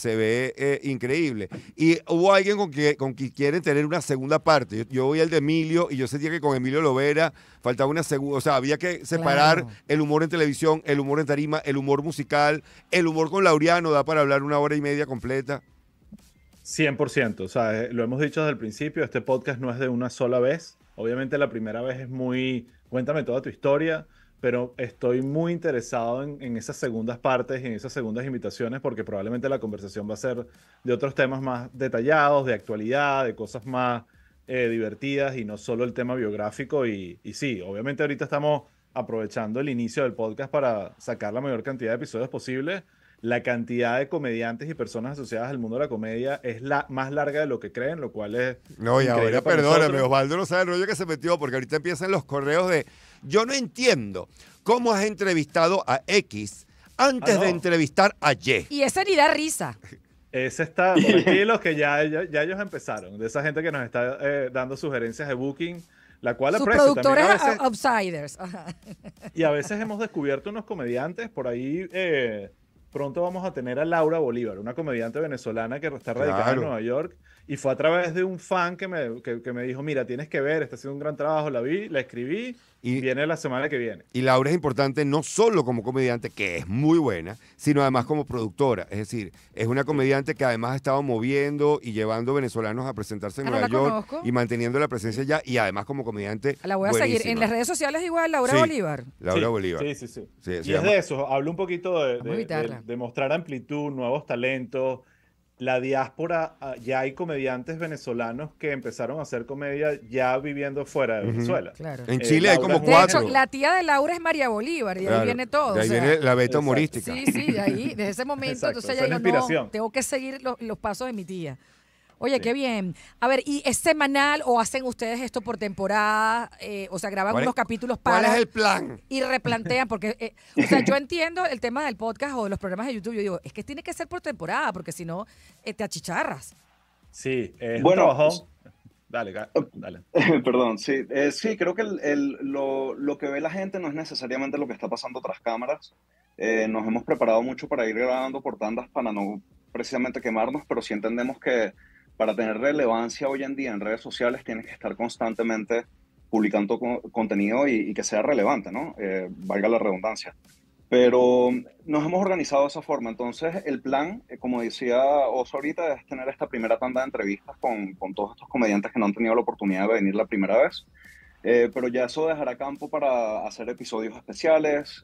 ve increíble. Y hubo alguien con quien quieren tener una segunda parte. Yo voy al de Emilio y yo sentía que con Emilio Lovera faltaba una segunda, o sea, había que separar el humor en televisión, el humor en tarima, el humor musical, el humor con Laureano, da para hablar 1 hora y media completa. 100%, o sea, lo hemos dicho desde el principio, este podcast no es de una sola vez. Obviamente la primera vez es muy, cuéntame toda tu historia, pero estoy muy interesado en esas segundas partes y en esas segundas invitaciones porque probablemente la conversación va a ser de otros temas más detallados, de actualidad, de cosas más divertidas y no solo el tema biográfico. Y sí, obviamente ahorita estamos aprovechando el inicio del podcast para sacar la mayor cantidad de episodios posible. La cantidad de comediantes y personas asociadas al mundo de la comedia es la más larga de lo que creen, lo cual es... No, y ahora perdóname, Osvaldo no sabe el rollo que se metió, porque ahorita empiezan los correos de... Yo no entiendo cómo has entrevistado a X antes de entrevistar a Y. Y ese ni da risa. Ese está, tranquilos que ya ellos empezaron, de esa gente que nos está dando sugerencias de booking, la cual sus aprecio. Productores también a veces, outsiders. Y a veces hemos descubierto unos comediantes por ahí... pronto vamos a tener a Laura Bolívar, una comediante venezolana que está radicada en Nueva York, y fue a través de un fan que me dijo, mira, tienes que ver, está haciendo un gran trabajo, la vi, la escribí, y viene la semana que viene. Y Laura es importante no solo como comediante, que es muy buena, sino además como productora. Es decir, es una comediante que además ha estado moviendo y llevando venezolanos a presentarse en Nueva York y manteniendo la presencia allá, y además como comediante la voy a seguir en las redes sociales igual, Laura Bolívar. Laura Bolívar. Sí. Y es de eso, hablo un poquito de mostrar amplitud, nuevos talentos. La diáspora, ya hay comediantes venezolanos que empezaron a hacer comedia ya viviendo fuera de Venezuela. Claro. En Chile hay como 4. De hecho, la tía de Laura es María Bolívar y de ahí viene todo. De ahí viene la beta humorística. Sí, de ahí, desde ese momento. Exacto, Entonces ella dijo, no, tengo que seguir los pasos de mi tía. Oye, qué bien. A ver, ¿y es semanal o hacen ustedes esto por temporada? O sea, graban unos capítulos para... ¿Cuál es el plan? Y replantean, porque, o sea, yo entiendo el tema del podcast o de los programas de YouTube. Yo digo, es que tiene que ser por temporada, porque si no, te achicharras. Sí, es bueno, un trabajón. Dale. Perdón, sí. Sí, creo que lo que ve la gente no es necesariamente lo que está pasando tras cámaras. Nos hemos preparado mucho para ir grabando por tandas para no precisamente quemarnos, pero sí entendemos que para tener relevancia hoy en día en redes sociales tienes que estar constantemente publicando contenido y que sea relevante, ¿no? Valga la redundancia. Pero nos hemos organizado de esa forma. Entonces, el plan, como decía Oso ahorita, es tener esta primera tanda de entrevistas con todos estos comediantes que no han tenido la oportunidad de venir la primera vez. Pero ya eso dejará campo para hacer episodios especiales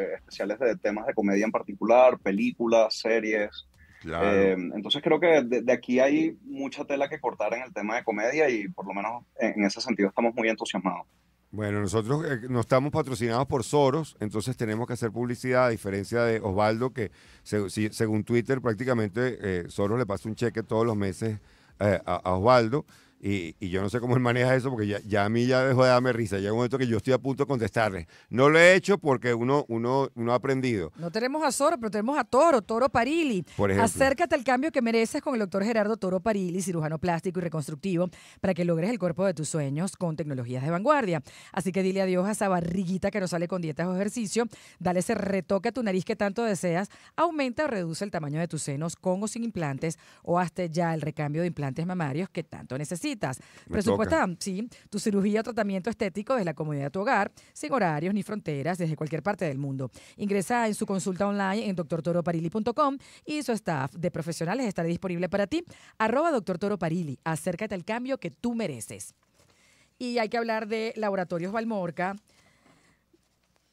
de temas de comedia en particular, películas, series. Claro. Entonces creo que de aquí hay mucha tela que cortar en el tema de comedia y por lo menos en ese sentido estamos muy entusiasmados. Bueno, nosotros no estamos patrocinados por Soros, entonces tenemos que hacer publicidad, a diferencia de Osvaldo, que según Twitter prácticamente Soros le pasa un cheque todos los meses a Osvaldo. Y yo no sé cómo él maneja eso, porque ya a mí ya dejó de darme risa. Llega un momento que yo estoy a punto de contestarle. No lo he hecho porque uno ha aprendido. No tenemos a Soro, pero tenemos a Toro Parili. Por ejemplo. Acércate al cambio que mereces con el doctor Gerardo Toro Parili, cirujano plástico y reconstructivo, para que logres el cuerpo de tus sueños con tecnologías de vanguardia. Así que dile adiós a esa barriguita que no sale con dietas o ejercicio. Dale ese retoque a tu nariz que tanto deseas. Aumenta o reduce el tamaño de tus senos con o sin implantes, o hazte ya el recambio de implantes mamarios que tanto necesitas. Presupuesta, sí, tu cirugía o tratamiento estético desde la comodidad de tu hogar, sin horarios ni fronteras, desde cualquier parte del mundo. Ingresa en su consulta online en drtoroparili.com y su staff de profesionales estará disponible para ti. @drtoroparili. Acércate al cambio que tú mereces. Y hay que hablar de Laboratorios Valmorca,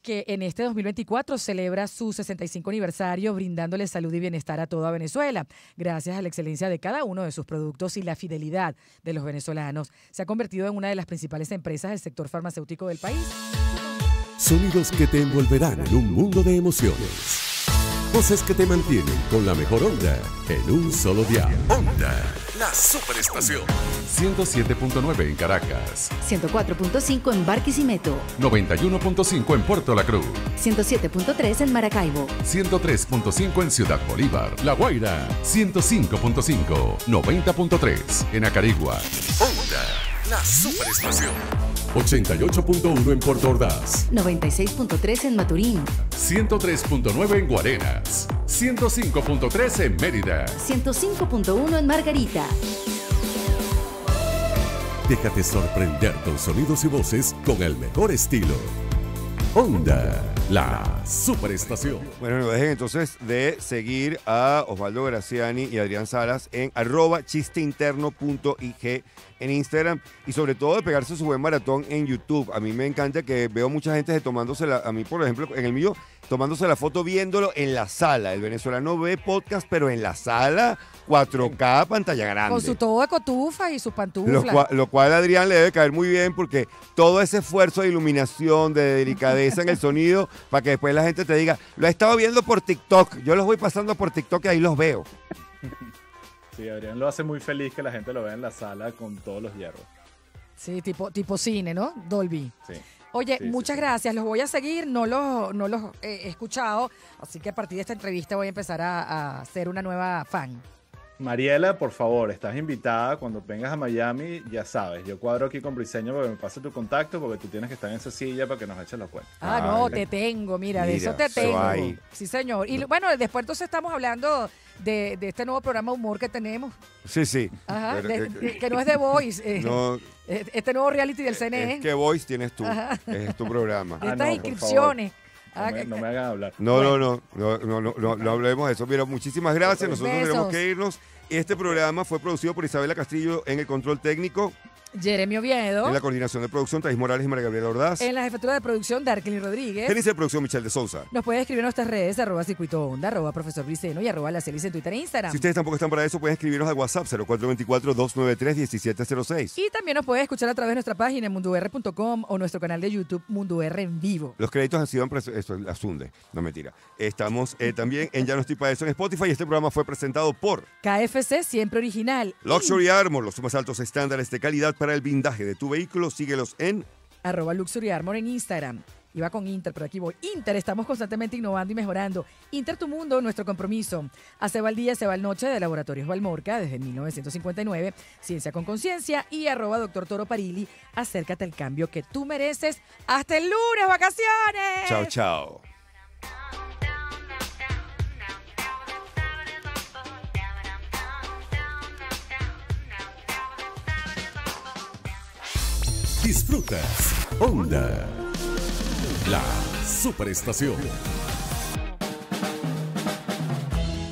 que en este 2024 celebra su 65 aniversario brindándole salud y bienestar a toda Venezuela. Gracias a la excelencia de cada uno de sus productos y la fidelidad de los venezolanos, se ha convertido en una de las principales empresas del sector farmacéutico del país. Sonidos que te envolverán en un mundo de emociones. Voces que te mantienen con la mejor onda en un solo dial. Onda, la superestación. 107.9 en Caracas. 104.5 en Barquisimeto. 91.5 en Puerto La Cruz. 107.3 en Maracaibo. 103.5 en Ciudad Bolívar. La Guaira. 105.5. 90.3 en Acarigua. Onda, la superestación. 88.1 en Puerto Ordaz. 96.3 en Maturín. 103.9 en Guarenas. 105.3 en Mérida. 105.1 en Margarita. Déjate sorprender con sonidos y voces con el mejor estilo. Onda, la superestación. Bueno, no dejen entonces de seguir a Osvaldo Graciani y Adrián Salas en @chisteinterno.ig en Instagram y sobre todo de pegarse su buen maratón en YouTube. A mí me encanta que veo mucha gente tomándosela, a mí por ejemplo, en el mío, tomándose la foto viéndolo en la sala. El venezolano ve podcast, pero en la sala, 4K, pantalla grande. Con su todo de cotufa y sus pantuflas. Lo cual a Adrián le debe caer muy bien porque todo ese esfuerzo de iluminación, de delicadeza en el sonido, para que después la gente te diga, lo he estado viendo por TikTok, yo los voy pasando por TikTok y ahí los veo. Sí, Adrián lo hace muy feliz que la gente lo vea en la sala con todos los hierros. Sí, tipo cine, ¿no? Dolby. Sí. Oye, Sí, muchas gracias. Los voy a seguir, no los he escuchado, así que a partir de esta entrevista voy a empezar a ser una nueva fan. Mariela, por favor, estás invitada cuando vengas a Miami, ya sabes, yo cuadro aquí con Briseño para que me pase tu contacto porque tú tienes que estar en esa silla para que nos eches la cuenta. No, te tengo, mira, de eso te tengo. Sí, señor. Y bueno, después entonces estamos hablando de este nuevo programa de humor que tenemos. Sí. Ajá, que no es The Voice. No, este nuevo reality del CNE. ¿Qué voice tienes tú? Es tu programa. Estas inscripciones. No me hagan hablar. No hablemos de eso. Mira, muchísimas gracias. Nosotros tenemos que irnos. Este programa fue producido por Isabela Castillo en el control técnico. Jeremy Oviedo. En la coordinación de producción, Thais Morales y María Gabriela Ordaz. En la jefatura de producción, Darklyn Rodríguez. Gerencia de producción, Michelle de Sousa. Nos puede escribir en nuestras redes, @circuito onda, @profesor Briceno y @lacelis en Twitter e Instagram. Si ustedes tampoco están para eso, pueden escribirnos al WhatsApp 0424-293-1706. Y también nos puede escuchar a través de nuestra página en mundoR.com o nuestro canal de YouTube Mundo R en vivo. Los créditos han sido eso, la Sunde, no mentira. Estamos también en Ya no estoy para eso en Spotify y este programa fue presentado por KFC, siempre original. Luxury Armor, los más altos estándares de calidad para el blindaje de tu vehículo. Síguelos en @Luxury Armor en Instagram. Iba con Inter, pero aquí voy. Inter, estamos constantemente innovando y mejorando. Inter Tu Mundo, nuestro compromiso. A Se va el día, se va el noche de Laboratorios Valmorca desde 1959. Ciencia con conciencia y @Dr. Toro Parili. Acércate al cambio que tú mereces. Hasta el lunes, vacaciones. Chao, chao. Disfrutas Onda, la superestación.